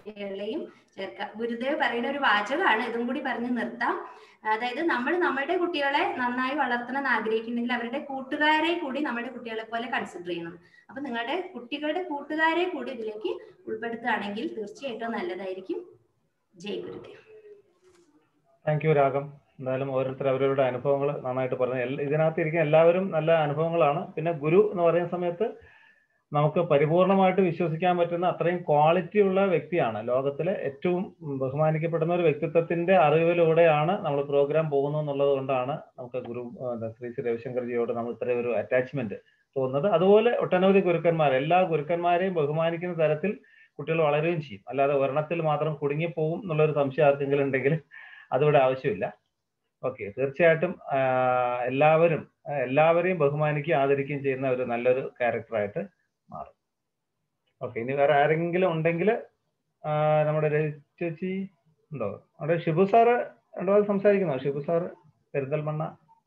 കുട്ടികളെയും ചേർക്കാം. ഗുരുദേവ് പറയുന്ന ഒരു വാചകമാണ്, ഇതും കൂടി പറഞ്ഞ് നിർത്താം. അതായത് നമ്മൾ നമ്മുടെ കുട്ടികളെ നന്നായി വളർത്തണം എന്ന് ആഗ്രഹിക്കുന്നുണ്ടെങ്കിൽ അവരുടെ കൂട്ടുകാരെ കൂടി നമ്മുടെ കുട്ടികളെ പോലെ കൺസിഡർ ചെയ്യണം. അപ്പൊ നിങ്ങളുടെ കുട്ടികളുടെ കൂട്ടുകാരെ കൂടി ഇതിലേക്ക് ഉൾപ്പെടുത്തുകയാണെങ്കിൽ തീർച്ചയായിട്ടും നല്ലതായിരിക്കും. ജയ് ഗുരുദേവ്. താങ്ക് യു രാഗം. എന്തായാലും ഓരോരുത്തർ അവരവരുടെ അനുഭവങ്ങൾ നന്നായിട്ട് പറഞ്ഞു. ഇതിനകത്ത് ഇരിക്കുന്ന എല്ലാവരും നല്ല അനുഭവങ്ങളാണ്. പിന്നെ ഗുരു എന്ന് പറയുന്ന സമയത്ത് നമുക്ക് പരിപൂർണമായിട്ട് വിശ്വസിക്കാൻ പറ്റുന്ന അത്രയും ക്വാളിറ്റി ഉള്ള വ്യക്തിയാണ്. ലോകത്തിലെ ഏറ്റവും ബഹുമാനിക്കപ്പെടുന്ന ഒരു വ്യക്തിത്വത്തിന്റെ അറിവിലൂടെയാണ് നമ്മൾ പ്രോഗ്രാം പോകുന്നത് എന്നുള്ളത് കൊണ്ടാണ് നമുക്ക് ഗുരു ശ്രീ ശ്രീ രവിശങ്കർജിയോട് നമ്മൾ ഇത്രയും ഒരു അറ്റാച്ച്മെന്റ് തോന്നുന്നത്. അതുപോലെ ഒട്ടനവധി ഗുരുക്കന്മാർ, എല്ലാ ഗുരുക്കന്മാരെയും ബഹുമാനിക്കുന്ന തരത്തിൽ കുട്ടികൾ വളരുകയും ചെയ്യും. അല്ലാതെ ഒരെണ്ണത്തിൽ മാത്രം കുടുങ്ങിപ്പോവും എന്നുള്ളൊരു സംശയം ആർക്കെങ്കിലും ഉണ്ടെങ്കിൽ അതിവിടെ ആവശ്യമില്ല. ഓക്കെ, തീർച്ചയായിട്ടും എല്ലാവരും എല്ലാവരെയും ബഹുമാനിക്കുകയും ആദരിക്കുകയും ചെയ്യുന്ന ഒരു നല്ലൊരു ക്യാരക്ടറായിട്ട് മാറും. ഓക്കെ, ഇനി വേറെ ആരെങ്കിലും ഉണ്ടെങ്കിൽ നമ്മുടെ ചേച്ചി ഉണ്ടോ? അവിടെ ഷിബു സാറ് രണ്ടു വാരം സംസാരിക്കുന്നോ? ഷിബു സാറ് പെരിന്തൽമണ്ണ.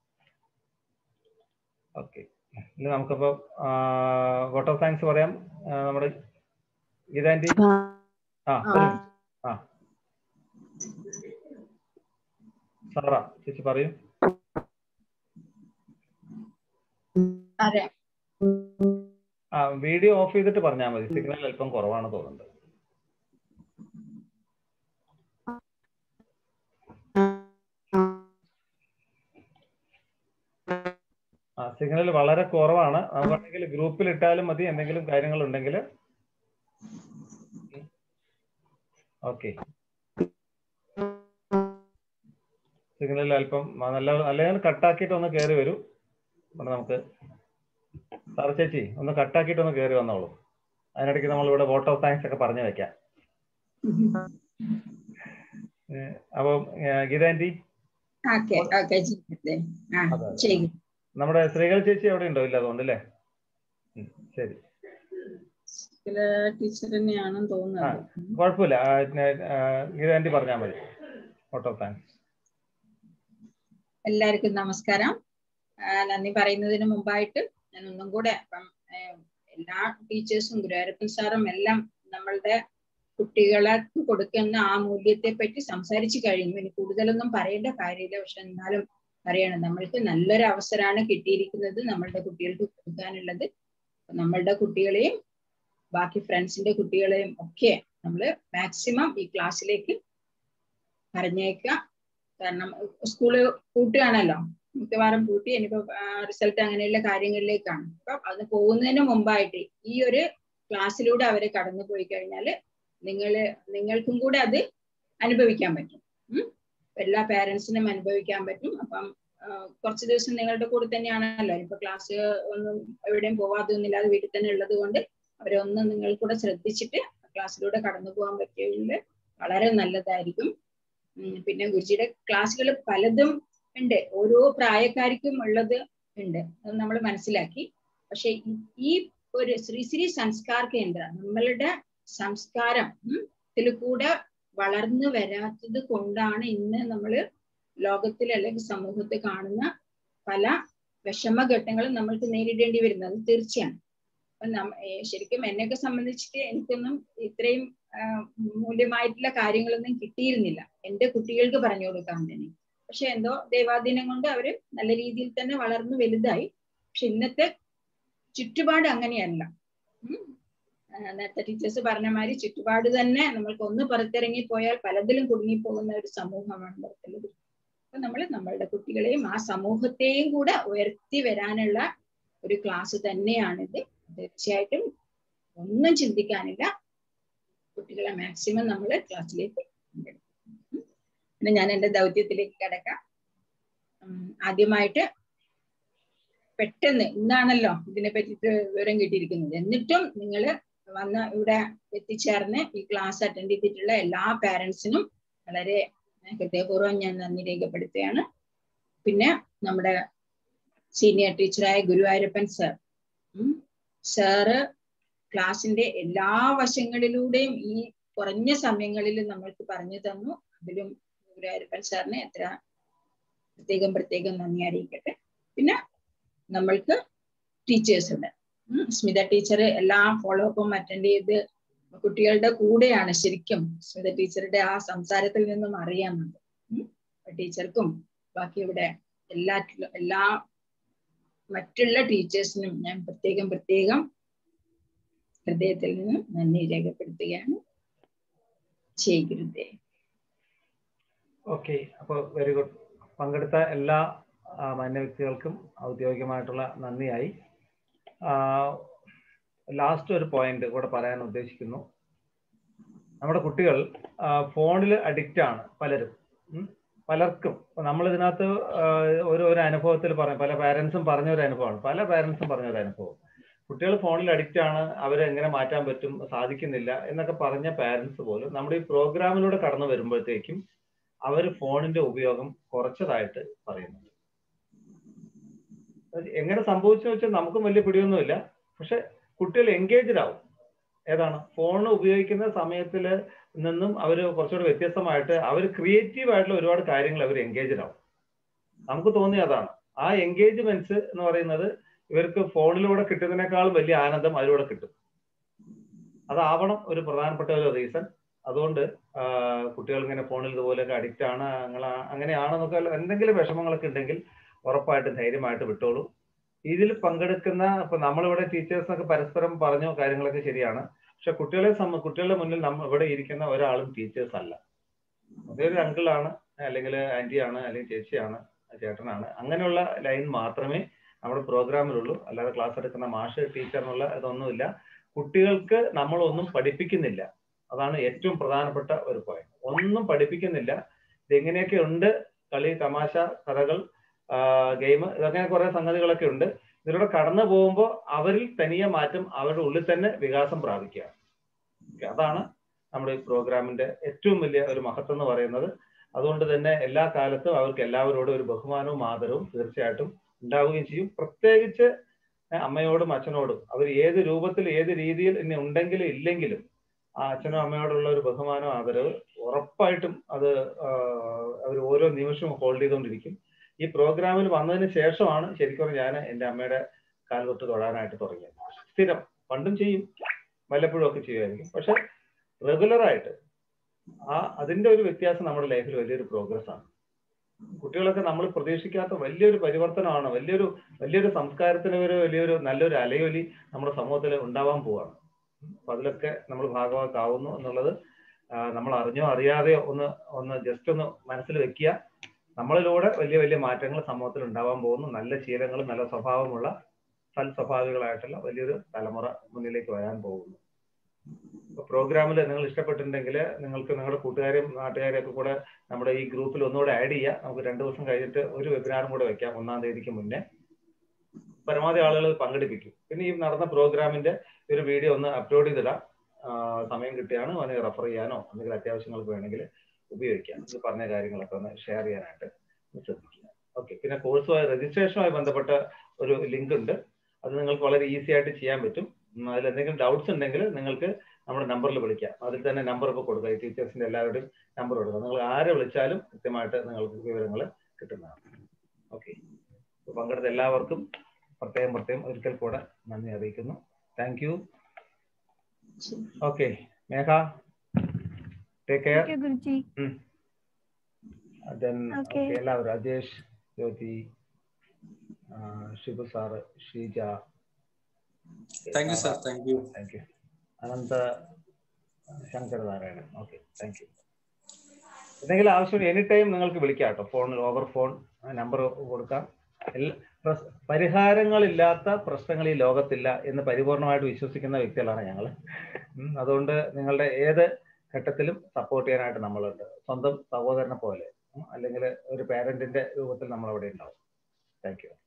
ഓക്കെ, ഇനി നമുക്കപ്പോ വോട്ട് ഓഫ് താങ്ക്സ് പറയാം. നമ്മുടെ ഗീതാൻറ്റി. ആ ആ സാറാ ചേച്ചി പറയൂ. ആ വീഡിയോ ഓഫ് ചെയ്തിട്ട് പറഞ്ഞാൽ മതി, സിഗ്നൽ അല്പം കുറവാണ് തോന്നുന്നത്. ആ സിഗ്നൽ വളരെ കുറവാണ്. നമുക്കുണ്ടെങ്കിൽ ഗ്രൂപ്പിൽ ഇട്ടാലും മതി, എന്തെങ്കിലും കാര്യങ്ങൾ ഉണ്ടെങ്കിൽ. ഓക്കെ, സിഗ്നൽ അല്പം നല്ല അല്ലെങ്കിൽ കട്ടാക്കിയിട്ട് ഒന്ന് കയറി വരൂ. ഇവിടെ നമുക്ക് സാർ ചേച്ചി ഒന്ന് കട്ടാക്കിയിട്ട് ഒന്ന് കയറി വന്നോളൂ. അതിനിടയ്ക്ക് നമ്മൾ ഇവിടെ വോട്ട് ഓഫ് താങ്ക്സ് ഒക്കെ പറഞ്ഞു വെക്കാം. അപ്പം ഗീതാൻറ്റി, നമ്മുടെ ശ്രീകല ചേച്ചി അവിടെ ഉണ്ടോ? ഇല്ല അതുകൊണ്ട് അല്ലേ? ശരി, ടീച്ചർ തന്നെയാണെന്ന് തോന്നുന്നത്. കുഴപ്പമില്ല, ഗീതാൻറ്റി പറഞ്ഞാൽ മതി. Vote of thanks. എല്ലാവർക്കും നമസ്കാരം. നന്ദി പറയുന്നതിന് മുമ്പായിട്ട് ഞാൻ ഒന്നും കൂടെ ഇപ്പം എല്ലാ ടീച്ചേഴ്സും ഗുരുവായൂരപ്പൻ സാറും എല്ലാം നമ്മളുടെ കുട്ടികൾക്ക് കൊടുക്കുന്ന ആ മൂല്യത്തെ പറ്റി സംസാരിച്ചു കഴിഞ്ഞു. ഇനി കൂടുതലൊന്നും പറയേണ്ട കാര്യമില്ല. പക്ഷെ എന്നാലും പറയണം, നമ്മൾക്ക് നല്ലൊരു അവസരമാണ് കിട്ടിയിരിക്കുന്നത് നമ്മളുടെ കുട്ടികൾക്ക് കൊടുക്കാനുള്ളത്. നമ്മളുടെ കുട്ടികളെയും ബാക്കി ഫ്രണ്ട്സിന്റെ കുട്ടികളെയും ഒക്കെ നമ്മൾ മാക്സിമം ഈ ക്ലാസ്സിലേക്ക് പറഞ്ഞേക്കുക. കാരണം സ്കൂള് പൂട്ടുകയാണല്ലോ, മിക്കവാറും പൂട്ടി. ഇനിയിപ്പോ റിസൾട്ട് അങ്ങനെയുള്ള കാര്യങ്ങളിലേക്കാണ്. അപ്പൊ അത് പോകുന്നതിന് മുമ്പായിട്ട് ഈ ഒരു ക്ലാസ്സിലൂടെ അവരെ കടന്നു പോയി കഴിഞ്ഞാൽ നിങ്ങള് നിങ്ങൾക്കും കൂടെ അത് അനുഭവിക്കാൻ പറ്റും. ഉം എല്ലാ പേരൻസിനും അനുഭവിക്കാൻ പറ്റും. അപ്പം കുറച്ച് ദിവസം നിങ്ങളുടെ കൂടെ തന്നെയാണല്ലോ. ഇപ്പൊ ക്ലാസ് ഒന്നും എവിടെയും പോവാതൊന്നുമില്ലാതെ വീട്ടിൽ തന്നെ ഉള്ളത് കൊണ്ട് അവരെ ഒന്ന് നിങ്ങൾ കൂടെ ശ്രദ്ധിച്ചിട്ട് ക്ലാസ്സിലൂടെ കടന്നു പോകാൻ പറ്റിയെങ്കിൽ വളരെ നല്ലതായിരിക്കും. പിന്നെ ഗുരുജിയുടെ ക്ലാസ്സുകൾ പലതും ഉണ്ട്, ഓരോ പ്രായക്കാർക്കും ഉള്ളത് ഉണ്ട്, അത് നമ്മൾ മനസ്സിലാക്കി. പക്ഷെ ഈ ഒരു ശ്രീ ശ്രീ സംസ്കാർ കേന്ദ്ര നമ്മളുടെ സംസ്കാരം ഇതിൽ കൂടെ വളർന്നു വരാത്തത് കൊണ്ടാണ് ഇന്ന് നമ്മൾ ലോകത്തിൽ അല്ലെങ്കിൽ സമൂഹത്തിൽ കാണുന്ന പല വിഷമഘട്ടങ്ങളും നമ്മൾക്ക് നേരിടേണ്ടി വരുന്നത്. തീർച്ചയാണ്. അപ്പൊ ശരിക്കും എന്നെയൊക്കെ സംബന്ധിച്ചിട്ട് എനിക്കൊന്നും ഇത്രയും മൂല്യമായിട്ടുള്ള കാര്യങ്ങളൊന്നും കിട്ടിയിരുന്നില്ല എൻ്റെ കുട്ടികൾക്ക് പറഞ്ഞു കൊടുക്കാൻ തന്നെ. പക്ഷെ എന്തോ ദൈവാധീനം കൊണ്ട് അവര് നല്ല രീതിയിൽ തന്നെ വളർന്നു വലുതായി. പക്ഷെ ഇന്നത്തെ ചുറ്റുപാട് അങ്ങനെയല്ല. ഉം നേരത്തെ ടീച്ചേഴ്സ് പറഞ്ഞ മാതിരി ചുറ്റുപാട് തന്നെ നമ്മൾക്ക് ഒന്ന് പുറത്തിറങ്ങി പോയാൽ പലതിലും കുടുങ്ങിപ്പോകുന്ന ഒരു സമൂഹമാണ് പുറത്തുള്ളത്. അപ്പൊ നമ്മൾ നമ്മളുടെ കുട്ടികളെയും ആ സമൂഹത്തെയും കൂടെ ഉയർത്തി വരാനുള്ള ഒരു ക്ലാസ് തന്നെയാണിത്. തീർച്ചയായിട്ടും ഒന്നും ചിന്തിക്കാനില്ല. കുട്ടികളെ മാക്സിമം നമ്മൾ ക്ലാസ്സിലേക്ക് കൊണ്ടുവരും. പിന്നെ ഞാൻ എൻ്റെ ദൗത്യത്തിലേക്ക് കിടക്കാം. ആദ്യമായിട്ട് പെട്ടെന്ന് ഇന്നാണല്ലോ ഇതിനെ പറ്റിയിട്ട് വിവരം കിട്ടിയിരിക്കുന്നത്. എന്നിട്ടും നിങ്ങൾ വന്ന് ഇവിടെ എത്തിച്ചേർന്ന് ഈ ക്ലാസ് അറ്റൻഡ് ചെയ്തിട്ടുള്ള എല്ലാ പാരൻസിനും വളരെ ഹൃദയപൂർവ്വം ഞാൻ നന്ദി രേഖപ്പെടുത്തുകയാണ്. പിന്നെ നമ്മുടെ സീനിയർ ടീച്ചറായ ഗുരുവായൂരപ്പൻ സർ സാറ് ക്ലാസിന്റെ എല്ലാ വശങ്ങളിലൂടെയും ഈ കുറഞ്ഞ സമയങ്ങളിൽ നമ്മൾക്ക് പറഞ്ഞു തന്നു. അതിലും ഗുരുവായൂരപ്പൻ സാറിന് എത്ര പ്രത്യേകം പ്രത്യേകം നന്ദി അറിയിക്കട്ടെ. പിന്നെ നമ്മൾക്ക് ടീച്ചേഴ്സ് ഉണ്ട്. സ്മിത ടീച്ചർ എല്ലാ ഫോളോ അപ്പും അറ്റൻഡ് ചെയ്ത് കുട്ടികളുടെ കൂടെയാണ് ശരിക്കും സ്മിത ടീച്ചറുടെ ആ സംസാരത്തിൽ നിന്നും അറിയാമെന്നത്. ടീച്ചർക്കും ബാക്കി ഇവിടെ എല്ലാ എല്ലാ മറ്റുള്ള ടീച്ചേഴ്സിനും ഞാൻ പ്രത്യേകം പ്രത്യേകം ഹൃദയത്തിൽ നിന്ന് നന്ദി രേഖപ്പെടുത്തുകയാണ്. ജയ് ഗുരുദേവ്. ഓക്കെ, അപ്പോൾ വെരി ഗുഡ്. പങ്കെടുത്ത എല്ലാ മാന്യ വ്യക്തികൾക്കും ഔദ്യോഗികമായിട്ടുള്ള നന്ദിയായി. ലാസ്റ്റ് ഒരു പോയിന്റ് കൂടെ പറയാൻ ഉദ്ദേശിക്കുന്നു. നമ്മുടെ കുട്ടികൾ ഫോണിൽ അഡിക്റ്റ് ആണ് പലരും, പലർക്കും. നമ്മൾ ഇതിനകത്ത് ഒരു ഒരു അനുഭവത്തിൽ പറഞ്ഞു, പല പാരൻസും പറഞ്ഞൊരു അനുഭവമാണ്, പല പാരൻസും പറഞ്ഞൊരു അനുഭവം. കുട്ടികൾ ഫോണിൽ അഡിക്റ്റ് ആണ്, അവരെ എങ്ങനെ മാറ്റാൻ പറ്റും, സാധിക്കുന്നില്ല എന്നൊക്കെ പറഞ്ഞ പാരൻസ് പോലും നമ്മുടെ ഈ പ്രോഗ്രാമിലൂടെ കടന്നു വരുമ്പോഴത്തേക്കും അവർ ഫോണിന്റെ ഉപയോഗം കുറച്ചതായിട്ട് പറയുന്നുണ്ട്. എങ്ങനെ സംഭവിച്ചു വെച്ചാൽ നമുക്കും വലിയ പിടിയൊന്നുമില്ല, പക്ഷെ കുട്ടികൾ എൻഗേജ്ഡ് ആവും. ഏതാണ് ഫോൺ ഉപയോഗിക്കുന്ന സമയത്തിൽ നിന്നും അവർ കുറച്ചുകൂടെ വ്യത്യസ്തമായിട്ട് അവർ ക്രിയേറ്റീവ് ആയിട്ടുള്ള ഒരുപാട് കാര്യങ്ങൾ അവർ എൻഗേജ്ഡ് ആവും. നമുക്ക് തോന്നി അതാണ് ആ എൻഗേജ്മെന്റ്സ് എന്ന് പറയുന്നത് ഇവർക്ക് ഫോണിലൂടെ കിട്ടുന്നതിനേക്കാളും വലിയ ആനന്ദം അതിലൂടെ കിട്ടും. അതാവണം ഒരു പ്രധാനപ്പെട്ട ഒരു റീസൺ. അതുകൊണ്ട് കുട്ടികൾ ഇങ്ങനെ ഫോണിൽ ഇതുപോലെയൊക്കെ അഡിക്റ്റ് ആണ് അങ്ങനെ അങ്ങനെയാണെന്നൊക്കെ എന്തെങ്കിലും വിഷമങ്ങളൊക്കെ ഉണ്ടെങ്കിൽ ഉറപ്പായിട്ടും ധൈര്യമായിട്ട് വിട്ടോളൂ. ഇതിൽ പങ്കെടുക്കുന്ന ഇപ്പൊ നമ്മളിവിടെ ടീച്ചേഴ്സിനൊക്കെ പരസ്പരം പറഞ്ഞ കാര്യങ്ങളൊക്കെ ശരിയാണ്, പക്ഷെ കുട്ടികളെ സംബ കുട്ടികളുടെ മുന്നിൽ നമ്മൾ ഇവിടെ ഇരിക്കുന്ന ഒരാളും ടീച്ചേഴ്സ് അല്ല. അതൊരു അങ്കിളാണ്, അല്ലെങ്കിൽ ആന്റിയാണ്, അല്ലെങ്കിൽ ചേച്ചിയാണ്, ചേട്ടനാണ്. അങ്ങനെയുള്ള ലൈൻ മാത്രമേ നമ്മുടെ പ്രോഗ്രാമിലുള്ളൂ. അല്ലാതെ ക്ലാസ് എടുക്കുന്ന മാഷ് ടീച്ചർ എന്നുള്ള ഇതൊന്നുമില്ല. കുട്ടികൾക്ക് നമ്മളൊന്നും പഠിപ്പിക്കുന്നില്ല. അതാണ് ഏറ്റവും പ്രധാനപ്പെട്ട ഒരു പോയിന്റ്. ഒന്നും പഠിപ്പിക്കുന്നില്ല. ഇതെങ്ങനെയൊക്കെ ഉണ്ട്, കളി, തമാശ, കഥകൾ, ഗെയിം, ഇതങ്ങനെ കുറെ സംഗതികളൊക്കെ ഉണ്ട്. ഇതിലൂടെ കടന്നു പോകുമ്പോൾ അവരിൽ തനിയെ മാറ്റം അവരുടെ ഉള്ളിൽ തന്നെ വികാസം പ്രാപിക്കുക. അതാണ് നമ്മുടെ ഈ പ്രോഗ്രാമിന്റെ ഏറ്റവും വലിയ ഒരു മഹത്വം എന്ന് പറയുന്നത്. അതുകൊണ്ട് തന്നെ എല്ലാ കാലത്തും അവർക്ക് എല്ലാവരോടും ഒരു ബഹുമാനവും ആദരവും തീർച്ചയായിട്ടും ഉണ്ടാവുകയും ചെയ്യും. പ്രത്യേകിച്ച് അമ്മയോടും അച്ഛനോടും അവർ ഏത് രൂപത്തിൽ ഏത് രീതിയിൽ ഇനി ഉണ്ടെങ്കിലും ഇല്ലെങ്കിലും ആ അച്ഛനും അമ്മയോടുള്ള ഒരു ബഹുമാനവും ആദരവ് ഉറപ്പായിട്ടും അത് അവർ ഓരോ നിമിഷവും ഹോൾഡ് ചെയ്തുകൊണ്ടിരിക്കും. ഈ പ്രോഗ്രാമിൽ വന്നതിന് ശേഷമാണ് ശരിക്കും ഞാൻ എൻ്റെ അമ്മയുടെ കാൽ തൊട്ട് തൊടാനായിട്ട് തുടങ്ങിയത്. സ്ഥിരം പണ്ടും ചെയ്യും, വല്ലപ്പോഴും ഒക്കെ ചെയ്യുമായിരിക്കും, പക്ഷെ റെഗുലറായിട്ട് ആ അതിൻ്റെ ഒരു വ്യത്യാസം നമ്മുടെ ലൈഫിൽ വലിയൊരു പ്രോഗ്രസ് ആണ്. കുട്ടികളൊക്കെ നമ്മൾ പ്രതീക്ഷിക്കാത്ത വലിയൊരു പരിവർത്തനമാണ്, വലിയൊരു വലിയൊരു സംസ്കാരത്തിന് ഒരു വലിയൊരു നല്ലൊരു അലയൊലി നമ്മുടെ സമൂഹത്തിൽ ഉണ്ടാവാൻ പോവാണ്. അപ്പൊ അതിലൊക്കെ നമ്മൾ ഭാഗമാക്കാവുന്നു എന്നുള്ളത് നമ്മൾ അറിഞ്ഞോ അറിയാതെയോ ഒന്ന് ഒന്ന് ജസ്റ്റ് ഒന്ന് മനസ്സിൽ വെക്കുക. നമ്മളിലൂടെ വലിയ വലിയ മാറ്റങ്ങൾ സമൂഹത്തിൽ ഉണ്ടാവാൻ പോകുന്നു. നല്ല ശീലങ്ങളും നല്ല സ്വഭാവമുള്ള സൽ സ്വഭാവികളായിട്ടുള്ള വലിയൊരു തലമുറ മുന്നിലേക്ക് വരാൻ പോകുന്നു. പ്രോഗ്രാമിൽ നിങ്ങൾ ഇഷ്ടപ്പെട്ടിട്ടുണ്ടെങ്കിൽ നിങ്ങൾക്ക് നിങ്ങളുടെ കൂട്ടുകാരെയും നാട്ടുകാരെയും ഒക്കെ കൂടെ നമ്മുടെ ഈ ഗ്രൂപ്പിൽ ഒന്നുകൂടെ ആഡ് ചെയ്യുക. നമുക്ക് രണ്ടു ദിവസം കഴിഞ്ഞിട്ട് ഒരു വെബിനാറും കൂടെ വെക്കാം, ഒന്നാം തീയതിക്ക് മുന്നേ. പരമാവധി ആളുകൾ പങ്കെടുപ്പിക്കും. പിന്നെ ഈ നടന്ന പ്രോഗ്രാമിന്റെ ഒരു വീഡിയോ ഒന്ന് അപ്ലോഡ് ചെയ്തിടാം. സമയം കിട്ടിയാണ് അതിനെ റെഫർ ചെയ്യാനോ എന്തെങ്കിലും അത്യാവശ്യങ്ങൾക്ക് വേണമെങ്കിൽ ഉപയോഗിക്കാം. ഇത് പറഞ്ഞ കാര്യങ്ങളൊക്കെ ഒന്ന് ഷെയർ ചെയ്യാനായിട്ട് ശ്രദ്ധിക്കുക. ഓക്കെ, പിന്നെ കോഴ്സുമായി രജിസ്ട്രേഷനുമായി ബന്ധപ്പെട്ട ഒരു ലിങ്ക് ഉണ്ട്. അത് നിങ്ങൾക്ക് വളരെ ഈസി ആയിട്ട് ചെയ്യാൻ പറ്റും. അതിൽ എന്തെങ്കിലും ഡൗട്ട്സ് ഉണ്ടെങ്കിൽ നിങ്ങൾക്ക് നമ്മുടെ നമ്പറിൽ വിളിക്കാം. അതിൽ തന്നെ നമ്പർ ഒക്കെ കൊടുക്കുക. ഈ ടീച്ചേഴ്സിന്റെ എല്ലാവരുടെയും നമ്പർ കൊടുക്കുക. നിങ്ങൾ ആരെ വിളിച്ചാലും കൃത്യമായിട്ട് നിങ്ങൾക്ക് വിവരങ്ങൾ കിട്ടുന്നതാണ്. ഓക്കെ, പങ്കെടുത്ത എല്ലാവർക്കും പ്രത്യേകം പ്രത്യേകം ഒരിക്കൽ കൂടെ നന്ദി അറിയിക്കുന്നു. Thank you. Okay, Megha, take care. എല്ലാവരും Rajesh, Jyothi, Shibu sir, Sheeja, thank you sir. Thank you. Thank you. Anantha Shankar Narayanan. Okay, thank you. എന്തെങ്കിലും ആവശ്യം എനി ടൈം നിങ്ങൾക്ക് വിളിക്കാം കേട്ടോ. ഫോണിൽ ഓവർ ഫോൺ നമ്പർ കൊടുക്കാം. പരിഹാരങ്ങളില്ലാത്ത പ്രശ്നങ്ങൾ ഈ ലോകത്തില്ല എന്ന് പരിപൂർണമായിട്ട് വിശ്വസിക്കുന്ന വ്യക്തികളാണ് ഞങ്ങൾ. അതുകൊണ്ട് നിങ്ങളുടെ ഏത് ഘട്ടത്തിലും സപ്പോർട്ട് ചെയ്യാനായിട്ട് നമ്മളുണ്ട്. സ്വന്തം സഹോദരനെ പോലെ അല്ലെങ്കിൽ ഒരു പാരന്റിന്റെ രൂപത്തിൽ നമ്മൾ അവിടെ ഉണ്ടാവും. Thank U.